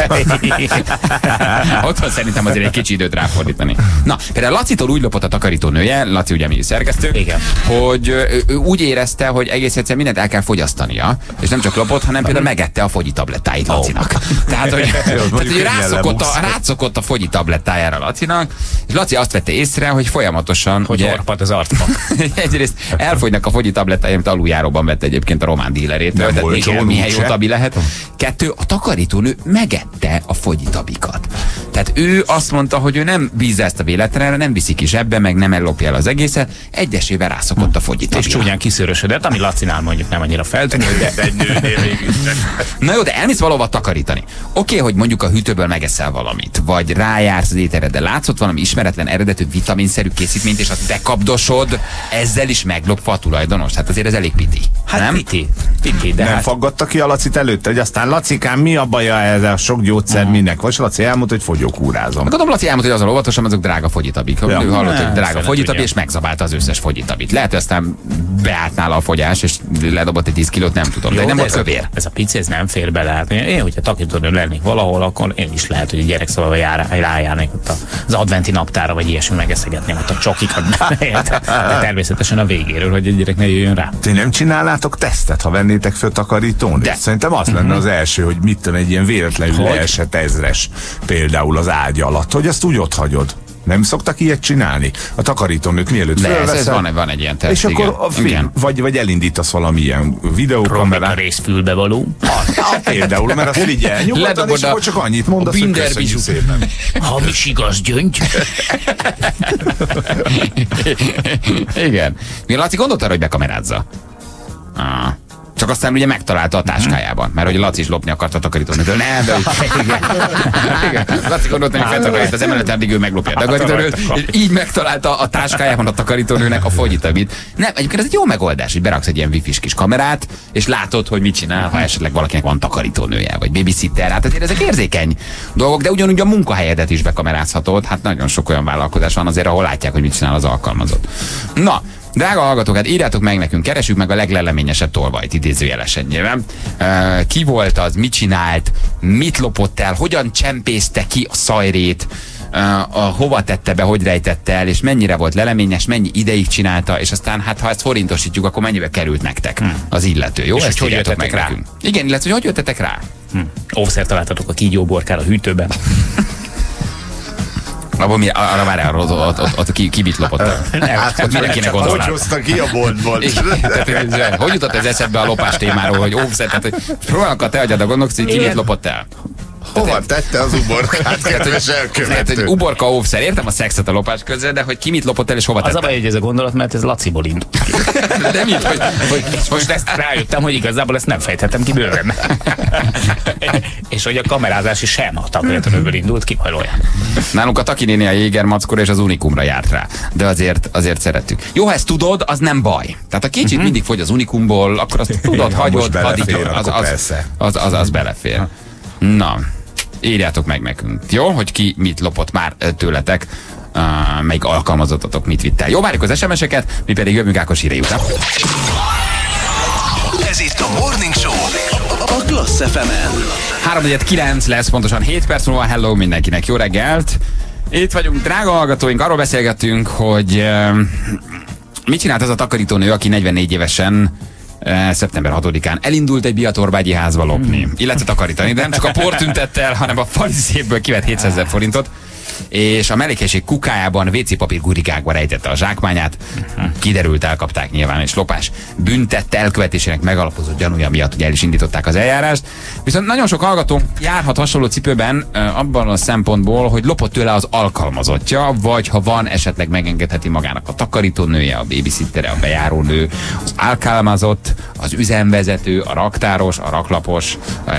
Otthon szerintem azért egy kicsi időt ráfordítani. Na, például Lacitól úgy lopott a takarítónője, Laci ugye mi szerkesztő, Igen. hogy ő, ő úgy érezte, hogy egész egyszerűen mindent el kell fogyasztania, és nem csak lopott, hanem például megette a fogyi tablettáit Lacinak. Tehát, hogy, tehát, hogy könnyen rászokott a, lemusz. rászokott a fogyi tablettájára Lacinak, és Laci azt vette észre, hogy folyamatosan Hogy ugye, orpad az arcba. egyrészt elfogynak a fogyi tablettája, amit aluljáróban vette egyébként a román dílerétől, Nem tehát volt igen, jól milyen úgyse. jó tabi lehet. Kettő, a takarítónő megette a fogyi tabikat. Tehát ő azt mondta, hogy ő nem bízza ezt a véletlenre, nem viszi ki zsebbe, meg nem ellopja el az egészet, egyesével rászokott a fogyi És tabira. csúnyán kiszörösödött, ami Lacinál mondjuk nem annyira feltűnő, de egy nőnél mégis. Na jó, de elmész valahova takarítani. Oké, hogy mondjuk a hűtőből megeszel valamit, vagy rájársz az ételre, de látszott valami ismeretlen eredetű vitaminszerű készítményt, és azt bekapdosod, ezzel is meglopva a tulajdonos. Hát azért ez elég piti. hát nem? piti. Piti, de Nem hát faggatta ki a Lacit előtte, hogy aztán Lacikám, mi a baja ez a sok gyógyszer, minek? Vagy Laci elmondta, hogy fogyókúrázom. Meg gondolom, Laci elmondta, hogy azon óvatosan, azok drága fogyitabik. Ja. Ja. Ő hallott, hogy Ne, drága fele fogyitabi, tudja. és megzabálta az összes fogyitabit. Lehet, hogy aztán beállt nála a fogyás, és ledobott egy tíz kilót, nem tudom, jó, de nem de volt ez, a, kövér. ez a pici, ez nem fér bele. Hát én, hogyha takarítani lennék valahol, akkor én is lehet, hogy a gyerekszobába jár, rájárnék ott az adventi naptára, vagy ilyesmi, megeszegetném ott a csokikat. De természetesen a végéről, hogy egy gyerek ne jöjjön rá. Ti nem csinálnátok tesztet, ha vennétek föl takarítón? De. Szerintem az lenne az első, hogy mit tudom, egy ilyen véletlenül Hogy? leesett ezres például az ágy alatt, hogy azt úgy ott hagyod. Nem szoktak ilyet csinálni? A takarítónők mielőtt De ez, ez fölveszed, van, van egy ilyen teszt, és akkor igen. a film, Igen. vagy, vagy elindítasz valamilyen Próbálj a videókamerát. rész fülbe való. Ja, például, mert azt figyelj, nyugodtan, Ledobod és a- akkor csak annyit a mondasz, hogy binder köszönjük bizsút. szépen. Hamis igaz gyöngy. Igen. Mi Laci gondolt arra, hogy bekamerázza? Ah. Csak aztán ugye megtalálta a táskájában, mert hogy Laci is lopni akart a takarítónőtől. Nem, de igen. Laci gondolt, hogy feltakarít az emelet, addig ő meglopja a takarítónőt, és így megtalálta a táskájában a takarítónőnek a fogyit, amit. Nem, egyébként ez egy jó megoldás, hogy beraksz egy ilyen wifi-s kis kamerát, és látod, hogy mit csinál, ha esetleg valakinek van takarítónője, vagy babysitter. Hát azért ezek érzékeny dolgok, de ugyanúgy a munkahelyedet is bekamerázhatod. Hát nagyon sok olyan vállalkozás van azért, ahol látják, hogy mit csinál az alkalmazott. Na, drága hallgatók, hát írjátok meg nekünk, keresjük meg a legleleményesebb tolvajt, idézőjelesen nyilván. Uh, ki volt az, mit csinált, mit lopott el, hogyan csempészte ki a szajrét, uh, a, hova tette be, hogy rejtette el, és mennyire volt leleményes, mennyi ideig csinálta, és aztán hát ha ezt forintosítjuk, akkor mennyibe került nektek hmm. az illető, jó? És ezt hogy jöttetek meg rá? Nekünk. Igen, illetve hogy hogy jöttetek rá? Hmm. Óvszert találtatok a kígyóborkál a hűtőben. Abban mi, arra várjál, ott, ott, ott, ott ki, ki mit lopott el? Hát, ott mindenkinek gondolnád. Hogy hozta ki a boltból? Hogy jutott ez eszedbe a lopás témáról, hogy óvszert, tehát hogy próbálnak a te agyad a gondok, hogy ki mit lopott el? Hova tette az uborkát, kedves elkövető? Hogy uborka, óvszer, értem a szexet a lopás közben, de hogy ki mit lopott el és hova Az tette? a baj, hogy ez a gondolat, mert ez Laciból indult. De mit? Hogy, hogy, most ezt rájöttem, hogy igazából ezt nem fejthetem ki bőven. És hogy a kamerázási sem a takarítónőből indult ki, valójában. Nálunk a Taki néni a Jégermackor és az Unikumra járt rá, de azért, azért szerettük. Jó, ha ezt tudod, az nem baj. Tehát a kicsit uh-huh. mindig fogy az Unikumból, akkor azt tudod, ha hagyod, belefér, az, az, az, az, az, az belefér. Na, írjátok meg nekünk, jó? Hogy ki mit lopott már tőletek, uh, melyik alkalmazottatok mit vitt el. Jó, várjuk az es em es-eket, mi pedig jövünk Ákos hírei után. Ez itt a Morning Show a Klassz ef emen. három kilenc lesz, pontosan hét perc múlva. Hello mindenkinek, jó reggelt! Itt vagyunk, drága hallgatóink, arról beszélgettünk, hogy uh, mit csinált az a takarítónő, aki negyvennégy évesen uh, szeptember hatodikán elindult egy Biatorbágyi házba lopni, hmm. illetve takarítani, de nem csak a port tüntette el, hanem a fali szépből kivett hétszázezer forintot, és a mellékhelység kukájában vé cé papír gurikákba rejtette a zsákmányát. Kiderült, elkapták nyilván, és lopás büntette elkövetésének megalapozott gyanúja miatt ugye el is indították az eljárást. Viszont nagyon sok hallgató járhat hasonló cipőben abban a szempontból, hogy lopott tőle az alkalmazottja, vagy ha van, esetleg megengedheti magának a takarítónője, a babysittere, a bejárónő, az alkalmazott, az üzemvezető, a raktáros, a raklapos,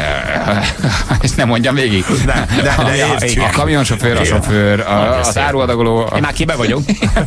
és nem mondjam végig. De, de, de a, a kamionsofőr, a sofőr, a, az áruadagoló. A... Én már kibe vagyok.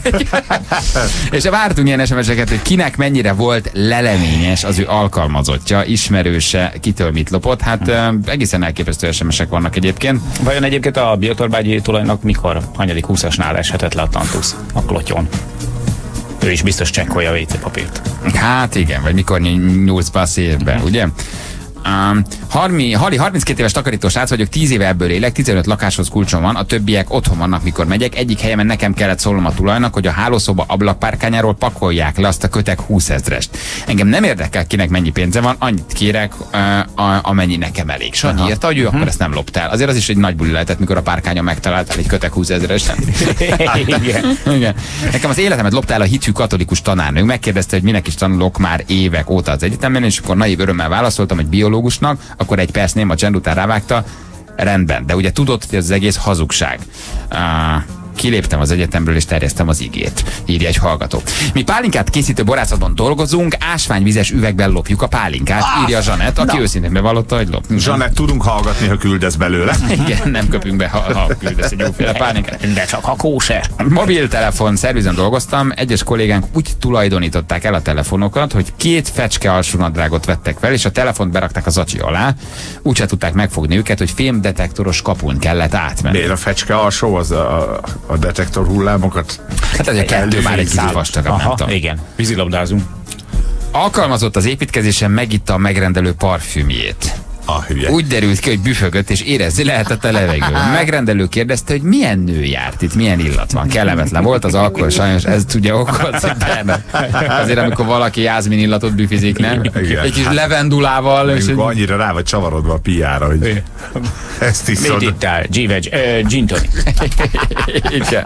És vártunk ilyen es em es-eket, hogy kinek mennyire volt leleményes az ő alkalmazottja, ismerőse, kitől mit lopott. Hát hmm. egészen elképesztő es em es-ek vannak egyébként. Vajon egyébként a Biatorbágyi tulajnak mikor, hanyadik húszasnál eshetett le a tantusz a klotyon? Ő is biztos csekkolja a vé cé papírt. Hát igen, vagy mikor nyúlsz be a szélbe, hmm. ugye? Um, Harmi, Harri, harminckét éves takarítós srác vagyok, tíz éve ebből élek, tizenöt lakáshoz kulcsom van, a többiek otthon vannak, mikor megyek. Egyik helyemen nekem kellett szólnom a tulajnak, hogy a hálószoba ablakpárkányáról pakolják le azt a kötek húszezrest. Engem nem érdekel, kinek mennyi pénze van, annyit kérek, uh, amennyi nekem elég. Sanyi írta, hogy ő uh-huh. akkor ezt nem loptál. Azért az is egy nagy buli lehetett, mikor a párkányon megtaláltál egy kötek húszezrest. Igen. Igen. Nekem az életemet loptál a hitű katolikus tanárnő. Megkérdezte, hogy minek is tanulok már évek óta az egyetemen, és akkor naív örömmel válaszoltam, hogy biológusnak, akkor egy perc néma csend után rávágta, rendben, de ugye tudod, hogy ez az egész hazugság. Uh, kiléptem az egyetemről és terjesztem az igét, írja egy hallgató. Mi pálinkát készítő borászatban dolgozunk, ásványvizes üvegben lopjuk a pálinkát, írja Zsanett, aki Na. őszintén bevallotta, hogy lop. Zsanett, tudunk hallgatni, ha küldesz belőle. Igen, nem köpünk be, ha, ha küldesz egy jóféle pálinkát. De csak ha kóser. Mobiltelefon szervizen dolgoztam, egyes kollégánk úgy tulajdonították el a telefonokat, hogy két fecske alsónadrágot vettek fel, és a telefont berakták az acsi alá. Úgy se tudták megfogni őket, hogy fémdetektoros kapun kellett átmenni. Miért a fecske alsó az a, a detektor hullámokat? Hát ez a kettő már egy kicsit vastagabb, nem tudom. Igen, vízilabdázunk. Alkalmazott az építkezésen, megitta a megrendelő parfümjét. A hülye. Úgy derült ki, hogy büfögött, és érezni lehetett a levegő. A megrendelő kérdezte, hogy milyen nő járt itt, milyen illat van. Kellemetlen volt az alkohol, sajnos ez tudja okozni, de azért, amikor valaki jázmin illatot büfizik, nem? Igen. Egy kis levendulával. És egy... annyira rá vagy csavarodva a piára, hogy ezt iszod. Mit ittál? G-veg, uh, gin tonic. Igen.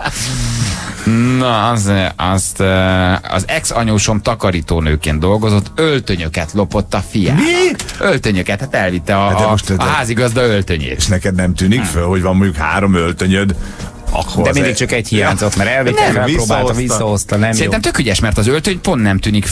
Na, az, azt, az ex-anyósom takarítónőként dolgozott, öltönyöket lopott a fiának. Mi? Öltönyöket, hát elvitte a, a, a házigazda öltönyét. És neked nem tűnik hmm. föl, hogy van mondjuk három öltönyöd? De mindig egy... csak egy hiányzott, mert elvitte, felpróbálta, visszahozta, nem Szerintem jó. tök ügyes, mert az öltöny pont nem tűnik fel.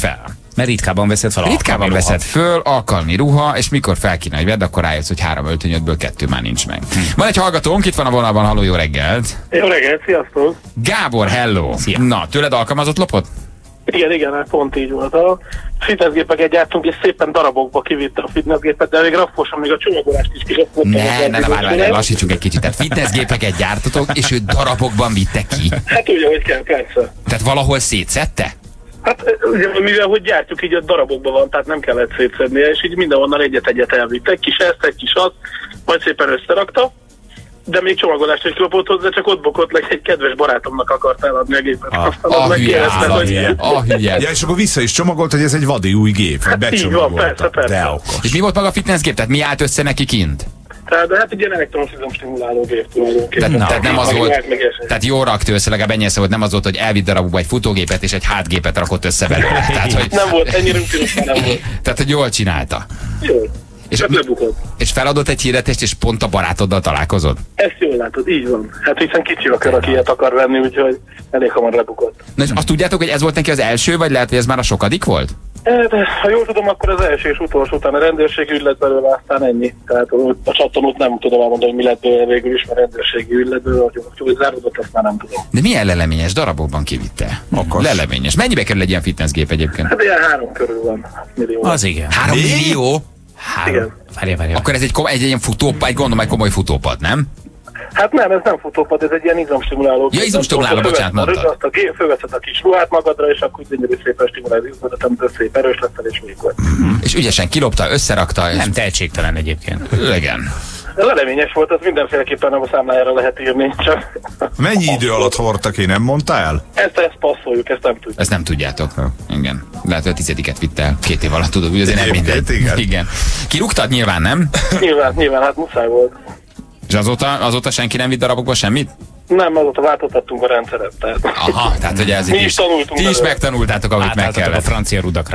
Mert ritkában veszed fel. Ritkában veszed föl, alkalmi ruha, és mikor fel kéne, hogy vedd, akkor rájössz, hogy három öltönyödből kettő már nincs meg. Hm. Van egy hallgatónk, itt van a vonalban, halló, jó reggelt. Jó reggelt, sziasztok. Gábor, hello. Szia. Na, tőled alkalmazott lopod? Igen, igen, hát pont így volt. A fitnessgépeket gyártunk, és szépen darabokba kivitte a fitnessgépet, de még rapfosan még a csomagolást is kizsapoltam. Ne, ne, ne, várj, várj, lassítsunk egy kicsit. Tehát fitnessgépeket gyártotok, és ő darabokban vitte ki. Hát úgy, ahogy kell, persze. Tehát valahol szétszedte? Hát ugye, mivel hogy gyártjuk, így a darabokban van, tehát nem kellett szétszednie, és így mindenhonnan egyet-egyet elvitt. Egy kis ezt, egy kis azt, majd szépen összerakta, de még csomagolást is lopott hozzá, csak ott bokott le, egy kedves barátomnak akart eladni a gépet. A, Aztán a az hülye, megkérdezte, a hogy... hülye, a hülye. Ja, és akkor vissza is csomagolt, hogy ez egy vadi új gép. Hát így van, persze, persze. De okos. És mi volt maga a fitnessgép? Tehát mi állt össze neki kint? Tehát, de hát egy ilyen elektromos izomstimuláló gép tulajdonképpen. Tehát, tehát nem az volt, Tehát, tehát jól rakta össze, legalább ennyi volt, nem az volt, hogy elvitt darabokba egy futógépet és egy hátgépet rakott össze belőle. Tehát, hogy, nem volt, ennyire utilos már nem volt. tehát, hogy jól csinálta. Jó. És, csak lebukott. és feladott egy hirdetést, és pont a barátoddal találkozod? Ezt jól látod, így van. Hát hiszen kicsi a kör, aki ilyet akar venni, úgyhogy elég hamar lebukott. Na és azt tudjátok, hogy ez volt neki az első, vagy lehet, hogy ez már a sokadik volt? De, ha jól tudom, akkor az első és utolsó, után a rendőrségi ügy lett belőle, aztán ennyi. Tehát a csattanót nem tudom elmondani, hogy mi lett belőle végül is, mert rendőrségi ügy lett belőle, hogy, hogy záródott, ezt már nem tudom. De milyen leleményes darabokban kivitte? Okos. Leleményes. Mennyibe kerül egy ilyen fitnessgép egyébként? Hát ilyen három körül van, millió. Az igen. Három millió? Három. Igen. Várja, várja. Akkor ez egy, komoly, egy ilyen futópad, egy gondolom egy komoly futópad, nem? Hát nem, ez nem futópad, ez egy ilyen izomstimuláló. Ja, izomstimuláló, bocsánat, mondtad. Azt a gép, fölveszed a kis ruhát magadra, és akkor gyönyörű szépen stimulálja az izmodat, amit szép erős leszel, és vékony. Mm-hmm. És ügyesen kilopta, összerakta, és... Nem tehetségtelen egyébként. Igen. Ez leleményes volt, az mindenféleképpen a számlájára lehet írni, csak... Mennyi idő alatt hordtak, én nem mondtál? Ezt, ezt passzoljuk, ezt nem tudjuk. Ezt nem tudjátok. Igen. Lehet, hogy a tizediket vitte el két év alatt, tudod, úgy azért nem mindegy. Igen. Igen. Kirúgtad nyilván, nem? Nyilván, nyilván, hát muszáj volt. És azóta, azóta senki nem vitt darabokba semmit? Nem, azóta változtattunk a rendszeret. Tehát. Aha, tehát ugye ez Mi is, is tanultunk ti is belőle. megtanultátok, amit meg Átálltatok a kellett. francia rudakra.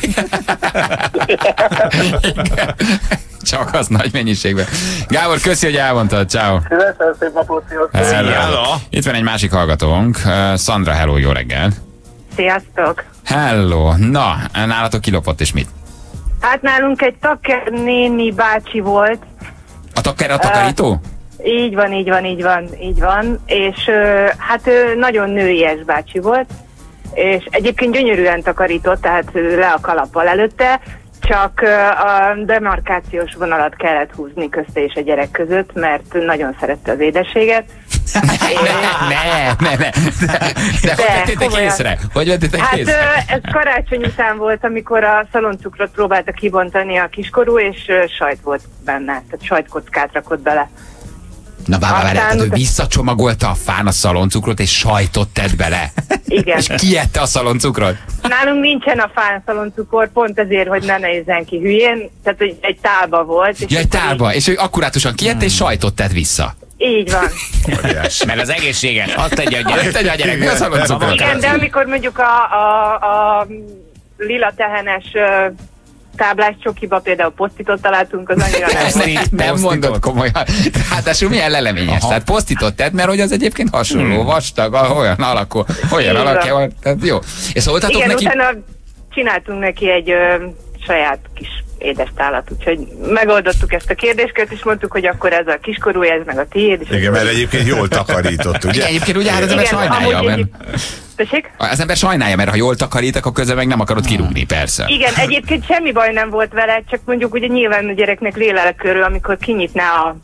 Csak az nagy mennyiségben. Gábor, köszi, hogy elmondtad. Ciao. Szívesen, szép napot, sziasztok! Hello. Itt van egy másik hallgatónk. Uh, Szandra, hello, jó reggel. Sziasztok! Hello. Na, nálatok kilopott és mit? Hát nálunk egy taker néni bácsi volt. A taker a takarító? Így van, így van, így van, így van. És ö, hát ő nagyon nőies bácsi volt, és egyébként gyönyörűen takarított, tehát ö, le a kalappal előtte, csak ö, a demarkációs vonalat kellett húzni közte és a gyerek között, mert nagyon szerette az édességet. Ne, ne, ne, ne. De, de hogy vettétek komolyan. észre? Hogy vettétek Hát észre? ö, ez karácsony után volt, amikor a szaloncukrot próbálta kibontani a kiskorú, és ö, sajt volt benne, tehát sajtkockát rakott bele. Na bár, bár, Aztán tehát ő utána- visszacsomagolta a fán a szaloncukrot, és sajtot tett bele. Igen. És ki ette a szaloncukrot? Nálunk nincsen a fán szaloncukor, pont ezért, hogy ne nézzen ki hülyén, tehát hogy egy tálba volt. És Ja, egy akkor tálba, és ő akkurátusan kiette, és sajtot tett vissza. Így van. Mert az egészséges. Azt tegye a gyerek. Tegye a gyerek, mi a szaloncukrot? Igen, de amikor mondjuk a, a, a lila tehenes ö, táblás csokiba például posztitot találtunk, az annyira nem Ezt volt. így nem mondod komolyan. Hát milyen leleményes. Aha. Tehát posztított tett, mert hogy az egyébként hasonló, Hmm. vastag, olyan alakú, olyan Így van. alakja van. Tehát jó. És szóltatok Igen, neki? utána csináltunk neki egy ö, saját kis édes tálat, úgyhogy megoldottuk ezt a kérdéskört, és mondtuk, hogy akkor ez a kiskorú, ez meg a tiéd. És Igen, mert egyébként jól takarított, Igen, ugye? egyébként ugye hát az ember igen, sajnálja, amúgy mert egyéb... Tessék? az ember sajnálja, mert ha jól takarítak, akkor közben meg nem akarod kirúgni, persze. Igen, egyébként semmi baj nem volt vele, csak mondjuk ugye nyilván a gyereknek lélelekörül, amikor kinyitná a,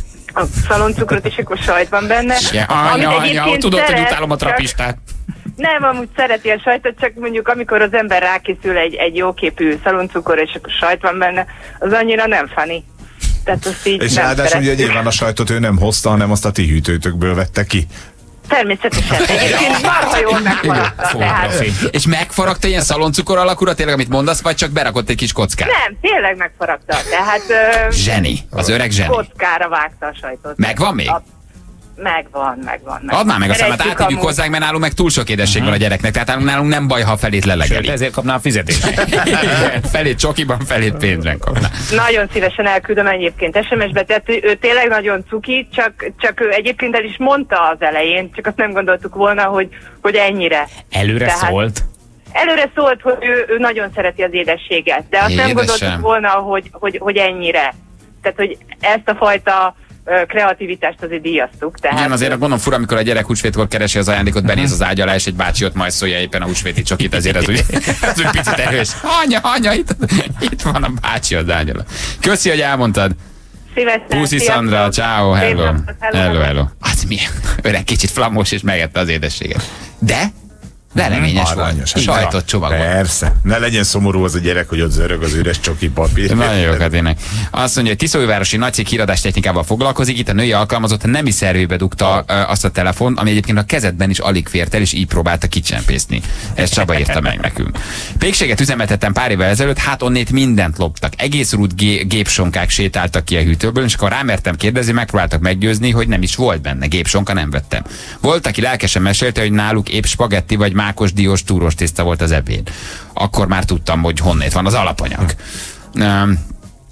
a szaloncukrot, és akkor sajt van benne. Ja, Amit anya, anya, egyébként tudod, hogy szeret, utálom a csak- trapistát. Nem, amúgy szereti a sajtot, csak mondjuk amikor az ember rákészül egy, egy jóképű szaloncukor, és akkor sajt van benne, az annyira nem funny. Tehát azt így És nem ráadásul ugye szeretjük. nyilván a sajtot ő nem hozta, hanem azt a ti hűtőtökből vette ki. Természetesen. Egyébként marha jól megmaradta. Tehát És megfaragta ilyen szaloncukor alakúra, tényleg, amit mondasz, vagy csak berakott egy kis kockát? nem, tényleg megfaragta. Tehát ö, Zseni, az öreg zseni. kockára vágta a sajtot. Megvan még? A, megvan, megvan. megvan. Add már meg a szemet, Szeretjük átadjuk amúgy. hozzánk, mert nálunk meg túl sok édesség van a gyereknek, tehát nálunk- nálunk nem baj, ha a felét Sőt, lelegeli. ezért kapná a fizetést. Igen, felét csokiban, felét pénzben kapná. Nagyon szívesen elküldöm egyébként es em es-be, tehát ő, ő tényleg nagyon cuki, csak, csak ő egyébként el is mondta az elején, csak azt nem gondoltuk volna, hogy, hogy ennyire. Előre Tehát- szólt. Előre szólt, hogy ő, ő nagyon szereti az édességet, de azt Édesem. nem gondoltuk volna, hogy, hogy, hogy ennyire. Tehát, hogy ezt a fajta ö, kreativitást azért díjaztuk. Tehát, Igen, azért gondolom fura, amikor a gyerek húsvétkor keresi az ajándékot, benéz az ágy alá, és egy bácsi ott majszolja éppen a húsvéti csokit, azért az úgy, az úgy picit erős. Anya, anya, itt, itt van a bácsi az ágy alá. Köszi, hogy elmondtad. Szívesen. Puszi Szandra, ciao, hello. Szép napot, hello. Hello, hello. Az milyen öreg, kicsit flammos, és megette az édességet. De veleményes volt. Aranyos. Sajtot csomagolt. Persze. Ne legyen szomorú az a gyerek, hogy ott zörög az üres csoki papír. Nagyon jókat tényleg. Azt mondja, hogy Tiszaújvárosi nagycég híradás technikával foglalkozik. Itt a női alkalmazott nemi szervébe dugta ö, azt a telefont, ami egyébként a kezedben is alig fért el, és így próbálta kicsempészni. Ezt Csaba írta meg nekünk. Pékséget üzemeltettem pár évvel ezelőtt, hát onnét mindent loptak. Egész rút gé gépsonkák sétáltak ki a hűtőből, és akkor rámertem kérdezni, megpróbáltak meggyőzni, hogy nem is volt benne. Gépsonka nem vettem. Volt, aki lelkesen mesélte, hogy náluk épp spagetti vagy mákos diós túros tészta volt az ebéd. Akkor már tudtam, hogy honnét van az alapanyag. Um,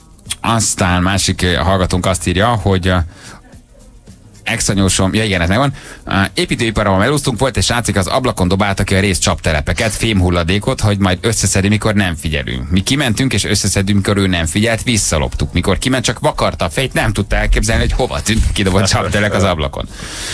aztán másik uh, hallgatónk azt írja, hogy uh, exanyósom, ja igen, ez megvan. Uh, építőiparban elúsztunk, volt egy srácik, az ablakon dobáltak ki a rész csaptelepeket, fémhulladékot, hogy majd összeszedi, mikor nem figyelünk. Mi kimentünk, és összeszedünk, mikor ő nem figyelt, visszaloptuk. Mikor kiment, csak vakarta a fejét, nem tudta elképzelni, hogy hova tűnt kidobott csaptelek az ablakon.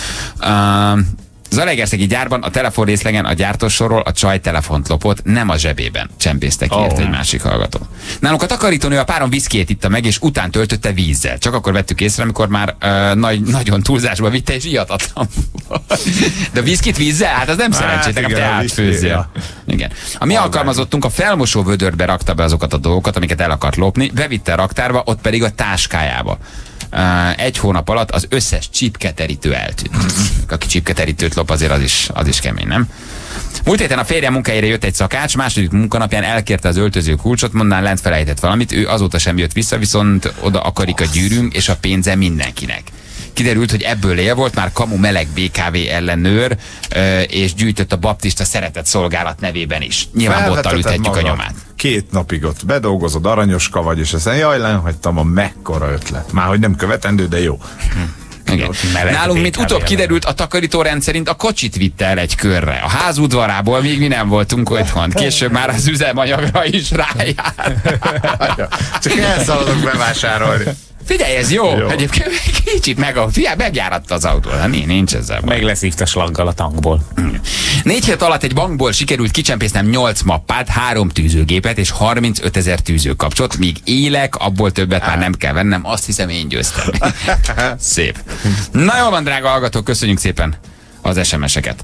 Uh, Zalaegerszegi gyárban a telefonrészlegen a gyártósorról a csaj telefont lopott, nem a zsebében csempésztek, írt Oh. egy másik hallgató. Nálunk a takarítónő a páron viszkét itta meg, és után töltötte vízzel. Csak akkor vettük észre, amikor már uh, nagy, nagyon túlzásba vitte, és ihatatlan. De a viszkit vízzel? Hát az nem szerencsét, nekem te átfőzzél. Igen. A mi alkalmazottunk a felmosó vödörbe rakta be azokat a dolgokat, amiket el akart lopni, bevitte a raktárba, ott pedig a táskájába. Uh, egy hónap alatt az összes csipketerítő eltűnt. Aki csipketerítőt lop, azért az is, az is kemény, nem? Múlt héten a férjem munkahelyére jött egy szakács, második munkanapján elkérte az öltöző kulcsot, mondán lent felejtett valamit, ő azóta sem jött vissza, viszont oda akarik a gyűrűnk és a pénze mindenkinek. Kiderült, hogy ebből él volt, már kamu meleg bé ká vé ellenőr, és gyűjtött a baptista szeretett szolgálat nevében is. Nyilván bottal ütetjük a nyomát. Két napig ott bedolgozod, aranyoska vagy, és aztán jaj, lenhagytam a mekkora ötlet. Már hogy nem követendő, de jó. Igen. Nálunk, mint utóbb kiderült, a takarító rendszerint a kocsit vitte el egy körre. A ház udvarából még mi nem voltunk otthon. Később már az üzemanyagra is rájár. Csak elszaladok bevásárolni. Figyelj, ez jó. jó. Egyébként kicsit meg, figyelj, megjáratta az autó. Hát nincs ezzel. Meg leszívta slaggal a tankból. Négy hét alatt egy bankból sikerült kicsempésznem nyolc mappát, három tűzőgépet és harmincötezer tűzőkapcsot, míg élek, abból többet már nem kell vennem, azt hiszem én győztem. Szép. Na jól van, drága hallgatók, köszönjük szépen az es em es-eket.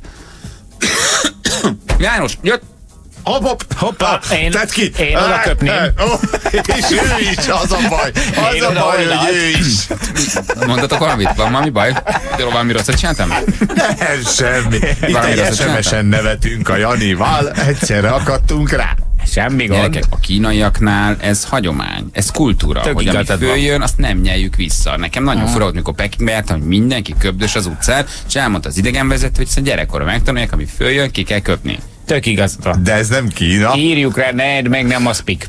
János, jött! Hopp, hopp, hoppá, én, tedd ki! Én oda köpném. Oh, és ő is, az a baj. Az Én a oda baj, oda. hogy ő is. Mondtatok valamit? Van valami baj? De valami rosszat csináltam? Nem, semmi. Itt Valami egy rosszat es em es-en nevetünk a Janival, egyszerre akadtunk rá. Semmi gond. Gyerekek, a kínaiaknál ez hagyomány, ez kultúra, Tök hogy ami igazad van. följön, azt nem nyeljük vissza. Nekem nagyon fura volt, mikor Pekingbe jártam, hogy mindenki köbdös az utcán, és elmondta az idegenvezető, hogy hiszen gyerekkorra megtanulják, ami följön, ki kell köpni. Tök igaz. De ez nem Kína. Írjuk rá, ne, meg nem a spik.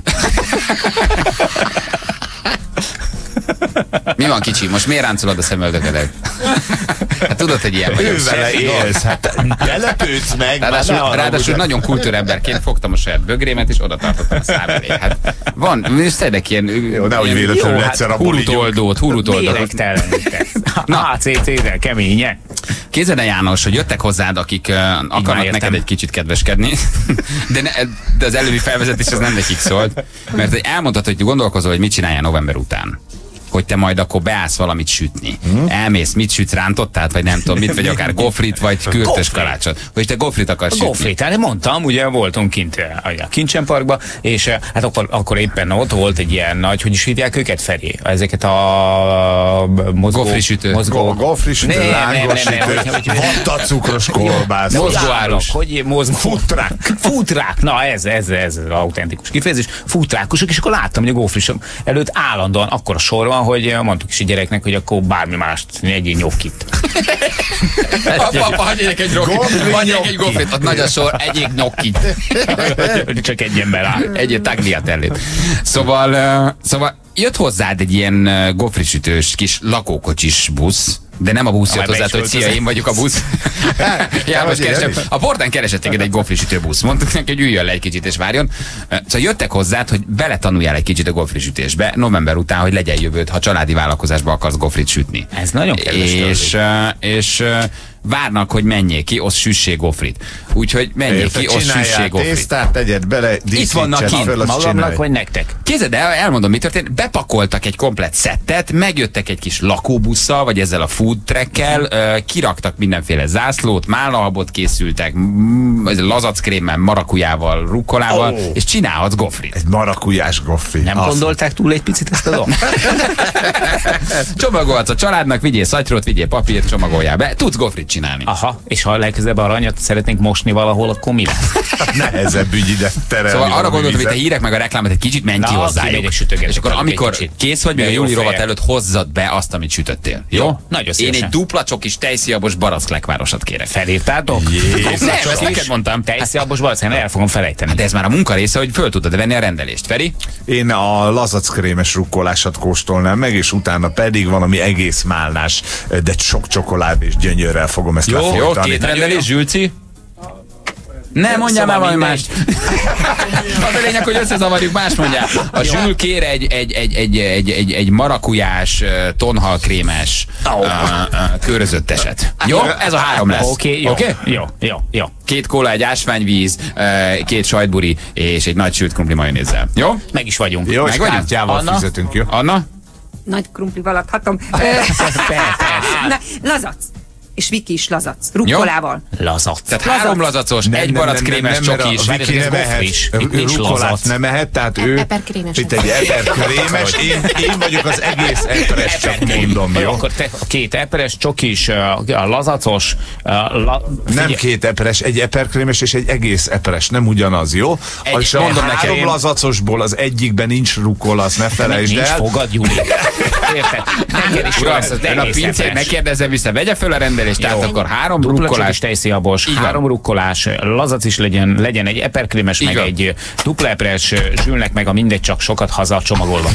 Mi van, kicsi? Most miért ráncolod a szemöldökedet? Hát tudod, hogy ilyen vagyok. Ő vele élsz, hát ne lepődsz meg. Ráadásul, már ne ráadásul nagyon kultúremberként fogtam a saját bögrémet, és oda tartottam a szám elé. Hát van, szedek ilyen... Jó, nehogy véletlenül jó, egyszer hát abból hurutoldót, hurutoldót. Méregtelenített. Na. á cé cé-del keménye. Képzeld el, János, hogy jöttek hozzád, akik uh, akarnak értem. neked egy kicsit kedveskedni, de, ne, de az előbbi felvezetés az nem nekik szólt, mert hogy elmondtad, hogy gondolkozol, hogy mit csináljál november után. Hogy te majd akkor beállsz valamit sütni. Hmm? Elmész, mit sütsz, rántottát, vagy nem tudom mit, vagy akár gofrit, vagy kürtös kalácsot. Hogy te gofrit akarsz sütni. Gofrit, hát mondtam, ugye voltunk kint a Kincsen Parkba, és hát akkor, akkor éppen ott volt egy ilyen nagy, hogy is hívják őket, Feri? Ezeket a mozgó... Gofrisütő. Go- Gofrisütő, Nem, nem, nem, lángosütő, nem, nem, vattacukros kolbász. Mozgóárus. Hogy mozgó... Futrák. Futrák. Na ez, ez, ez az autentikus kifejezés. Futrákosok, és akkor láttam, hogy a gofrisom előtt állandóan akkor a sor van, hogy mondtuk is a gyereknek, hogy akkor bármi mást, egyéb nyokit. Apa, apa, hagyják egy gofrit, hagyják egy gofrit, ott nagy a sor, egyik nyokit. Csak egy ember áll. Egy tagliatellét. Szóval, uh, szóval jött hozzád egy ilyen uh, gofrisütős kis lakókocsis busz, De nem a busz jött hozzá, hogy szia, én vagyok a busz. János keresem. A portán keresett téged egy gofrisütő busz. Mondtuk neki, hogy üljön le egy kicsit és várjon. Szóval jöttek hozzád, hogy beletanuljál egy kicsit a gofrisütésbe november után, hogy legyen jövőd, ha családi vállalkozásba akarsz gofrit sütni. Ez nagyon kedves. És, és várnak, hogy menjél ki, osz süssé gofrit. Úgyhogy menjél ki, osz süssé gofrit. Tésztát, tegyed bele, itt vannak ki, magamnak vagy nektek? Képzeld el, elmondom, mi történt. Bepakoltak egy komplett szettet, megjöttek egy kis lakóbusszal, vagy ezzel a food trackkel, kiraktak mindenféle zászlót, málalbot készültek, lazackrémmel, marakujával, rukkolával, oh. és csinálhatsz gofrit. Egy marakujás gofri. Nem azt gondolták túl egy picit ezt a dolgot? Csomagolhatsz a családnak, vigyél szatyrót, vigyél papírt, csomagoljál be. Tudsz gofrit csinálni. Aha, és ha legközelebb aranyat szeretnénk mosni valahol, akkor mi lesz? Nehezebb ügy ide terelni. Szóval arra gondoltam, hogy te hírek meg a reklámot egy kicsit menj ki hozzájuk. És akkor amikor kész vagy, még a júli rovat előtt hozzad be azt, amit sütöttél. Jó? Jó? Nagyon szívesen. Én egy dupla csokis tejszíjabos barackklekvárosat kérek. Felírtátok? Nem, ezt neked mondtam. Tejszíjabos barack, el fogom felejteni. De ez már a munka része, hogy föl tudod venni a rendelést. Feri? Én a lazackrémes rukkolásat kóstolnám meg, és utána pedig valami egész málnás, de sok csokolád és gyönyörrel fogom ezt lefolytani. Jó, két rendelés, Zsülci? Ne mondjál már valami mást. Az a lényeg, hogy összezavarjuk, más mondjál. A Zsül kér egy, egy, egy, egy, egy, egy, egy marakujás, tonhalkrémes, oh. uh, uh, körözötteset. Jó? Ez a három lesz. Oké, okay, jó. Okay? Jó, jó, jó. Két kóla, egy ásványvíz, uh, két sajtburi és egy nagy sült krumpli majonézzel. Jó? Meg is vagyunk. Jó, meg és kártyával Anna? Fizetünk, jó? Anna? Nagy krumplival adhatom. Lazac. És Viki is lazac. Rukkolával. Lazac. Tehát lazac. Három lazacos, nem, egy barackrémes csoki is. Viki nem ehet. Rukkolát nem ehet, tehát ő eperkrémes. Itt egy eperkrémes. Én, én vagyok az egész eperes, csak mondom, jó? Akkor te a két eperes csokis, a lazacos. La, nem két eperes, egy eperkrémes és egy egész eperes, nem ugyanaz, jó? Egy, és a mondom három nekem, lazacosból az egyikben nincs rukkola, azt ne felejtsd el. Nincs fogad, Júli. Érted? Neked is Uram, a pincét megkérdezem vissza, vegye föl a rendelést, tehát akkor három rukkolás. Tejszíjabos, három rukkolás, lazac is legyen, legyen egy eperkrémes, meg egy dupla eperes, Zsülnek meg a mindegy, csak sokat haza csomagolva.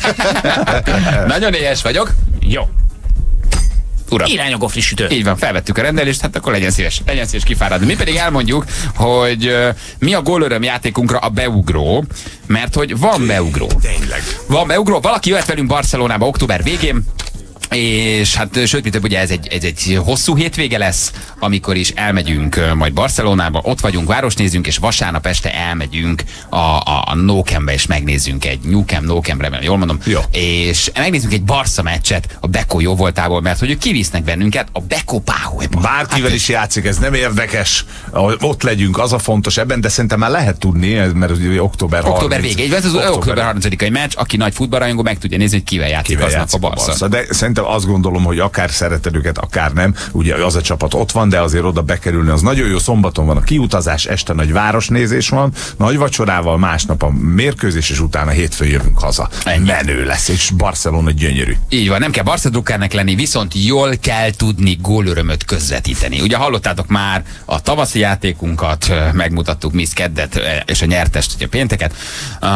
Nagyon éhes vagyok. Jó. Uram. Irány a gofri sütő. Így van, felvettük a rendelést, hát akkor legyen szíves, legyen szíves kifáradni. Mi pedig elmondjuk, hogy uh, mi a gólöröm játékunkra a beugró, mert hogy van beugró. Tényleg. Van beugró, valaki jöhet velünk Barcelonába október végén, és hát sőt, mint több, ugye ez egy, ez egy hosszú hétvége lesz, amikor is elmegyünk majd Barcelonába, ott vagyunk, városnézünk, és vasárnap este elmegyünk a, a, a No Camp-be, és megnézzünk egy New Camp, No Camp, remélem, jól mondom, jó. És megnézzünk egy Barca meccset a Beko jó voltából, mert hogy ők kivisznek bennünket a Beko Páholyba. Bárkivel hát, is játszik, ez nem érdekes, ott legyünk, az a fontos ebben, de szerintem már lehet tudni, mert ugye október harmincadika. Október vége, így van, ez az október, október harmincadikai meccs, aki nagy futballrajongó, meg tudja nézni, hogy kivel játszik, kivel játszik a Barca. A Barca. De szerintem azt gondolom, hogy akár szereted őket, akár nem, ugye az a csapat ott van, de azért oda bekerülni az nagyon jó. Szombaton van a kiutazás, este nagy városnézés van, nagy vacsorával, másnap a mérkőzés, és utána hétfőn jövünk haza. Ennyi. Menő lesz, és Barcelona gyönyörű. Így van, nem kell Barca drukkernek lenni, viszont jól kell tudni gólörömöt közvetíteni. Ugye hallottátok már a tavaszi játékunkat, megmutattuk Miss Keddet és a nyertest, ugye pénteket. Uh,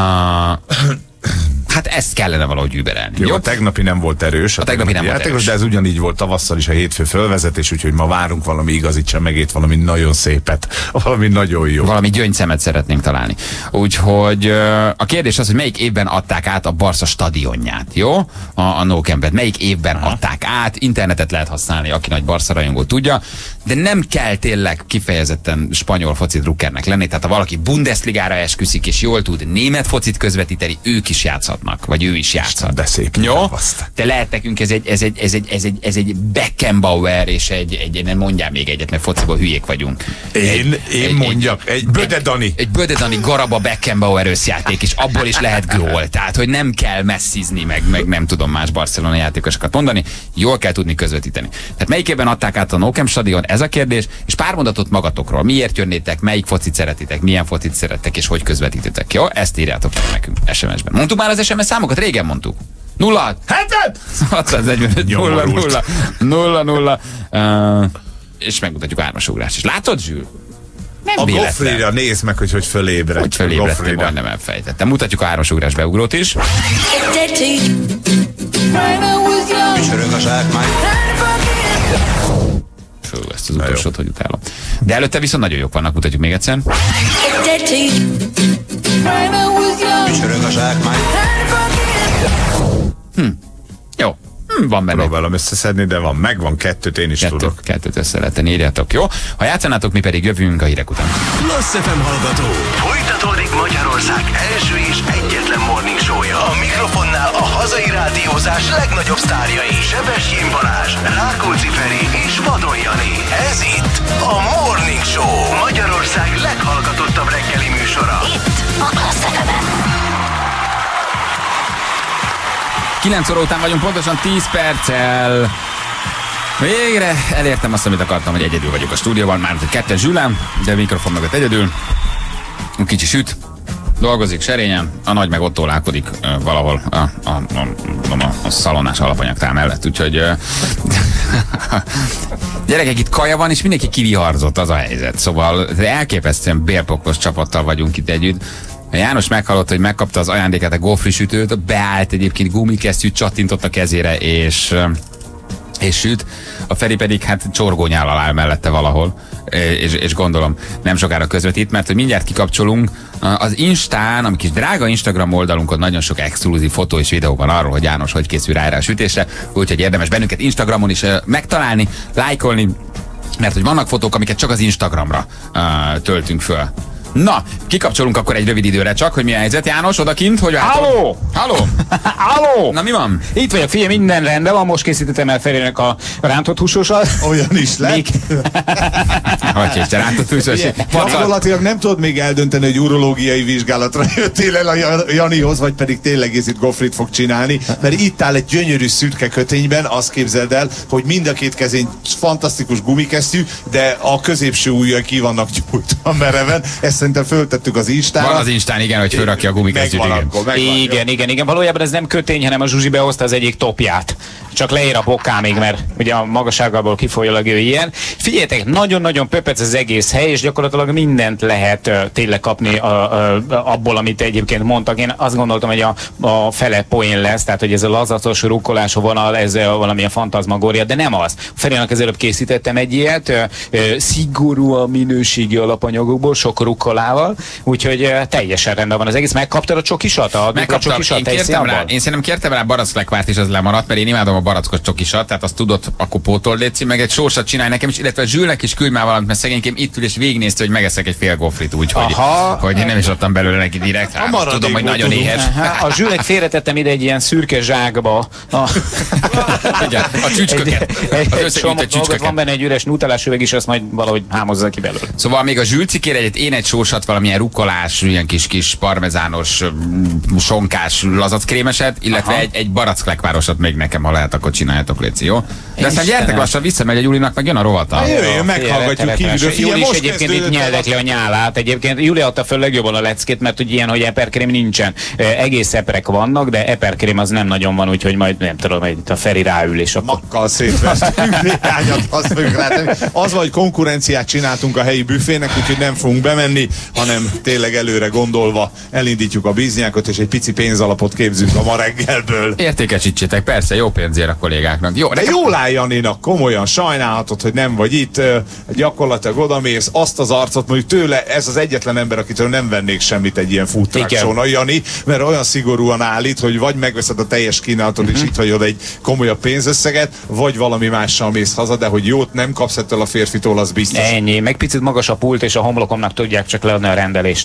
Hát ezt kellene valahogy überelni. Jó, jó? A tegnapi nem volt erős. A, a tegnapi nem játékos, volt erős. De ez ugyanígy volt tavasszal is a hétfő fölvezetés, úgyhogy ma várunk valami igazit csemegét, valami nagyon szépet, valami nagyon jó. Valami gyöngyszemet szeretnénk találni. Úgyhogy a kérdés az, hogy melyik évben adták át a Barca stadionját, jó? A, a No Camp-et. Melyik évben Aha. adták át? Internetet lehet használni, aki nagy Barca rajongó tudja, de nem kell tényleg kifejezetten spanyol foci drukkernek lenni, tehát ha valaki Bundesligára esküszik és jól tud német focit közvetíteni, ők is játszhatnak, vagy ő is játszhat. De szép. Jó? De lehet nekünk ez egy, ez egy, ez egy, ez egy, ez egy Beckenbauer, és egy, egy, nem mondjál még egyet, mert fociból hülyék vagyunk. Én, egy, én egy, mondjak, egy, egy Bödedani. Egy, egy Bödedani Garaba Beckenbauer összjáték, és abból is lehet gól. Tehát, hogy nem kell messzizni, meg, meg nem tudom más Barcelona játékosokat mondani, jól kell tudni közvetíteni. Tehát melyikében adták át a No Camp stadion? Ez a kérdés, és pár mondatot magatokról. Miért jönnétek, melyik focit szeretitek, milyen focit szerettek, és hogy közvetítitek. Jó? Ezt írjátok meg nekünk es em es-ben. Mondtuk már az es em es számokat? Régen mondtuk. nulla hetet hatszáznegyvenöt nulla nulla nulla nulla és megmutatjuk ármasugrást is. Látod, Zsül? Nem a Gofrira nézd meg, hogy hogy fölébredt. Hogy fölébredtem, majdnem elfejtettem. Mutatjuk a hármasugrás beugrót is. Ücsörög a zsákmány. Fő, ezt az utolsót, hogy utálom. De előtte viszont nagyon jók vannak, mutatjuk még egyszer. Csörög a zsákmány. Hm. Jó. Hm, van benne. Próbálom összeszedni, de van, megvan, kettőt én is Kettő, tudok. Kettőt össze lehetne, írjátok, jó? Ha játszanátok, mi pedig jövünk a hírek után. Klassz ef em hallgató. Folytatódik Magyarország első és egyetlen morning show-ja. A mikrofonnál a hazai rádiózás legnagyobb sztárjai. Sebestyén Balázs, Rákóczi Feri és Vadon Jani. Ez itt a Morning Show. Magyarország leghallgatottabb reggeli műsora. Itt a Klassz ef em-en. kilenc óra után vagyunk, pontosan tíz perccel. Végre elértem azt, amit akartam, hogy egyedül vagyok a stúdióban, már kettes Zsülem, de a mikrofon mögött egyedül. A kicsi süt, dolgozik serényen, a nagy meg ott tolálkodik uh, valahol a, a, a, a, a szalonnás alapanyagtár mellett, úgyhogy uh, gyerekek, itt kaja van, és mindenki kiviharzott, az a helyzet. Szóval elképesztően bérpoklos csapattal vagyunk itt együtt. A János meghallott, hogy megkapta az ajándékát, a gofrisütőt, beállt egyébként gumikesztyűt, csattintott a kezére, és, és süt. A Feri pedig hát csorgónyállal áll mellette valahol, és, és gondolom nem sokára közvetít, mert hogy mindjárt kikapcsolunk. Az Instán, ami kis drága Instagram oldalunkon nagyon sok exkluzív fotó és videó van arról, hogy János hogy készül rá erre a sütésre, úgyhogy érdemes bennünket Instagramon is megtalálni, lájkolni, mert hogy vannak fotók, amiket csak az Instagramra uh, töltünk föl. Na, kikapcsolunk akkor egy rövid időre csak, hogy mi a helyzet. János, odakint, hogy váltod? Halló! Halló! Halló! Na mi van? Itt vagyok, figyelj, minden rendben van, most készítettem el Ferinek a rántott húsosat. Olyan is lett. Még... Hogy és te rántott húsos? Gyakorlatilag nem tudod még eldönteni, hogy urológiai vizsgálatra jöttél el a Janihoz, vagy pedig tényleg itt gofrit fog csinálni, mert itt áll egy gyönyörű szürke kötényben, azt képzeld el, hogy mind a két kezén fantasztikus gumikesztyű, de a középső ujjai ki vannak gyújtva mereven. Ezt szerintem föltettük az Instára. Van az Instán, igen, hogy fölrakja a gumikesztyűt. Igen. Igen, igen, igen. Valójában ez nem kötény, hanem a Zsuzsi behozta az egyik topját. Csak leér a bokámig, mert ugye a magasságából kifolyólag ő ilyen. Figyeljetek, nagyon-nagyon pöpec az egész hely, és gyakorlatilag mindent lehet uh, tényleg kapni uh, uh, abból, amit egyébként mondtak. Én azt gondoltam, hogy a, a fele poén lesz, tehát hogy ez a lazacos rukkolás vonal, ez uh, valamilyen fantazmagória, de nem az. Ferinek az előbb készítettem egy ilyet, uh, uh, szigorúan minőségi alapanyagokból, sok rukkolával, úgyhogy uh, teljesen rendben van az egész. Megkaptad a csokisat? A Megkaptam, csokisat, én kértem rá, én szerintem kértem rá baracklekvárt is, az lemaradt, mert én imádom a barackos csokisat, tehát azt tudod, akkor pótol létszik, meg egy sósat csinálj nekem is, illetve a Zsülnek is küldj már valamit, mert szegénykém itt ül és végignézte, hogy megeszek egy fél gofrit, úgyhogy hogy én nem is adtam belőle neki direkt. Hát, tudom, hogy nagyon éhes. Aha, a Zsülnek félretettem ide egy ilyen szürke zsákba. A, igen, a csücsköket. Egy csomó dolgot, van benne egy üres nutellás üveg is, azt majd valahogy hámozza ki belőle. Szóval még a Zsül cikér egyet, én egy sósat, valamilyen rukkolás, ilyen kis kis parmezános, sonkás lazackrémeset, illetve egy, egy barackklekvárosat még nekem, ha lehet, akkor csináljátok, léci, jó? De aztán gyertek lassan, visszamegy a Julinak, meg jön a rovata. Jöjjön, meghallgatjuk kívülről. Juli is egyébként itt nyeldekli a nyálát. Egyébként Juli adta föl legjobban a leckét, mert hogy ilyen, hogy eperkrém nincsen. Egész eperek vannak, de eperkrém az nem nagyon van, úgyhogy majd nem tudom, hogy itt a Feri ráül és akkor... Makkal szétvesztünk néhányat, azt fogjuk rátenni. Az vagy konkurenciát csináltunk a helyi büfének, úgyhogy nem fogunk bemenni, hanem tényleg előre gondolva elindítjuk a bizniákot, és egy pici pénzalapot képzünk a ma reggelből. Értékesítsétek, persze, jó pénzért a kollégáknak. Jó, de jól áll Janinak, komolyan sajnálhatod, hogy nem vagy itt, gyakorlatilag odamész, azt az arcot, mondjuk tőle ez az egyetlen ember, akitől nem vennék semmit egy ilyen food truck show-n, Jani, mert olyan szigorúan állít, hogy vagy megveszed a teljes kínálatot, uh-huh. és itt hagyod egy komolyabb pénzösszeget, vagy valami mással mész haza, de hogy jót nem kapsz ettől a férfitól, az biztos. Ennyi, meg picit magas a pult, és a homlokomnak tudják csak leadni a rendelést.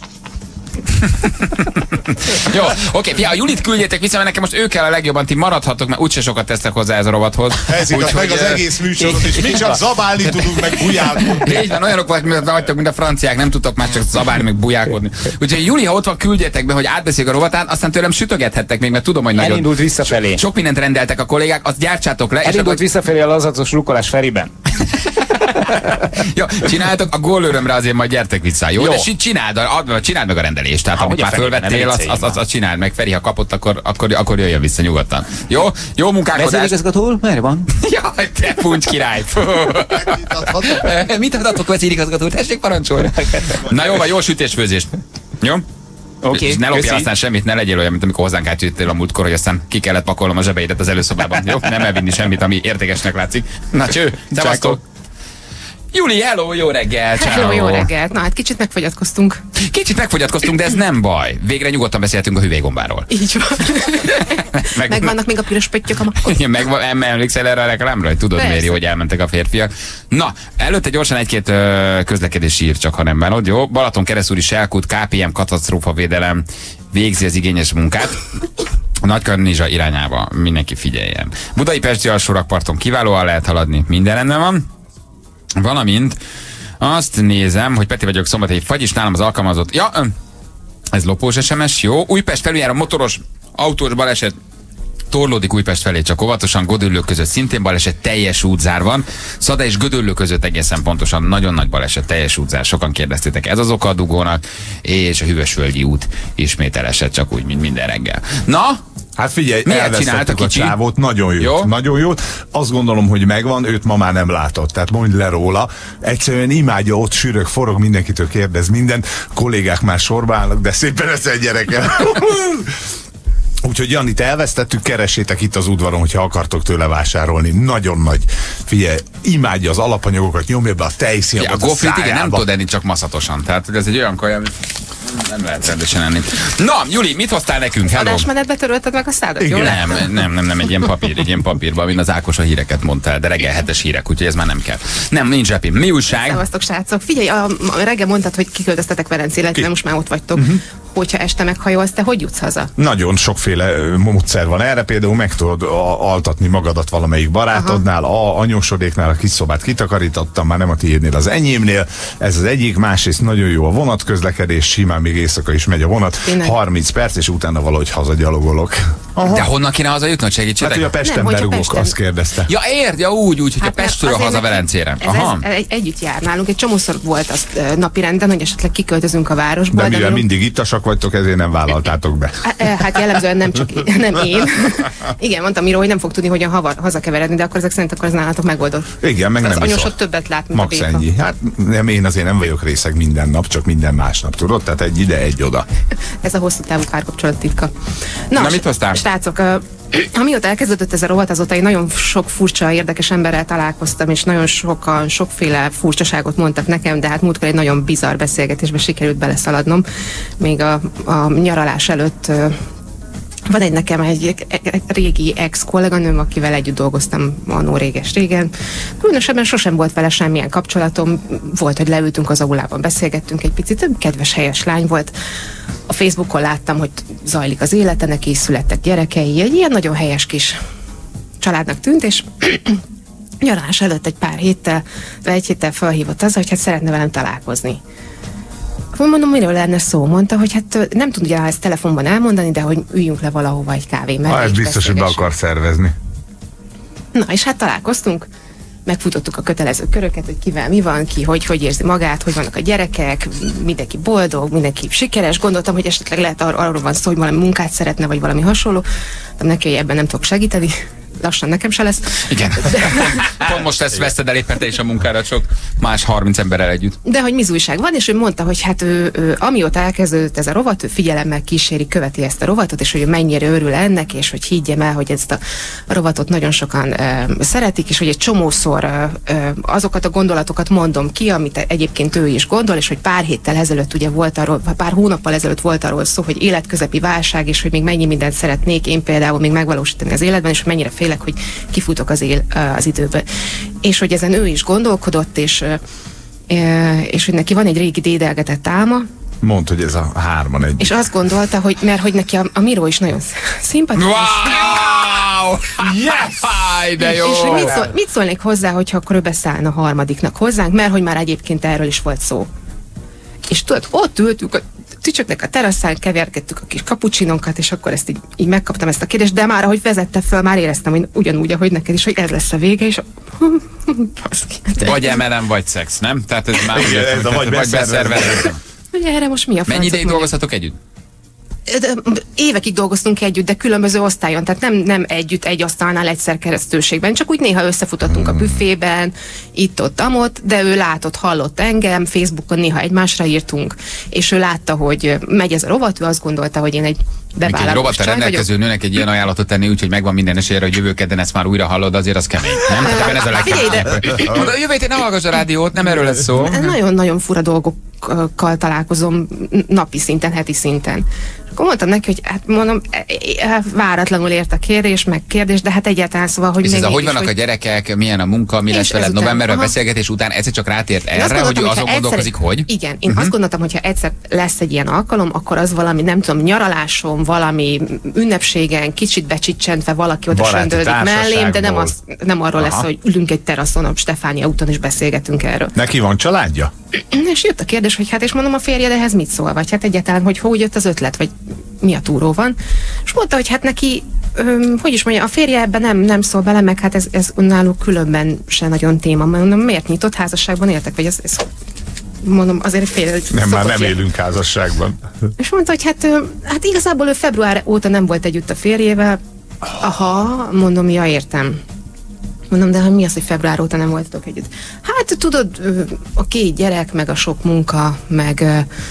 Jó, oké, fia, a Julit küldjétek vissza, mert nekem most ő kell a legjobban, ti maradhatok, mert úgyse sokat tesztek hozzá ez a rovathoz. Ez igaz, meg az egész műsorot, és mi csak zabálni tudunk, meg bujálkodni. Így van, olyanok vagytok, mint a franciák, nem tudtok már csak zabálni, meg bujálkodni. Úgyhogy Juli, ha ott van, küldjétek be, hogy átbeszéljük a rovatán, aztán tőlem sütögethettek még, mert tudom, hogy nagyon... Elindult visszafelé. Sok mindent rendeltek a kollégák, azt gyártsátok le. Elindult akkor... visszafelé a lazacos rukkolás Feriben. Jó, csináljátok, a gólőrömre azért majd gyertek vissza, jó? jó. De csináld, ad, csináld meg a rendelést, tehát ha, amit már fölvettél, azt az, az, az csináld meg. Feri, ha kapott, akkor, akkor, akkor jöjjön vissza nyugodtan. Jó? Jó munkálkodás. Vezérigazgató, merre van? Jaj, te puncs király. Mit adhatok vezérigazgató? Tessék parancsolni. Na jó, van, jó sütésfőzést. Jó? Okay, és ne lopjál köszi. aztán semmit, ne legyél olyan, mint amikor hozzánk átjöttél a múltkor, hogy aztán ki kellett pakolnom a zsebeidet az előszobában. Jó, nem elvinni semmit, ami értékesnek látszik. Na cső, szevasztok! Júli, hello, jó reggel, ciao. Hello, jó reggelt. Na hát kicsit megfogyatkoztunk. Kicsit megfogyatkoztunk, de ez nem baj. Végre nyugodtan beszéltünk a hüvelygombáról. Így van. Meg, Megvannak még a piros pöttyök a makot. Igen, meg emlékszel erre a reklámra, hogy tudod, Méri, hogy elmentek a férfiak. Na, előtte gyorsan egy-két ö, közlekedési ír, csak ha nem bánod, jó? Balaton keresztúri Selkút, ká pé em katasztrófavédelem végzi az igényes munkát. A Nagykanizsa irányába mindenki figyeljen. Budai Pesti alsórakparton kiválóan lehet haladni, minden rendben van. Valamint azt nézem, hogy Peti vagyok, Szombathelyi fagyis, nálam az alkalmazott. Ja, ez lopós es em es, jó. Újpest felüljáró motoros, autós baleset, torlódik Újpest felé, csak óvatosan, Gödöllő között szintén baleset, teljes útzár van. Szada és Gödöllő között egészen pontosan nagyon nagy baleset, teljes útzár. Sokan kérdeztétek, ez az oka a dugónak, és a Hűvösvölgyi út ismét elesett, csak úgy, mint minden reggel. Na, hát figyelj, miért csinálta a kicsi? csávót, nagyon jót, Jó? nagyon jót. Azt gondolom, hogy megvan, őt ma már nem látott, tehát mondj le róla. Egyszerűen imádja, ott sűrög, forog, mindenkitől kérdez mindent, kollégák már sorba állnak, de szépen eszel gyerekem. Úgyhogy Janit elvesztettük, keressétek itt az udvaron, hogyha akartok tőle vásárolni. Nagyon nagy. Figyelj, imádja az alapanyagokat, nyomja be a tejszínabot, ja, a gofrit igen, nem tudod enni csak maszatosan. Tehát ez egy olyan kaja, amit nem lehet rendesen enni. Na, Juli, mit hoztál nekünk? Hello. Adásmenetbe törölted meg a szádat, jól? Nem, nem, nem, nem, egy ilyen papír, egy ilyen papírban, mint az Ákos a híreket mondta, de reggel hetes hírek, úgyhogy ez már nem kell. Nem, nincs zsepim. Mi újság? Szevasztok, srácok. Figyelj, a, a reggel mondtad, hogy kiköltöztetek Velencére, illetve most már ott vagytok. Uh-huh. Hogyha este meghajolsz, te hogy jutsz haza? Nagyon sokféle módszer van erre, például meg tudod a, altatni magadat valamelyik barátodnál, a anyósodéknál, a kis szobát kitakarítottam, már nem a tiédnél, az enyémnél. Ez az egyik, másrészt nagyon jó a vonatközlekedés, simán még éjszaka is megy a vonat. Tényleg? harminc perc, és utána valahogy hazagyalogolok. De honnan kéne hazajutni, hogy segítsetek? Hát, hogy a Pesten Nem, hogyha berugok, Pesten. azt kérdezte. Ja, érd, ja úgy, úgy, hogy Hát a Pestről nem, haza azért, Velencére. Ez, Aha. ez, egy, együtt jár nálunk, egy csomószor volt az napi renden, hogy esetleg kiköltözünk a városba. De mivel mi- mindig ittasak vagytok, ezért nem vállaltátok be. Hát jellemzően nem csak én, nem én. Igen, mondtam Miró, hogy nem fog tudni hogyan hava, hazakeveredni, de akkor ezek szerint akkor az nálatok megoldott. Igen, meg az nem anyósod iszol. többet lát, mint Max a béka. ennyi. Hát nem, én azért nem vagyok részeg minden nap, csak minden másnap, tudod? Tehát egy ide, egy oda. Ez a hosszú távú párkapcsolat titka. Na, Na, mit hoztál? Srácok, uh, amióta elkezdődött ez a rovat, azóta én nagyon sok furcsa, érdekes emberrel találkoztam, és nagyon sokan, sokféle furcsaságot mondtak nekem, de hát múltkor egy nagyon bizarr beszélgetésbe sikerült beleszaladnom. Még a, a nyaralás előtt uh, van egy nekem egy, egy régi ex-kolléganőm, akivel együtt dolgoztam annó réges-régen. Különösebben sosem volt vele semmilyen kapcsolatom. Volt, hogy leültünk az aulában, beszélgettünk egy picit, több kedves, helyes lány volt. A Facebookon láttam, hogy zajlik az élete, neki is születtek gyerekei. Egy ilyen nagyon helyes kis családnak tűnt, és nyaralás előtt egy pár héttel, egy héttel felhívott az, hogy hát szeretne velem találkozni. Mondom, miről lenne szó? Mondta, hogy hát nem tudja ezt telefonban elmondani, de hogy üljünk le valahova egy kávé mellé. Ha ez és biztos, hogy be beszélgessünk. akar szervezni. Na, és hát találkoztunk, megfutottuk a kötelező köröket, hogy kivel mi van, ki hogy, hogy érzi magát, hogy vannak a gyerekek, mindenki boldog, mindenki sikeres. Gondoltam, hogy esetleg lehet ar- arról van szó, hogy valami munkát szeretne, vagy valami hasonló. De neki, hogy ebben nem tudok segíteni. Lassan nekem se lesz. Igen. Pont most ezt veszted el éppen te is a munkára, sok más harminc emberrel együtt. De hogy mi újság van, és ő mondta, hogy hát ő, ő amióta elkezdődött ez a rovat, ő figyelemmel kíséri, követi ezt a rovatot, és hogy ő mennyire örül ennek, és hogy higgyem el, hogy ezt a rovatot nagyon sokan ö, szeretik, és hogy egy csomószor ö, ö, azokat a gondolatokat mondom ki, amit egyébként ő is gondol, és hogy pár héttel ezelőtt ugye volt arról, pár hónappal ezelőtt volt arról szó, hogy életközepi válság, és hogy még mennyi mindent szeretnék én például még megvalósítani az életben, és hogy mennyire félek, hogy kifutok az, él, az időből. És hogy ezen ő is gondolkodott, és, és hogy neki van egy régi dédelgetett álma. Mondd, hogy ez a hárman egy. És azt gondolta, hogy mert hogy neki a, a Miró is nagyon szimpatikus. Wow! Yes! De jó! És hogy mit, szól, mit szólnék hozzá, hogyha akkor ő beszállna a harmadiknak hozzánk, mert hogy már egyébként erről is volt szó. És tudod, ott ültünk a tücsöknek a teraszán, keverkedtük a kis kapucsinónkat, és akkor ezt így, így megkaptam ezt a kérdést, de már ahogy vezette föl, már éreztem, hogy ugyanúgy, ahogy neked is, hogy ez lesz a vége, és vagy emelem, vagy szex, nem? Tehát ez már Igen, ez a vagy beszervezés. Ugye erre most mi a francot Mennyi ideig mondja? dolgozhatok együtt? évekig dolgoztunk együtt, de különböző osztályon, tehát nem, nem együtt egy asztalnál egyszer keresztülségben, csak úgy néha összefutottunk hmm. a büfében, itt-ott, amott, de ő látott, hallott engem, Facebookon néha egymásra írtunk, és ő látta, hogy megy ez a rovat, ő azt gondolta, hogy én egy egy rovattal rendelkező nőnek egy ilyen ajánlatot tenni, úgyhogy megvan minden esélye, hogy jövő kedden ezt már újra hallod, azért az kemény. Nem? Tehát ez a legkeményebb. Jövő héten ne hallgass a rádiót, nem erről lesz szó. Nagyon-nagyon fura dolgokkal találkozom napi szinten, heti szinten. Akkor mondtam neki, hogy hát mondom, váratlanul ért a kérés, meg kérdés, de hát egyáltalán szóval, hogy... És még ez a, hogy is, vannak hogy... a gyerekek, milyen a munka, mi lesz veled novemberben, beszélgetés után, egyszer csak rátért erre, hogy ő azon gondolkozik, egyszer, hogy... Igen, én uh-huh. azt gondoltam, hogyha egyszer lesz egy ilyen alkalom, akkor az valami, nem tudom, nyaraláson, valami ünnepségen, kicsit becsicsentve valaki oda söndörödik mellém, de nem, az, nem arról Aha. lesz, hogy ülünk egy teraszon, a Stefánia úton és beszélgetünk erről. Neki van családja? És jött a kérdés, hogy hát és mondom, a férjed ehhez mit szól, vagy hát egyáltalán, hogy hogy jött az ötlet, vagy mi a túró van. És mondta, hogy hát neki, öm, hogy is mondja, a férje ebben nem, nem szól bele, meg hát ez, ez náluk különben se nagyon téma. Mondom, miért nyitott házasságban éltek, vagy ez, ez mondom, azért fél... Nem, már nem élünk házasságban. És mondta, hogy hát, hát igazából ő február óta nem volt együtt a férjével. Aha, mondom, ja, értem. Mondom, de mi az, hogy február óta nem voltatok együtt? Hát tudod, a két gyerek, meg a sok munka, meg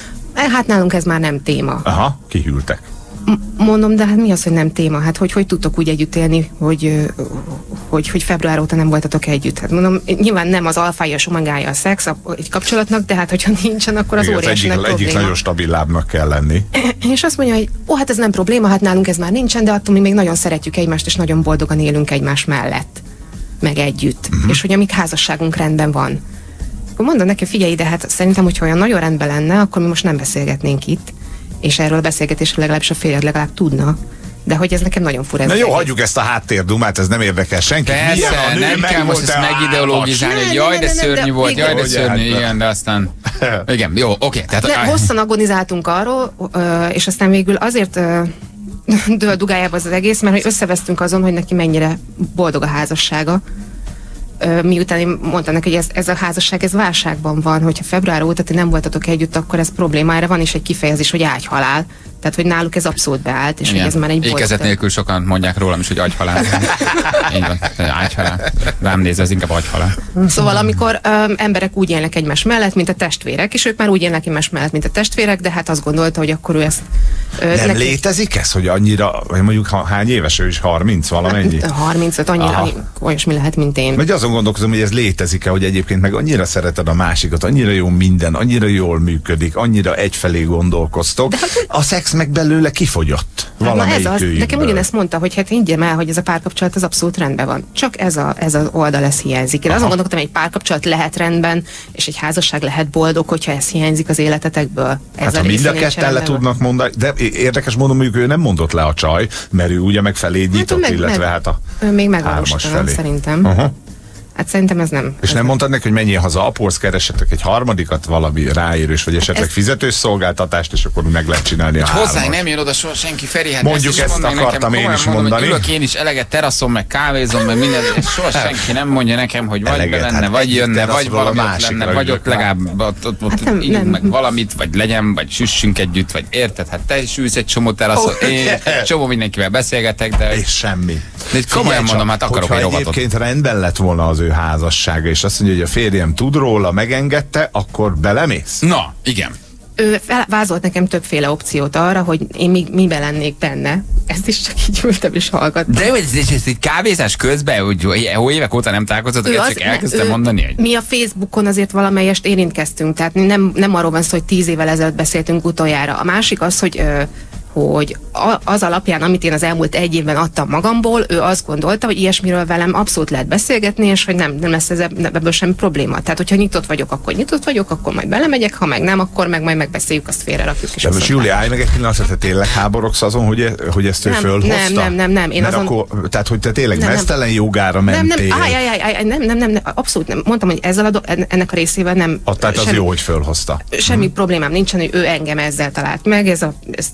hát nálunk ez már nem téma. Aha, kihűltek. Mondom, de hát mi az, hogy nem téma? Hát hogy, hogy tudtok úgy együtt élni, hogy, hogy, hogy február óta nem voltatok együtt? Hát mondom, nyilván nem az alfája, a omegája a szex a, egy kapcsolatnak, de hát hogyha nincsen, akkor az óriási nagy probléma. Egyik nagyon stabil lábnak kell lenni. És azt mondja, hogy ó, hát ez nem probléma, hát nálunk ez már nincsen, de attól mi még nagyon szeretjük egymást, és nagyon boldogan élünk egymás mellett, meg együtt. Uh-huh. És hogy amíg házasságunk rendben van. Akkor mondom neki, figyelj, de hát szerintem, hogyha olyan nagyon rendben lenne, akkor mi most nem beszélgetnénk itt, és erről a beszélgetésről legalábbis a férjed legalább tudna. De hogy ez nekem nagyon fura. Na jó, hagyjuk ezt a háttérdumát, ez nem érdekel senki. Persze, nem kell most ezt megideológizálni, hogy jaj, de szörnyű volt, jaj, de szörnyű, igen, de aztán... Igen, jó, oké. Hosszan agonizáltunk arról, és aztán végül azért dől dugájába az egész, mert hogy összevesztünk azon, hogy neki mennyire boldog a házassága. Miután én mondtam neki, hogy ez, ez a házasság, ez válságban van, hogyha február óta ti nem voltatok együtt, akkor ez probléma. Erre van is egy kifejezés, hogy ágyhalál. Tehát, hogy náluk ez abszolút beállt, és igen. Hogy ez már egy ékezet nélkül sokan mondják rólam is, hogy agyhalál. Így van, ágyhalál. Rám nézve, ez inkább agyhalál. Szóval, amikor ö, emberek úgy élnek egymás mellett, mint a testvérek, és ők már úgy élnek egymás mellett, mint a testvérek, de hát azt gondolta, hogy akkor ő ezt... Ö, nem neki... létezik ez, hogy annyira, vagy mondjuk hány éves ő is, harminc valamennyi? harmincöt, annyira, annyi, olyasmi lehet, mint én. Vagy azon gondolkozom, hogy ez létezik-e, hogy egyébként meg annyira szereted a másikat, annyira jó minden, annyira jól működik, annyira egyfelé gondolkoztok. De, a szex meg belőle kifogyott. Hát ez az, nekem ugyanezt mondta, hogy hát higgyem el, hogy ez a párkapcsolat az abszolút rendben van. Csak ez, a, ez az oldal lesz hiányzik. Én azon gondolkodtam, hogy egy párkapcsolat lehet rendben, és egy házasság lehet boldog, hogyha ez hiányzik az életetekből. Ez hát ha mind a ketten le tudnak mondani, de érdekes módon mondjuk ő nem mondott le a csaj, mert ő ugye meg felé nyitott, hát, meg, illetve meg, hát a ő még megvalósítanak szerintem. Uh-huh. Hát szerintem ez nem. És ez nem, nem mondtad neki, hogy menjél haza apóhoz, keressetek egy harmadikat, valami ráérős, vagy esetleg ez... fizetős szolgáltatást, és akkor meg lehet csinálni a hármas. Hozzánk nem jön oda soha senki, Feri, hát mondjuk ezt, ezt akartam nekem, én is mondani. Mondom, ülök én is eleget teraszom, meg kávézom, meg minden, és soha senki nem mondja nekem, hogy vagy eleget, be lenne, hát vagy jönne, vagy valami ott lenne, vagy ott legalább ott, ott, ott hát nem, ígyunk meg valamit, vagy legyen, vagy süssünk együtt, vagy érted? Hát te is ülsz egy csomó teraszon, én csomó mindenkivel beszélgetek, de... És semmi. De komolyan mondom, hát akarok egy rovatot. Egyébként rendben lett volna az ő házassága, és azt mondja, hogy a férjem tud róla, megengedte, akkor belemész? Na, igen. Ő vázolt nekem többféle opciót arra, hogy én mi, miben lennék benne. Ezt is csak így ültem és hallgattam. De ez, ez, ez egy kávézás közben, hogy évek óta nem találkozott, ezt csak elkezdtem mondani. Hogy... Mi a Facebookon azért valamelyest érintkeztünk, tehát nem, nem arról van szó, hogy tíz évvel ezelőtt beszéltünk utoljára. A másik az, hogy ö, hogy az alapján, amit én az elmúlt egy évben adtam magamból, ő azt gondolta, hogy ilyesmiről velem abszolút lehet beszélgetni, és hogy nem, nem lesz ez ebből sem probléma. Tehát, hogyha nyitott vagyok, akkor nyitott vagyok, akkor majd belemegyek, ha meg nem, akkor meg majd megbeszéljük, azt félrerakjuk. De most Júli, állj meg egy pillanatra, te tényleg háborogsz azon, hogy, hogy ezt ő nem, fölhozta? Nem, nem, nem, nem. Én Mert azon... akkor, tehát, hogy te tényleg nem, mesztelen jogára mentél. Nem, nem, állj, állj, állj, nem, nem, nem, nem, abszolút nem. Mondtam, hogy ezzel a do... ennek a részével nem... A, tehát semmi, az jó, hogy fölhozta. Semmi hmm. problémám nincsen, hogy ő engem ezzel talált meg, ez, a, ez teljes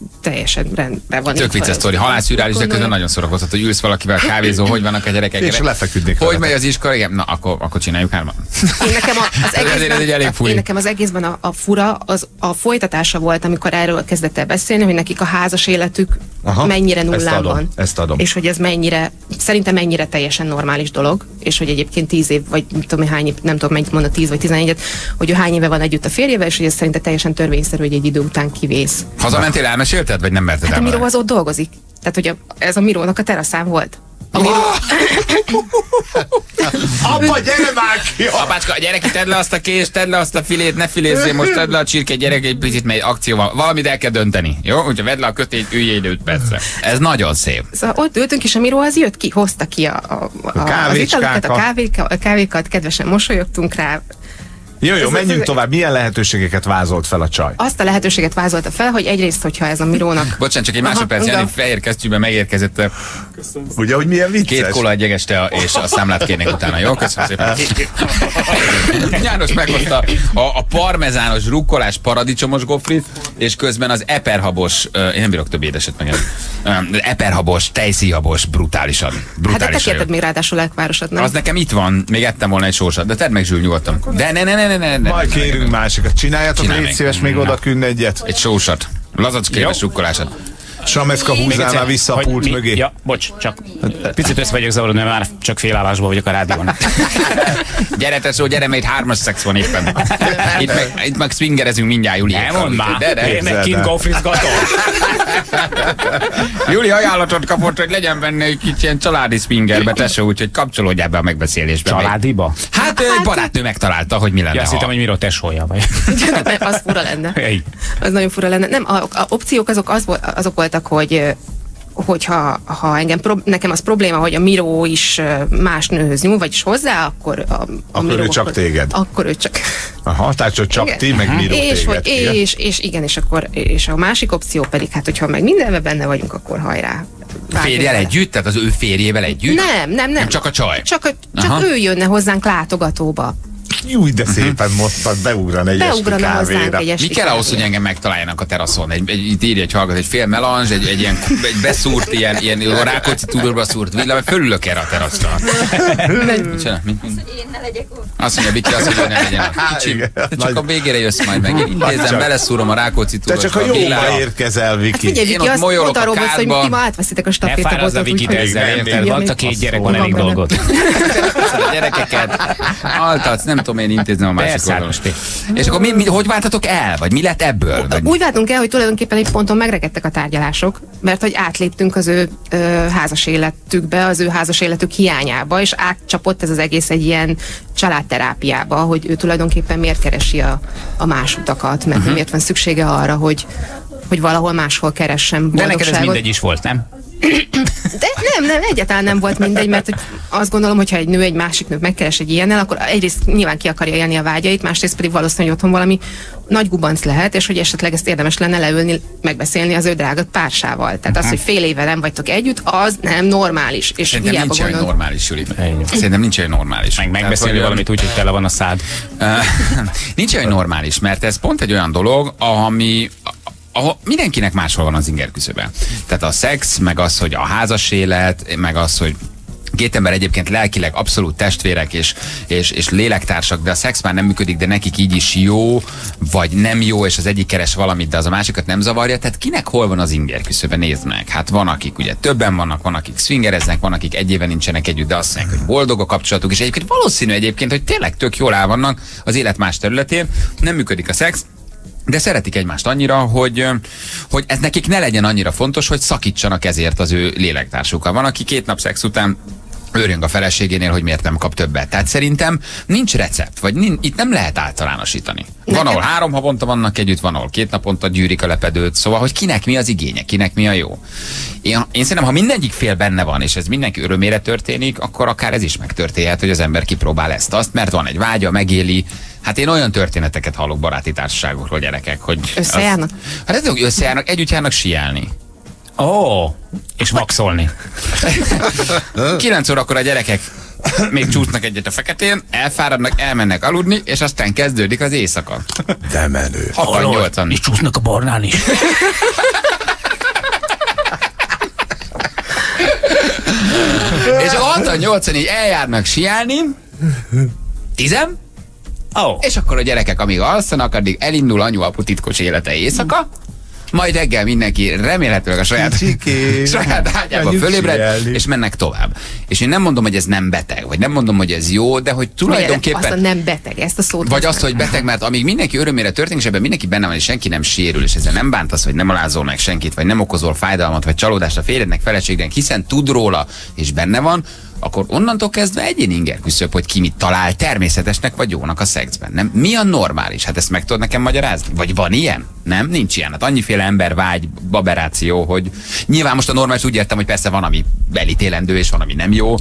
teljesen rendben van. Tök vicces sztori, halászűrális, de közben nagyon szórakoztató, hogy ülsz valakivel kávézó, hogy vannak a gyerekek. És lefeküdnék. Hogy megy az iskola? Igen, na akkor, akkor csináljuk hárman. Én nekem a, az egészben, ez egy elég furi. Én nekem az egészben a, a fura, az a folytatása volt, amikor erről kezdett el beszélni, hogy nekik a házas életük Aha, mennyire nullán van. Ezt adom. És hogy ez mennyire, szerintem mennyire teljesen normális dolog, és hogy egyébként tíz év, vagy nem tudom hány év, nem tudom mennyit mondott, tíz vagy tizenegyet, hogy ő hány éve van együtt a férjével, és hogy ez szerintem teljesen törvényszerű, hogy egy idő után kivész. Hazamentél, elmesélted, vagy nem merted hát elmondani? A Miró az ott dolgozik. Tehát, hogy a, ez a Mirónak a teraszán volt. A Miró... Apa, gyere már ki! Apácska, gyerek, tedd le azt a kést, tedd le azt a filét, ne filézzél, most tedd le a csirke, gyerek, egy picit, mely akció van. Valamit el kell dönteni, jó? Úgyhogy vedd le a kötényt, üljél ide öt percre. Ez nagyon szép. Szóval ott ültünk, és a Miró az jött ki, hozta ki a, a, a, a az italokat, a, kávéka, a kávékat, kedvesen mosolyogtunk rá. Jó, jó, menjünk tovább. Milyen lehetőségeket vázolt fel a csaj? Azt a lehetőséget vázolta fel, hogy egyrészt, hogyha ez a Mirónak... Bocsánat, csak egy másodperc, Jani fehér kesztyűben megérkezett. Köszönöm. Ugye, hogy milyen vicces? Két kóla, egy jeges tea, és a számlát kérnék utána, jó? Köszönöm szépen. János meghozta a, a parmezános, rukkolás, paradicsomos gofrit, és közben az eperhabos, uh, én nem bírok több édeset meg, um, eperhabos, tejszíjhabos, brutálisan. brutálisan hát de te kérted még ráadásul Lekvárosat, nem? Az nekem itt van, még ettem volna egy sósat, de tedd meg, Zsül, nyugodtan. De ne, ne, ne, ne, ne, ne. Majd kérünk másikat. Csináljatok, légy szíves, még oda küldni egyet. Egy sósat. Lazacskélves rukkolásat. Sameszka húzzál vissza a pult mögé. Ja, bocs, csak picit össze vagyok zavarodni, mert már csak félállásban vagyok a rádión. Gyere, tesó, gyere, mert itt hármas szex van éppen. Itt meg, itt meg swingerezünk mindjárt, Júli. Nem mondd már, de, de, én meg kint gofrizgatom. Júli ajánlatot kapott, hogy legyen benne egy kicsi ilyen családi swingerbe, tesó, úgyhogy kapcsolódj ebbe a megbeszélésbe. Családiba? Hát, hát barátnő megtalálta, hogy mi lenne. Ja, azt hittem, hogy Miró tesója vagy. Az fura lenne. Hey. Az nagyon fura lenne. Nem, a, a opciók azok, az, azok voltak, hogy hogyha ha engem pro, nekem az probléma, hogy a Miró is más nőhöz nyúl, vagyis hozzá, akkor a, a akkor Miró, ő csak akkor, téged. Akkor ő csak... Aha, tehát csak igen. Ti, meg Miró és, téged. hogy, és, és igen, és akkor és a másik opció pedig, hát hogyha meg mindenben benne vagyunk, akkor hajrá. Férjel együtt? Tehát az ő férjével együtt? Nem, nem, nem. nem csak a csaj? Csak, a, csak ő jönne hozzánk látogatóba. Júj, de szépen mondtad, beugran egy Beugrana esti kávéra. Egy esti Mi kell ahhoz, hogy engem megtaláljanak a teraszon? Egy, egy, itt írja egy hallgat, egy fél melange, egy, egy ilyen egy beszúrt, ilyen, ilyen Rákóczi tudorba szúrt villa, mert fölülök erre a teraszra. Micsoda? Mit mond? Én ne legyek ott. Azt mondja, Viki, azt mondja, hogy ne legyen. Kicsim, te csak a végére jössz majd meg. Én intézem, beleszúrom a Rákóczi tudorba. Te csak a jóba érkezel, Viki. Hát figyelj, Viki, azt pont arról beszél, hogy ti ma átveszitek a stafétabotot. Ne fáradj a Vikit ezzel, érted? Van csak két gyerek, van elég dolgot. A gyerekeket altatsz, nem tudom én intézni a másik oldalon. És akkor mi, mi, hogy váltatok el? Vagy mi lett ebből? Vagy... Úgy váltunk el, hogy tulajdonképpen egy ponton megrekedtek a tárgyalások, mert hogy átléptünk az ő ö, házas életükbe, az ő házas életük hiányába, és átcsapott ez az egész egy ilyen családterápiába, hogy ő tulajdonképpen miért keresi a, a más utakat, mert uh-huh. miért van szüksége arra, hogy, hogy valahol máshol keressen boldogságot. De neked ez mindegy is volt, nem? De nem, nem, egyáltalán nem volt mindegy, mert hogy azt gondolom, hogyha egy nő egy másik nőt megkeres egy ilyennel, akkor egyrészt nyilván ki akarja élni a vágyait, másrészt pedig valószínűleg, hogy otthon valami nagy gubanc lehet, és hogy esetleg ezt érdemes lenne leülni, megbeszélni az ő drága társával. Tehát uh-huh. az, hogy fél éve nem vagytok együtt, az nem normális. És szerintem nincs olyan normális, Juli. Szerintem nincs olyan normális. Meg megbeszélni Tehát, valamit úgy, hogy tele van a szád. Nincs olyan normális, mert ez pont egy olyan dolog, ami ahol mindenkinek máshol van az inger küszöbe. Tehát a szex, meg az, hogy a házas élet, meg az, hogy két ember egyébként lelkileg abszolút testvérek és, és, és lélektársak, de a szex már nem működik, de nekik így is jó, vagy nem jó, és az egyik keres valamit, de az a másikat nem zavarja. Tehát kinek hol van az inger küszöbe? Nézd meg. Hát van, akik ugye többen vannak, van, akik swingereznek, van, akik egy éve nincsenek együtt, de azt mondják, hogy boldog a kapcsolatuk, és egyébként valószínű egyébként, hogy tényleg tök jól áll vannak az élet más területén, nem működik a szex, de szeretik egymást annyira, hogy, hogy ez nekik ne legyen annyira fontos, hogy szakítsanak ezért az ő lélektársukkal. Van, aki két nap szex után őrjöng a feleségénél, hogy miért nem kap többet. Tehát szerintem nincs recept, vagy nincs, itt nem lehet általánosítani. Van, ahol három havonta vannak együtt, van, ahol két naponta gyűrik a lepedőt, szóval, hogy kinek mi az igénye, kinek mi a jó. Én, én szerintem, ha mindegyik fél benne van, és ez mindenki örömére történik, akkor akár ez is megtörténhet, hogy az ember kipróbál ezt-azt, mert van egy vágya, megéli. Hát én olyan történeteket hallok baráti társaságokról, gyerekek, hogy... Összejárnak? Az, hát ezek összejárnak, együtt járnak síelni. Ó, oh, és maxolni. Kilenc órakor a gyerekek még csúsznak egyet a feketén, elfáradnak, elmennek aludni, és aztán kezdődik az éjszaka. De menő. hatvan nyolcvan. És csúsznak a barnán is. És a hatvan-nyolcvan így eljárnak siálni, tizen, oh. És akkor a gyerekek, amíg alszanak, addig elindul anyu-apu titkos élete éjszaka, majd reggel mindenki remélhetőleg a saját, saját ágyába fölébred, és mennek tovább. És én nem mondom, hogy ez nem beteg, vagy nem mondom, hogy ez jó, de hogy tulajdonképpen... Azt a nem beteg, ezt a szót... Vagy azt, hogy beteg, mert amíg mindenki örömére történik, és ebben mindenki benne van, és senki nem sérül, és ezzel nem bántasz, vagy nem alázol meg senkit, vagy nem okozol fájdalmat, vagy csalódást a férjednek, feleségnek, hiszen tud róla, és benne van, akkor onnantól kezdve egyén inger küszöb, hogy ki mit talál természetesnek vagy jónak a szexben. Nem? Mi a normális? Hát ezt meg tudod nekem magyarázni? Vagy van ilyen? Nem? Nincs ilyen. Hát annyiféle ember vágy, baberáció, hogy nyilván most a normális úgy értem, hogy persze van, ami elítélendő, és van, ami nem jó.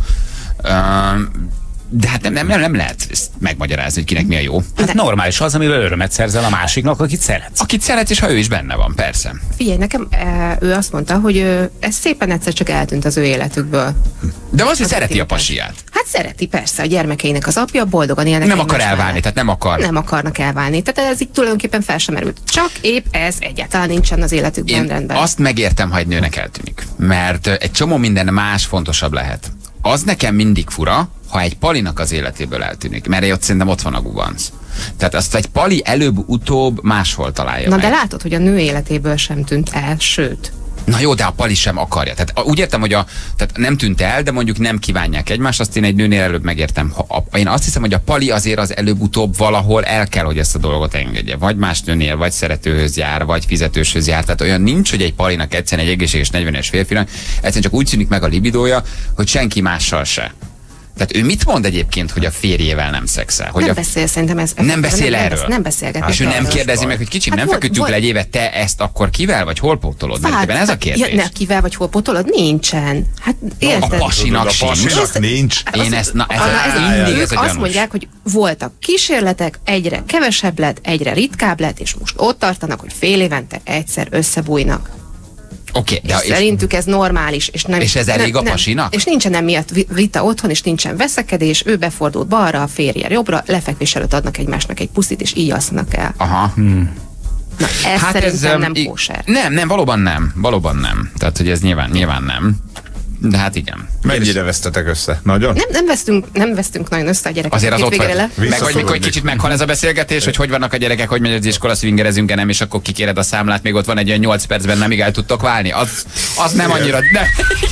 Uh, De hát nem, nem, nem, nem lehet ezt megmagyarázni, hogy kinek mi a jó. Hát normális az, amivel örömet szerzel a másiknak, akit szeretsz. Akit szeretsz, és ha ő is benne van, persze. Figyelj, nekem ő azt mondta, hogy ez szépen egyszer csak eltűnt az ő életükből. De az, hogy szereti a pasiát. Hát szereti, persze, a gyermekeinek az apja, boldogan élnek. Nem akar elválni, mellett. Tehát nem akar. Nem akarnak elválni. Tehát ez így tulajdonképpen fel sem merült. Csak épp ez egyáltalán nincsen az életükben Én rendben. Azt megértem, ha egy nőnek eltűnik. Mert egy csomó minden más fontosabb lehet. Az nekem mindig fura, ha egy palinak az életéből eltűnik, mert ott szerintem ott van a gubanc. Tehát azt egy pali előbb-utóbb máshol találja Na meg. de látod, hogy a nő életéből sem tűnt el, sőt. Na jó, de a pali sem akarja. Tehát úgy értem, hogy a, tehát nem tűnt el, de mondjuk nem kívánják egymást, azt én egy nőnél előbb megértem. Ha a, én azt hiszem, hogy a pali azért az előbb-utóbb valahol el kell, hogy ezt a dolgot engedje. Vagy más nőnél, vagy szeretőhöz jár, vagy fizetőshöz jár. Tehát olyan nincs, hogy egy palinak egyszerűen egy egészséges negyven éves férfinak egyszerűen csak úgy szűnik meg a libidója, hogy senki mással se. Tehát ő mit mond egyébként, hogy a férjével nem szexel? Hogy nem a... beszél szerintem ez. Nem beszél nem, erről? Nem beszélget. És ő nem kérdezi meg, hogy kicsim, hát nem feküdtünk le egy évet, te ezt akkor kivel, vagy hol pótolod? Mert ez a kérdés. Ja, ne, kivel, vagy hol pótolod? Nincsen. Hát érted? A pasinak sincs. nincs. Én ezt, na, ez, ez, ez mindig ők ez a azt gyanús. mondják, hogy voltak kísérletek, egyre kevesebb lett, egyre ritkább lett, és most ott tartanak, hogy fél évente egyszer összebújnak. Okay, de és, és szerintük ez normális. És, nem, és ez elég nem, a pasinak? Nem, és nincsen emiatt vita otthon, és nincsen veszekedés, ő befordult balra, a férje jobbra, lefekvés előtt adnak egymásnak egy puszit, és így alszanak el. Aha. Hmm. Na, ez hát szerintem ez, nem um, kóser. Nem, nem, valóban nem. Valóban nem. Tehát, hogy ez nyilván, nyilván nem. De hát igen. Mennyire vesztetek össze? Nagyon? Nem, nem, vesztünk, nem vesztünk nagyon össze a gyerekek. Azért az ott vagy. Meg hogy mikor kicsit meghal ez a beszélgetés, hogy hogy vannak a gyerekek, hogy megy az iskola, swingerezünk-e nem, és akkor kikéred a számlát, még ott van egy olyan nyolc percben, nemig el tudtok válni. Az, az nem annyira, nem,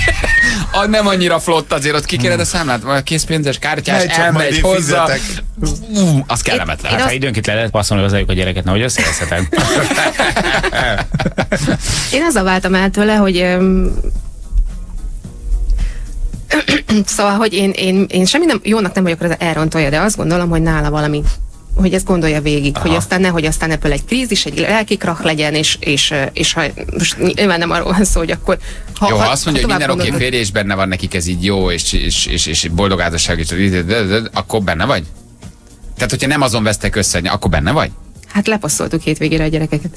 az nem annyira flott azért, ott kikéred a számlát, vagy készpénzes, kártyás, elmegy hozzá. Uh, az kellemetlen. Hát, ha időnként le lehet passzolni hozzájuk a gyereket, nehogy összeveszhetek. Én azzal váltam el tőle, hogy um, szóval, hogy én, én, én semmi nem, jónak nem vagyok, az elrontolja, de azt gondolom, hogy nála valami, hogy ezt gondolja végig, aha, hogy aztán nehogy aztán ebből egy krízis, egy lelkikrach legyen, és, és, és ha most nyilván nem arról van szó, hogy akkor... Ha, jó, ha azt mondja, hogy minden oké, okay, férj, és benne van nekik ez így jó, és, és, és, és boldog házasság, és akkor benne vagy? Tehát, hogyha nem azon vesztek össze, akkor benne vagy? Hát lepasszoltuk hétvégére a gyerekeket.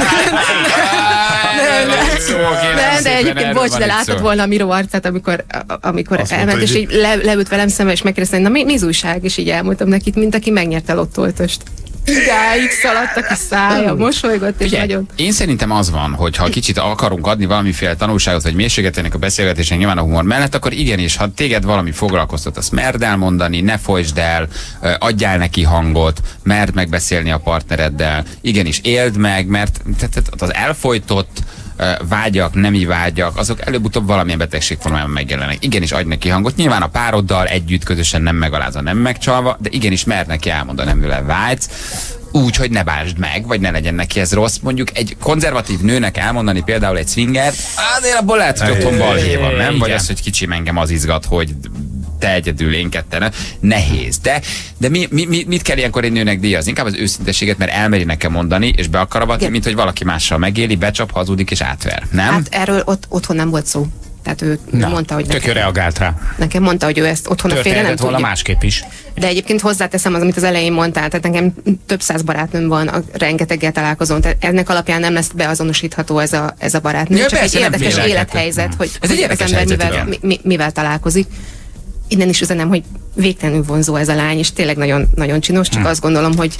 Nem, de egyébként bocs, de láttad volna a Miró arcát, amikor, amikor elment, és így le, leült velem szembe, és megkérdezte, na mi, mi újság, és így elmondtam nekik, mint aki megnyerte a lottoltost. Idáig szaladt a kis szája, mosolygott, és nagyon. Én szerintem az van, hogy ha kicsit akarunk adni valamiféle tanulságot, vagy mélységet ennek a beszélgetésen nyilván a humor mellett, akkor igenis, ha téged valami foglalkoztat, azt merd elmondani, ne folytsd el, adjál neki hangot, merd megbeszélni a partnereddel, igenis éld meg, mert az elfojtott vágyak, nemi vágyak, azok előbb-utóbb valamilyen betegség formájában megjelennek. Igenis adj neki hangot, nyilván a pároddal együtt közösen nem megalázva, nem megcsalva, de igenis mer neki elmondani, amivel vágysz, úgy, hogy ne básd meg, vagy ne legyen neki ez rossz. Mondjuk egy konzervatív nőnek elmondani például egy swinger, azért abból lehet, hogy otthon balhé van, nem? Vagy az, hogy kicsim engem az izgat, hogy te egyedül, én ketten. Nehéz. De, de mi, mi, mit kell ilyenkor egy nőnek díjazni? Inkább az őszintességet, mert elmeri nekem mondani, és be akar avatni, mint hogy valaki mással megéli, becsap, hazudik és átver. Nem? Hát erről ott, otthon nem volt szó. Tehát ő Na, mondta, hogy nekem, reagált rá. Nekem mondta, hogy ő ezt otthon a félre nem tudja. Másképp is. De egyébként hozzáteszem az, amit az elején mondtál, tehát nekem több száz barátnőm van, a rengeteggel találkozom, tehát ennek alapján nem lesz beazonosítható ez a, ez a barátnő. Ja, csak persze, egy érdekes élethelyzet, hogy ez egy az ember mivel, mi, mi, mivel találkozik. Innen is üzenem, hogy végtelenül vonzó ez a lány, és tényleg nagyon, nagyon csinos, csak hmm. azt gondolom, hogy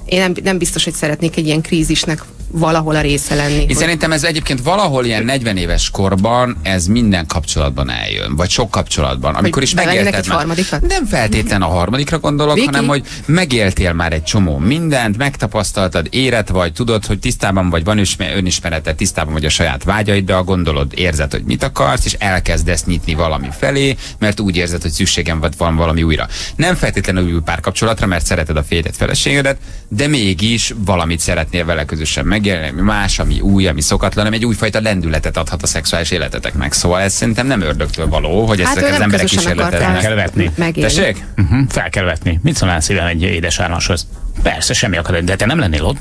én nem, nem biztos, hogy szeretnék egy ilyen krízisnek valahol a része lenni. Én hogy... szerintem ez egyébként valahol ilyen negyven éves korban ez minden kapcsolatban eljön, vagy sok kapcsolatban. Amikor is megélted már. Nem feltétlen a harmadikra gondolok, Viki? hanem hogy megéltél már egy csomó mindent, megtapasztaltad, érett vagy, tudod, hogy tisztában vagy, van önismereted, tisztában vagy a saját vágyaiddal, gondolod, érzed, hogy mit akarsz, és elkezdesz nyitni valami felé, mert úgy érzed, hogy szükségem van valami újra. Nem feltétlenül új párkapcsolatra, mert szereted a férjet, feleségedet, de mégis valamit szeretnél vele közösen megélni, ami más, ami új, ami szokatlan, ami egy újfajta lendületet adhat a szexuális életeteknek. Szóval ez szerintem nem ördögtől való, hogy hát ezek az emberek kísérletezni. Fel kell vetni. Tessék? Uh-huh. Fel kell vetni. Mit szólnál szívem egy édes álláshoz? Persze, semmi akadály, de te nem lennél ott.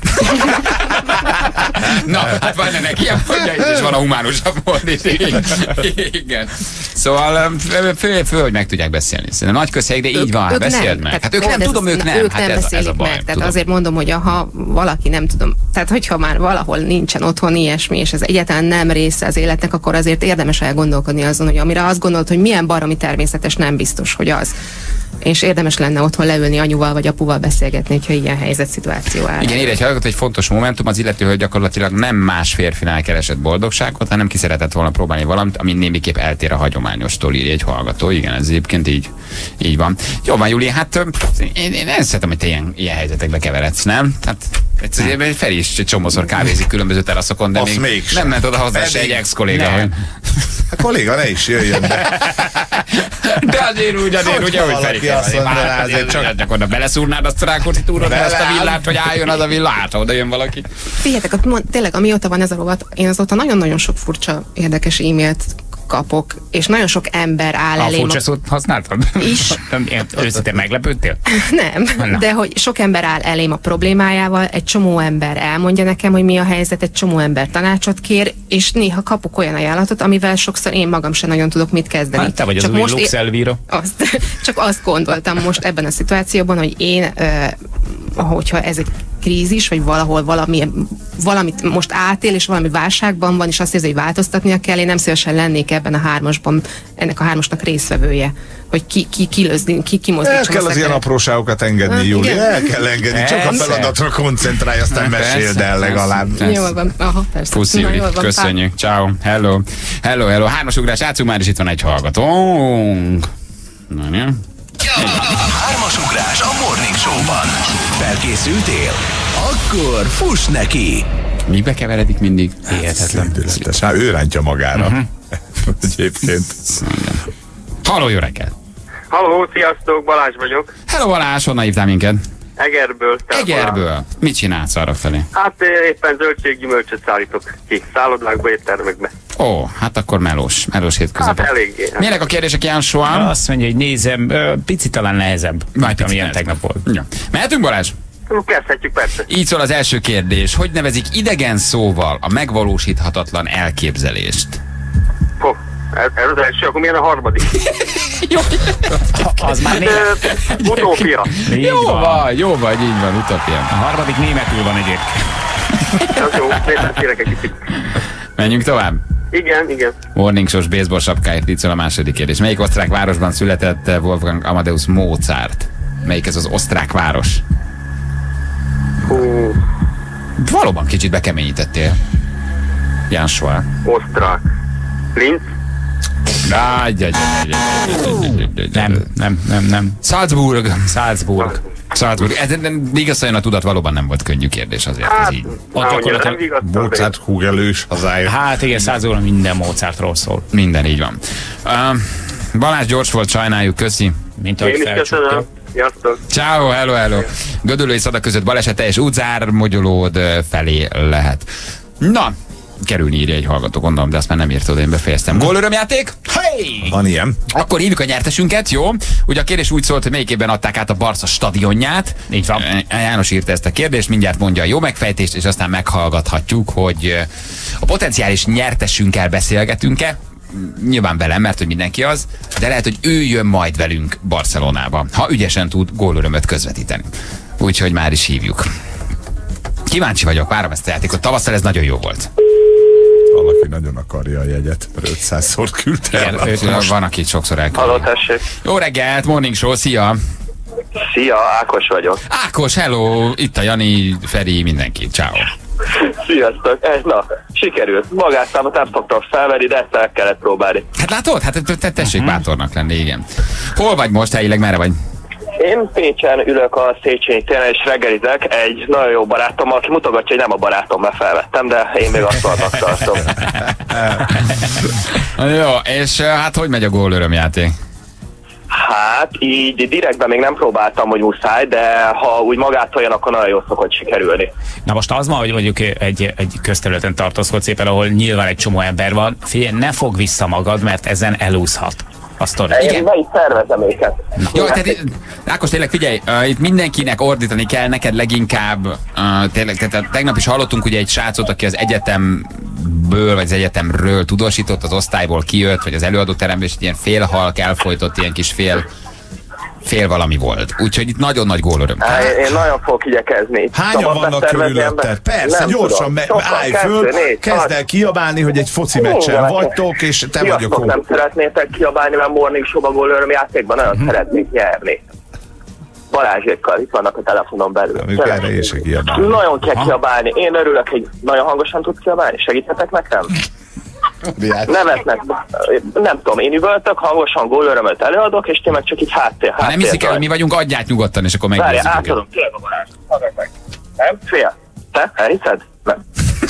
Na, hát van ennek ilyen mondja, és van a humánusabb mód. Igen. Szóval föl, föl, hogy meg tudják beszélni. Szerintem nagy közhelyek, de így van, beszéld meg. Hát ők nem, tudom, ők nem. Ők hát nem ez, beszélik ez a baj, meg. Tehát tudom. azért mondom, hogy ha valaki nem tudom, tehát hogyha már valahol nincsen otthon ilyesmi, és ez egyáltalán nem része az életnek, akkor azért érdemes elgondolkodni azon, hogy amire azt gondolod, hogy milyen baromi természetes, nem biztos, hogy az. És érdemes lenne otthon leülni anyuval vagy apuval beszélgetni, hogyha ilyen helyzet szituáció áll. Igen, ír egy hallgató, egy fontos momentum, az illető, hogy gyakorlatilag nem más férfinál keresett boldogságot, hanem ki szeretett volna próbálni valamit, ami némiképp eltér a hagyományostól, írja egy hallgató. Igen, ez egyébként így, így van. Jó van, Júli, hát én, én nem szeretem, hogy te ilyen, ilyen helyzetekbe keveredsz, nem? Tehát egyszerűen Feri is csomószor kávézik különböző teraszokon, de még, még nem ment oda hozzá se egy ex-kolléga. Hogy... A kolléga ne is jöjjön be. De azért úgy, azért úgy, ahogy Feri azért csak oda beleszúrnád azt a Rákóczi túron, azt a villát, hogy álljon az a villa, hát oda jön valaki. Figyeljetek, tényleg amióta van ez a rovat, én azóta nagyon-nagyon sok furcsa, érdekes e-mailt kapok, és nagyon sok ember áll elém. A furcsa szót használtad? Is. Őszintén meglepődtél? Nem, Na. de hogy sok ember áll elém a problémájával, egy csomó ember elmondja nekem, hogy mi a helyzet, egy csomó ember tanácsot kér, és néha kapok olyan ajánlatot, amivel sokszor én magam sem nagyon tudok mit kezdeni. Hát te vagy az csak új most Lux Elvira. Azt, csak azt gondoltam most ebben a szituációban, hogy én, uh, hogyha ez egy krízis, vagy valahol valami, valamit most átél, és valami válságban van, és azt érzi, hogy változtatnia kell, én nem szívesen lennék ebben a hármasban, ennek a hármasnak résztvevője, hogy ki, ki, kilözni, ki kimozdítson. El kell az ilyen apróságokat engedni, Júli, el kell engedni, csak a feladatra koncentrálj, aztán meséld el legalább. Jól van, aha, persze. Puszi, Júli, köszönjük, ciao, hello, hello, hello, hármas ugrás, játszunk már, és itt van egy hallgatónk. Na, nem? Hármas ugrás a Morning Show-ban. Felkészültél? Akkor fuss neki! Mikbe keveredik mindig? Hihetetlen. Hát ő rántja magára. Uh-huh. Egyébként. Halló, jó reggelt! Halló, sziasztok, Balázs vagyok. Hello, Balázs, honnan hívtál minket? Egerből. Egerből. Mit csinálsz arra felé? Hát éppen zöldséggyümölcsöt szállítok ki szállodákba, éttermekbe. Ó, hát akkor melós, melós hétköznapok. Hát eléggé. Hát. Milyenek a kérdések, Ján Soán? Azt mondja, hogy nézem, picit talán nehezebb, mint amilyen tegnap volt. Ja. Mehetünk, Balázs? Kezdhetjük, persze. Így szól az első kérdés. Hogy nevezik idegen szóval a megvalósíthatatlan elképzelést? Ho, ez, ez az első, akkor milyen a harmadik? Jó. Az már német. Utópia. Jó van. van, jó vagy, így van, utópia. A harmadik németül van egyébként. Ez jó, nézd, kérek egy kicsit. Menjünk tovább? Igen, igen. Morning Show-s baseball sapkáért, így szól a második kérdés. Melyik osztrák városban született Wolfgang Amadeus Mozart? Melyik ez az osztrák város? Hú. Valóban kicsit bekeményítettél. Ján Soán. Osztrák. Linz? Nem, nem, nem, nem. Salzburg. Salzburg. Salzburg. Ez igaz, a tudat valóban nem volt könnyű kérdés azért. Hát, ez így. Ott gyakorlatilag Mozart húgelős hazája. Hát igen, Salzburg minden Mozartról szól. Minden így van. Uh, Balázs gyors volt, sajnáljuk, köszi. Mint ahogy felcsúgtok. Ciao, hello, hello. Gödöllő és Szada között baleset, teljes útzár, Mogyolód felé lehet. Na, kerülni írja egy hallgató, gondolom, de azt már nem írtad, én befejeztem. Gólörömjáték? Hey! Van ilyen. Akkor hívjuk a nyertesünket, jó? Ugye a kérdés úgy szólt, hogy melyik évben adták át a Barca stadionját. Így van. János írta ezt a kérdést, mindjárt mondja a jó megfejtést, és aztán meghallgathatjuk, hogy a potenciális nyertesünkkel beszélgetünk-e. Nyilván velem, mert hogy mindenki az, de lehet, hogy ő jön majd velünk Barcelonába, ha ügyesen tud gólörömöt közvetíteni. Úgyhogy már is hívjuk. Kíváncsi vagyok, várom ezt a játékot. Tavasszal ez nagyon jó volt. Valaki nagyon akarja a jegyet, mert ötszázszor küldte el. Igen, van, aki sokszor elküldte. Halló, tessék. Jó reggelt, Morning Show, szia! Szia, Ákos vagyok. Ákos, hello, itt a Jani, Feri, mindenki, ciao. Sziasztok, ez na, sikerült. Magátszámot nem szoktam felvenni, de ezt el kellett próbálni. Hát látod? Hát te tessék bátornak lenni, igen. Hol vagy most helyileg, merre vagy? Én Pécsen ülök a Széchenyi téren és reggelizek egy nagyon jó barátommal, aki mutogatja, hogy nem a barátom, mert felvettem, de én még azt annak tartom. Jó, és hát hogy megy a gól örömjáték? Hát így direktben még nem próbáltam, hogy muszáj, de ha úgy magától jön, akkor nagyon jól szokott sikerülni. Na most az ma, hogy mondjuk egy, egy közterületen tartózkodsz szépen, ahol nyilván egy csomó ember van, figyelj, ne fogd vissza magad, mert ezen elúszhat. Azt én be is szervezem őket. Jó, tehát Ákos, tényleg figyelj, uh, itt mindenkinek ordítani kell, neked leginkább, uh, tényleg, tehát tegnap is hallottunk ugye egy srácot, aki az egyetemből, vagy az egyetemről tudósított, az osztályból kijött, vagy az előadóteremből, és ilyen félhalk, elfojtott, ilyen kis fél fél valami volt. Úgyhogy itt nagyon nagy gólöröm. Én, én nagyon fogok igyekezni. Hányan vannak körülötted? Persze, nem gyorsan állj föl, kezd el kiabálni, hogy egy foci meccsen vagytok, és te vagyok. Sziasztok, nem szeretnétek kiabálni, mert Morning Show-ba gólöröm játékban nagyon uh-huh. szeretnék nyerni. Balázsékkal itt vannak a telefonon belül. Erre én se kiabálni. Nagyon kell kiabálni. Én örülök, hogy nagyon hangosan tudsz kiabálni. Segíthetek nekem? Nevetnek, nem tudom, én üvöltök, hangosan gólörömöt előadok, és ti meg csak így háttér. Ha nem hiszik el, hogy mi vagyunk, adját nyugodtan, és akkor megnézzük. Várjál, átadom, tényleg a Balázs. Nem? Fél. Te? Elhiszed? Nem.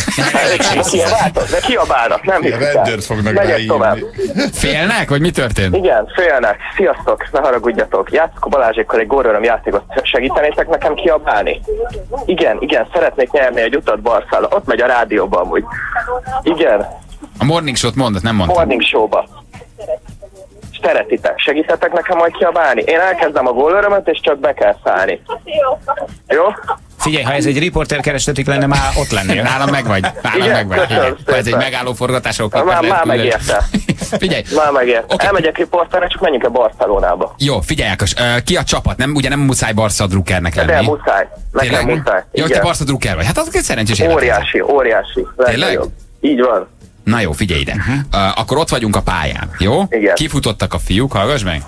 De kiabálnak, nem hiszik el. Rendőrt fognak beírni. Félnek, vagy mi történt? Igen, félnek. Sziasztok, ne haragudjatok. Játszok a Balázsékkal egy gólöröm játékot. Segítenétek nekem kiabálni? Igen, igen, szeretnék nyerni egy utat Barszára. Ott megy a rádióban amúgy. Igen. A Morning Show-t mondat, nem mondtam. Morning Show-ba. Szeretitek, segíthetek nekem majd kiabálni? Én elkezdem a gólörömöt, és csak be kell szállni. Jó? Figyelj, ha ez egy riporter kerestetik lenne, már ott lennél. Nálam meg vagy. Nálam igen, meg vagy. Ha ez egy megálló forgatásról kap, már, már megérte. Figyelj. Már megérte. Okay. Elmegyek riporterre, csak menjünk a Barcelonába. Jó, figyelj Ákos, uh, ki a csapat? Nem, ugye nem muszáj Barca drukkernek lenni. De muszáj. Nekem muszáj. Jó, te Barca drukker vagy. Hát az szerencsés élet. Óriási, óriási. Tényleg? Így van. Na jó, figyelj ide. Uh-huh. Uh, akkor ott vagyunk a pályán, jó? Igen. Kifutottak a fiúk, hallgass meg.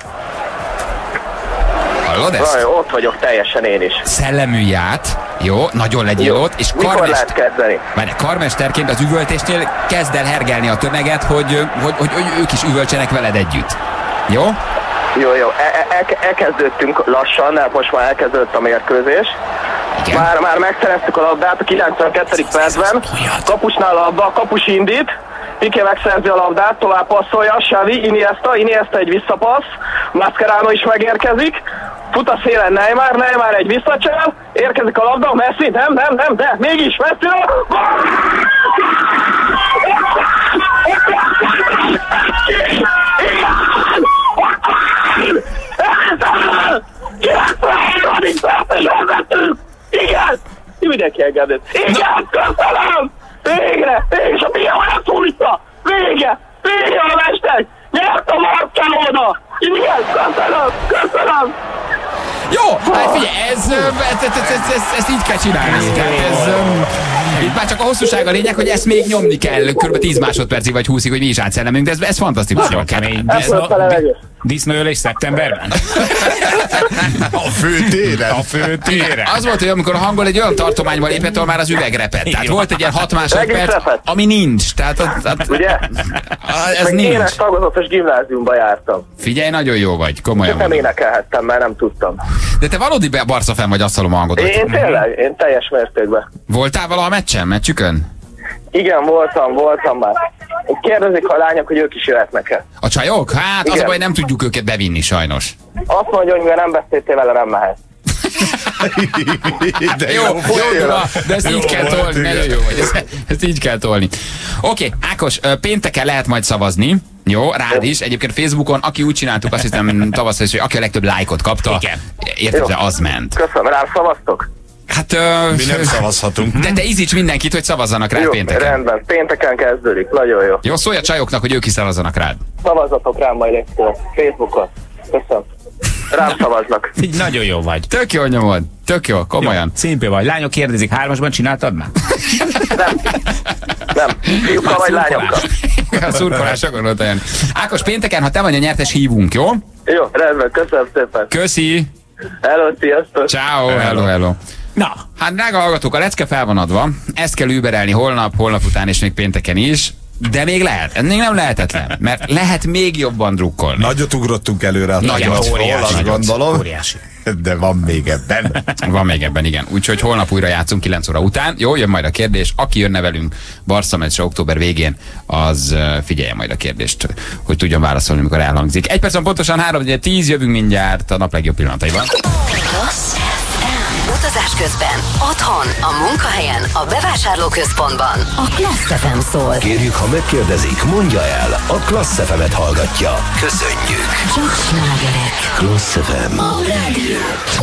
Hallod ezt? Na jó, ott vagyok teljesen én is. Szellemülj át, jó? Nagyon legyél jó. Ott. És mikor karmest... lehet kezdeni? Várj, karmesterként az üvöltésnél kezd el hergelni a tömeget, hogy, hogy, hogy, hogy ők is üvöltsenek veled együtt. Jó? Jó, jó. El, el, elkezdődtünk lassan, mert most már elkezdődött a mérkőzés. Igen. Már, már megszereztük a labdát a kilencvenkettedik percben. Kapusnál a labda, a kapus indít. Piqué megszerzi a labdát, tovább passzolja, Xavi, Iniesta, Iniesta egy visszapassz, Mascherano is megérkezik, fut a szélen Neymar, Neymar egy visszacsel, érkezik a labda, Messi, nem, nem, nem, de mégis Messi, igen, mindenki engedett, igen, köszönöm! Végre! És a Pia olyan szújta! Vége! Vége a mester! Nyert a Barcelona! Igen, köszönöm! Köszönöm! Jó, hát figyelj, ez, ez, ez, ez, ez, ezt így kell csinálni. Tehát ez, itt már csak a hosszúság a lényeg, hogy ezt még nyomni kell kb. tíz másodpercig vagy húszig, hogy mi is átszellemünk, de ez, ez fantasztikus. Nagyon kemény. Disznőölés szeptemberben? A főtéren. A főtéren. Az volt, hogy amikor a hangol egy olyan tartományba lépett, ahol már az üveg repett. Tehát volt egy ilyen hat másodperc, ami nincs. Tehát az, az, ugye? Ez meg nincs. ének tagozatos gimnáziumba jártam. Figyelj, nagyon jó vagy, komolyan. Nem énekelhettem, mert nem tudtam. De te valódi Barca fan vagy, azt hallom a hangodot. Én tényleg, én teljes mértékben. Voltál valaha meccsen, meccsükön? Igen, voltam, voltam már. Kérdezik a lányok, hogy ők is jöhetnek-e. A csajok? Hát igen. Az a baj, nem tudjuk őket bevinni sajnos. Azt mondja, hogy mivel nem beszéltél vele, nem mehet. De jó, jó, jó, jó, de ezt jó így kell tolni, nagyon jó vagy, ezt, ezt így kell tolni. Oké, okay, Ákos, pénteken lehet majd szavazni, jó, rád is. Egyébként Facebookon, aki úgy csináltuk, azt hiszem tavasszal is, hogy aki a legtöbb lájkot kapta, érted, az ment. Köszönöm, rám szavaztok? Hát, uh, mi nem szavazhatunk. De te izíts mindenkit, hogy szavazzanak rád jó, pénteken. Rendben, pénteken kezdődik, nagyon jó. Jó, szólj a csajoknak, hogy ők is szavazzanak rád. Szavazzatok rám majd egyszer, Facebookon. Köszönöm. Rám szavaznak. Így nagyon jó vagy. Tök jó nyomod, tök jó, komolyan. Szimpi vagy. Lányok kérdezik, hármasban csináltad már? Nem. Nem. Fiúkkal vagy lányokkal. A szurkolás akkor olyan. Ákos, pénteken, ha te vagy a nyertes, hívunk, jó? Jó, rendben, köszönöm szépen. Köszi. Hello, sziasztok! Ciao, hello, hello. Na, hát drága hallgatók, a lecke fel van adva, ezt kell überelni holnap, holnap után és még pénteken is, de még lehet, ez még nem lehetetlen, mert lehet még jobban drukkolni. Nagyot ugrottunk előre a nagyot, óriási, azt gondolom. Óriási. De van még ebben. Van még ebben, igen. Úgyhogy holnap újra játszunk kilenc óra után. Jó, jön majd a kérdés. Aki jönne velünk Barca meccsre október végén, az figyelje majd a kérdést, hogy tudjon válaszolni, amikor elhangzik. Egy percen pontosan három tíz, jövünk mindjárt a nap legjobb pillanataiban. Utazás közben, otthon, a munkahelyen, a bevásárlóközpontban. A Klassz ef em szól. Kérjük, ha megkérdezik, mondja el, a Klassz ef emet hallgatja. Köszönjük. Csak slágerek. Klassz ef em. A rádió.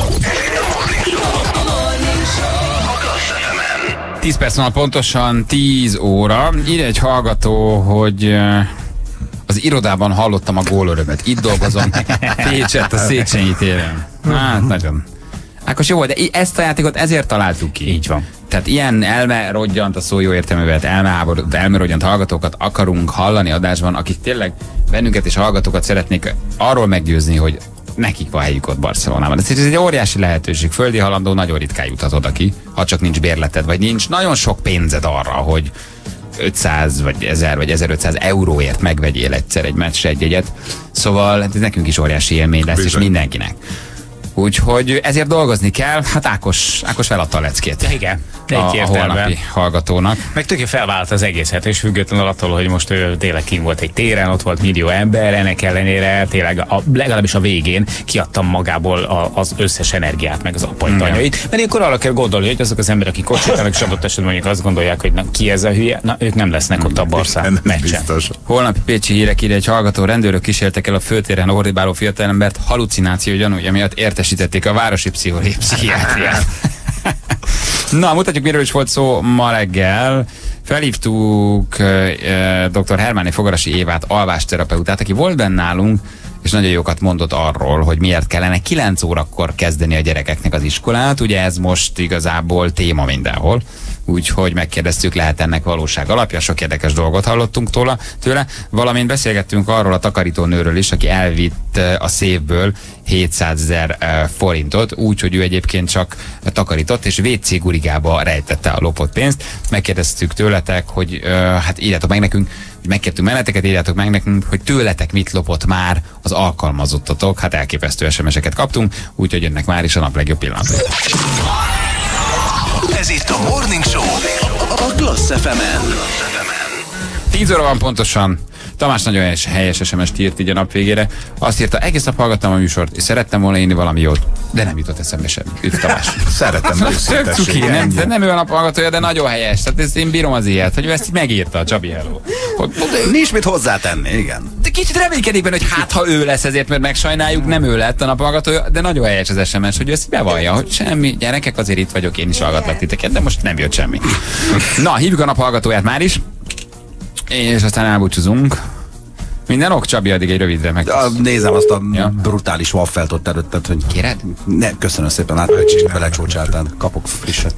tíz perc van pontosan, tíz óra. Ide egy hallgató, hogy az irodában hallottam a gólörömet. Itt dolgozom Pécsett a Széchenyi téren. Hát nagyon. Ákos, jó, de ezt a játékot ezért találtuk ki. Így van. Tehát ilyen elmerodjant, a szó jó értelművel, elmeháborodott, elmerodjant hallgatókat akarunk hallani adásban, akik tényleg bennünket és hallgatókat szeretnék arról meggyőzni, hogy nekik van helyük ott Barcelonában. Ez egy óriási lehetőség. Földi halandó nagyon ritkán juthat oda ki, ha csak nincs bérleted, vagy nincs nagyon sok pénzed arra, hogy ötszáz, vagy ezer, vagy ezerötszáz euróért megvegyél egyszer egy meccsre egy jegyet. Szóval ez nekünk is óriási élmény lesz, bizony. És mindenkinek. Úgyhogy ezért dolgozni kell. Hát Ákos, Ákos feladta a leckét. Ja, igen. A, a holnapi hallgatónak. Meg tök felvált az egészet, és függetlenül attól, hogy most ő tényleg kint volt egy téren, ott volt millió ember, ennek ellenére tényleg a, legalábbis a végén kiadtam magából a, az összes energiát, meg az apait, anyait. Mert ilyenkor arra kell gondolni, hogy azok az emberek, akik kocsítanak, és adott esetben mondjuk azt gondolják, hogy na, ki ez a hülye, na ők nem lesznek ott a Barca meccsen. Holnapi pécsi hírek, ide egy hallgató, rendőrök kísértek el a főtéren ordibáló fiatalembert halucináció gyanúja miatt értesítették a városi pszichiátriát. Na, mutatjuk, miről is volt szó ma reggel. Felhívtuk uh, dr. Hermáné Fogarasi Évát, alvásterapeutát, aki volt benne nálunk, és nagyon jókat mondott arról, hogy miért kellene kilenc órakor kezdeni a gyerekeknek az iskolát. Ugye ez most igazából téma mindenhol. Úgyhogy megkérdeztük, lehet ennek valóság alapja, sok érdekes dolgot hallottunk tőle, tőle. Valamint beszélgettünk arról a takarítónőről is, aki elvitt a széfből hétszázezer forintot, úgyhogy ő egyébként csak takarított, és vé cé gurigába rejtette a lopott pénzt. Megkérdeztük tőletek, hogy uh, hát írjátok meg nekünk, hogy megkértünk meneteket, írjátok meg nekünk, hogy tőletek mit lopott már az alkalmazottatok. Hát elképesztő es em eseket kaptunk, úgyhogy jönnek már is a nap legjobb pillanatai. Ez itt a Morning Show a Klassz ef emen. tíz óra van pontosan. Tamás nagyon helyes, helyes es em es-t írt így a nap végére. Azt írta, egész nap hallgattam a műsort, és szerettem volna írni valami jót, de nem jutott eszembe semmi. Üdv Tamás. Szeretem őszintességet. Nem, de nem ő a nap hallgatója, de nagyon helyes. Tehát ezt én bírom az ilyet, hogy ő ezt így megírta, Csabi, hello. Nincs mit hozzátenni, igen. De kicsit reménykedik benne, hogy hát ha ő lesz ezért, mert megsajnáljuk, nem ő lett a nap hallgatója, de nagyon helyes az es em es, hogy ő ezt bevallja, hogy semmi, gyerekek, azért itt vagyok, én is hallgatlak titeket, de most nem jött semmi. Na, hívjuk a nap hallgatóját már is, és aztán elbúcsúzunk. Minden ok, Csabi, addig egy rövidre meg. Ja, nézem azt a ja. brutális waffelt ott előtted, hogy... Kéred? Ne, köszönöm szépen, látod, hogy kicsit belecsócsáltál. Kapok frisset.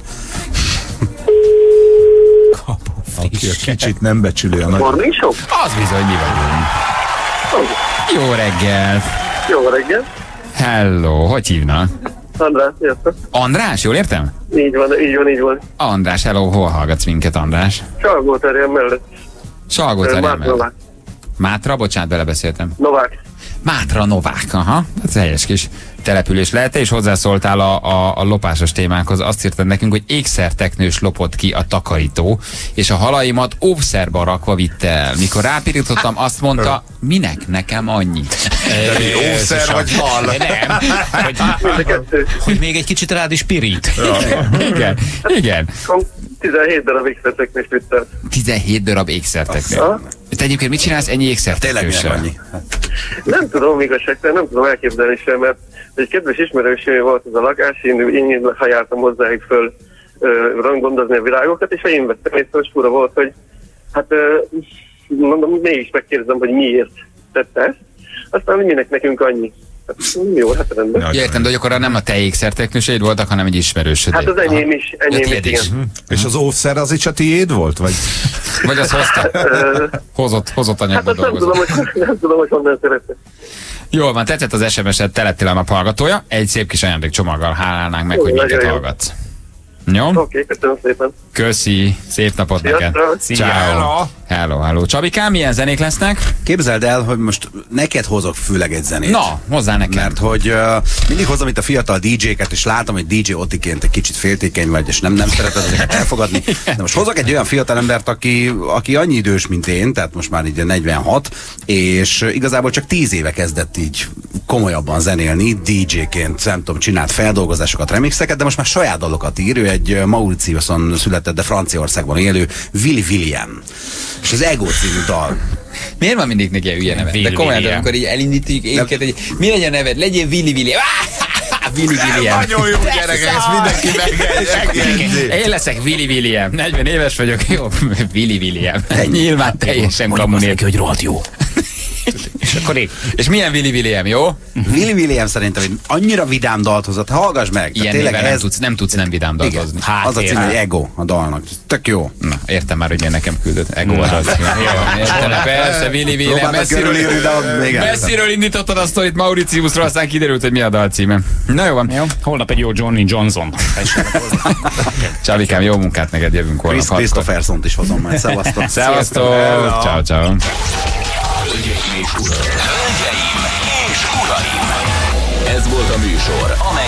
Kapok frisset. Aki kicsit nem becsüli a nagy... Morning Show? Az bizony, mi vagyunk. Jó reggelt. Jó reggelt. Hello, hogy hívnak? András, sziasztok. András, jól értem? Így van, így van, így van. András, hello, hol hallgatsz minket, András? Salgóterjen mellett. Salgóterjen mellett. Mátra, bocsánat, belebeszéltem. Novák. Mátra Novák, aha. Ez helyes kis település lehet, és hozzászóltál a, a, a lopásos témánkhoz. Azt írtad nekünk, hogy ékszerteknős lopott ki a takarító, és a halaimat óvszerba rakva vitte el. Mikor rápirítottam, azt mondta, minek nekem annyi? Óvszer vagy hal? Nem. Hogy, hogy még egy kicsit rád is pirít. Igen, igen. tizenhét darab ékszerteknős vitte el. tizenhét darab ékszerteknős. Te egyébként mit csinálsz ennyi ékszerteknőssel? Tényleg annyi. Nem tudom igazságtalan, nem tudom elképzelni sem, mert egy kedves ismerősöm volt ez a lakás, én, én hajáltam hozzájuk föl rangondozni a virágokat, és ha én vettem észre, hogy fura volt, hogy hát mondom, mégis megkérdezem, hogy miért tette ezt, aztán minek nekünk annyi. Hát, jó, hát rendben. Ja, értem, de hogy akkor nem a te ékszerteknőseid voltak, hanem egy ismerősöd. Hát az enyém is, enyém ja, is, igen. Is. És az óvszer az is a tiéd volt? Vagy, vagy az hozta? hozott, hozott anyagba hát dolgozott. Nem tudom, hogy, nem tudom, hogy honnan szerette. Jól van, tetszett az es em es-et, te lettél a nap hallgatója. Egy szép kis ajándékcsomaggal hálálnánk meg, hogy minket hallgatsz. Jó? Oké, okay, köszönöm szépen. Köszi, szép napot neked. Ciao. Hello, hello. Csabikám, milyen zenék lesznek? Képzeld el, hogy most neked hozok főleg egy zenét. Na, hozzá nekem. Mert hogy uh, mindig hozom itt a fiatal dé dzséket, és látom, hogy dé dzsé Otiként egy kicsit féltékeny vagy, és nem, nem szereted ezeket elfogadni. De most hozok egy olyan fiatal embert, aki, aki annyi idős, mint én, tehát most már így negyvenhat, és igazából csak tíz éve kezdett így komolyabban zenélni, dé dzséként, nem tudom, csinált feldolgozásokat, remixeket, de most már saját dalokat ír. Ő egy Mauritiuson született, de Franciaországban élő Willy William. És az Ego című dal. Miért van mindig neki ilyen neve? De komolyan, amikor így elindítjuk énket, hogy mi legyen neved? Legyél Willy William. Willy William. Nagyon jó gyerek, ezt mindenki megengedzi. Én leszek Willy William. negyven éves vagyok, jó. Willy William. Nyilván teljesen kamunék. Hogy rohadt jó. És akkor én. És milyen Willy William, jó? Willy William szerintem egy annyira vidám dalt hozott, hallgass meg. Ilyen néven ez... nem, tudsz, nem tudsz nem vidám dalt hozni. Hát, az a cím, hogy Ego a dalnak. Tök jó. Na, értem már, hogy miért nekem küldött. Ego az az. Jó, értem, persze, Willy William. Messziről, messziről indítottad a sztorit Mauritiusról, aztán kiderült, hogy mi a dal címe. Na jó van. Jó. Holnap egy jó Johnny Johnson. Csavikám, jó munkát neked, jövünk holnap. Christophersont is hozom majd. Szevasztok. Szevasztok. Ciao, ciao. Hölgyeim és uraim! Ez volt a műsor, amely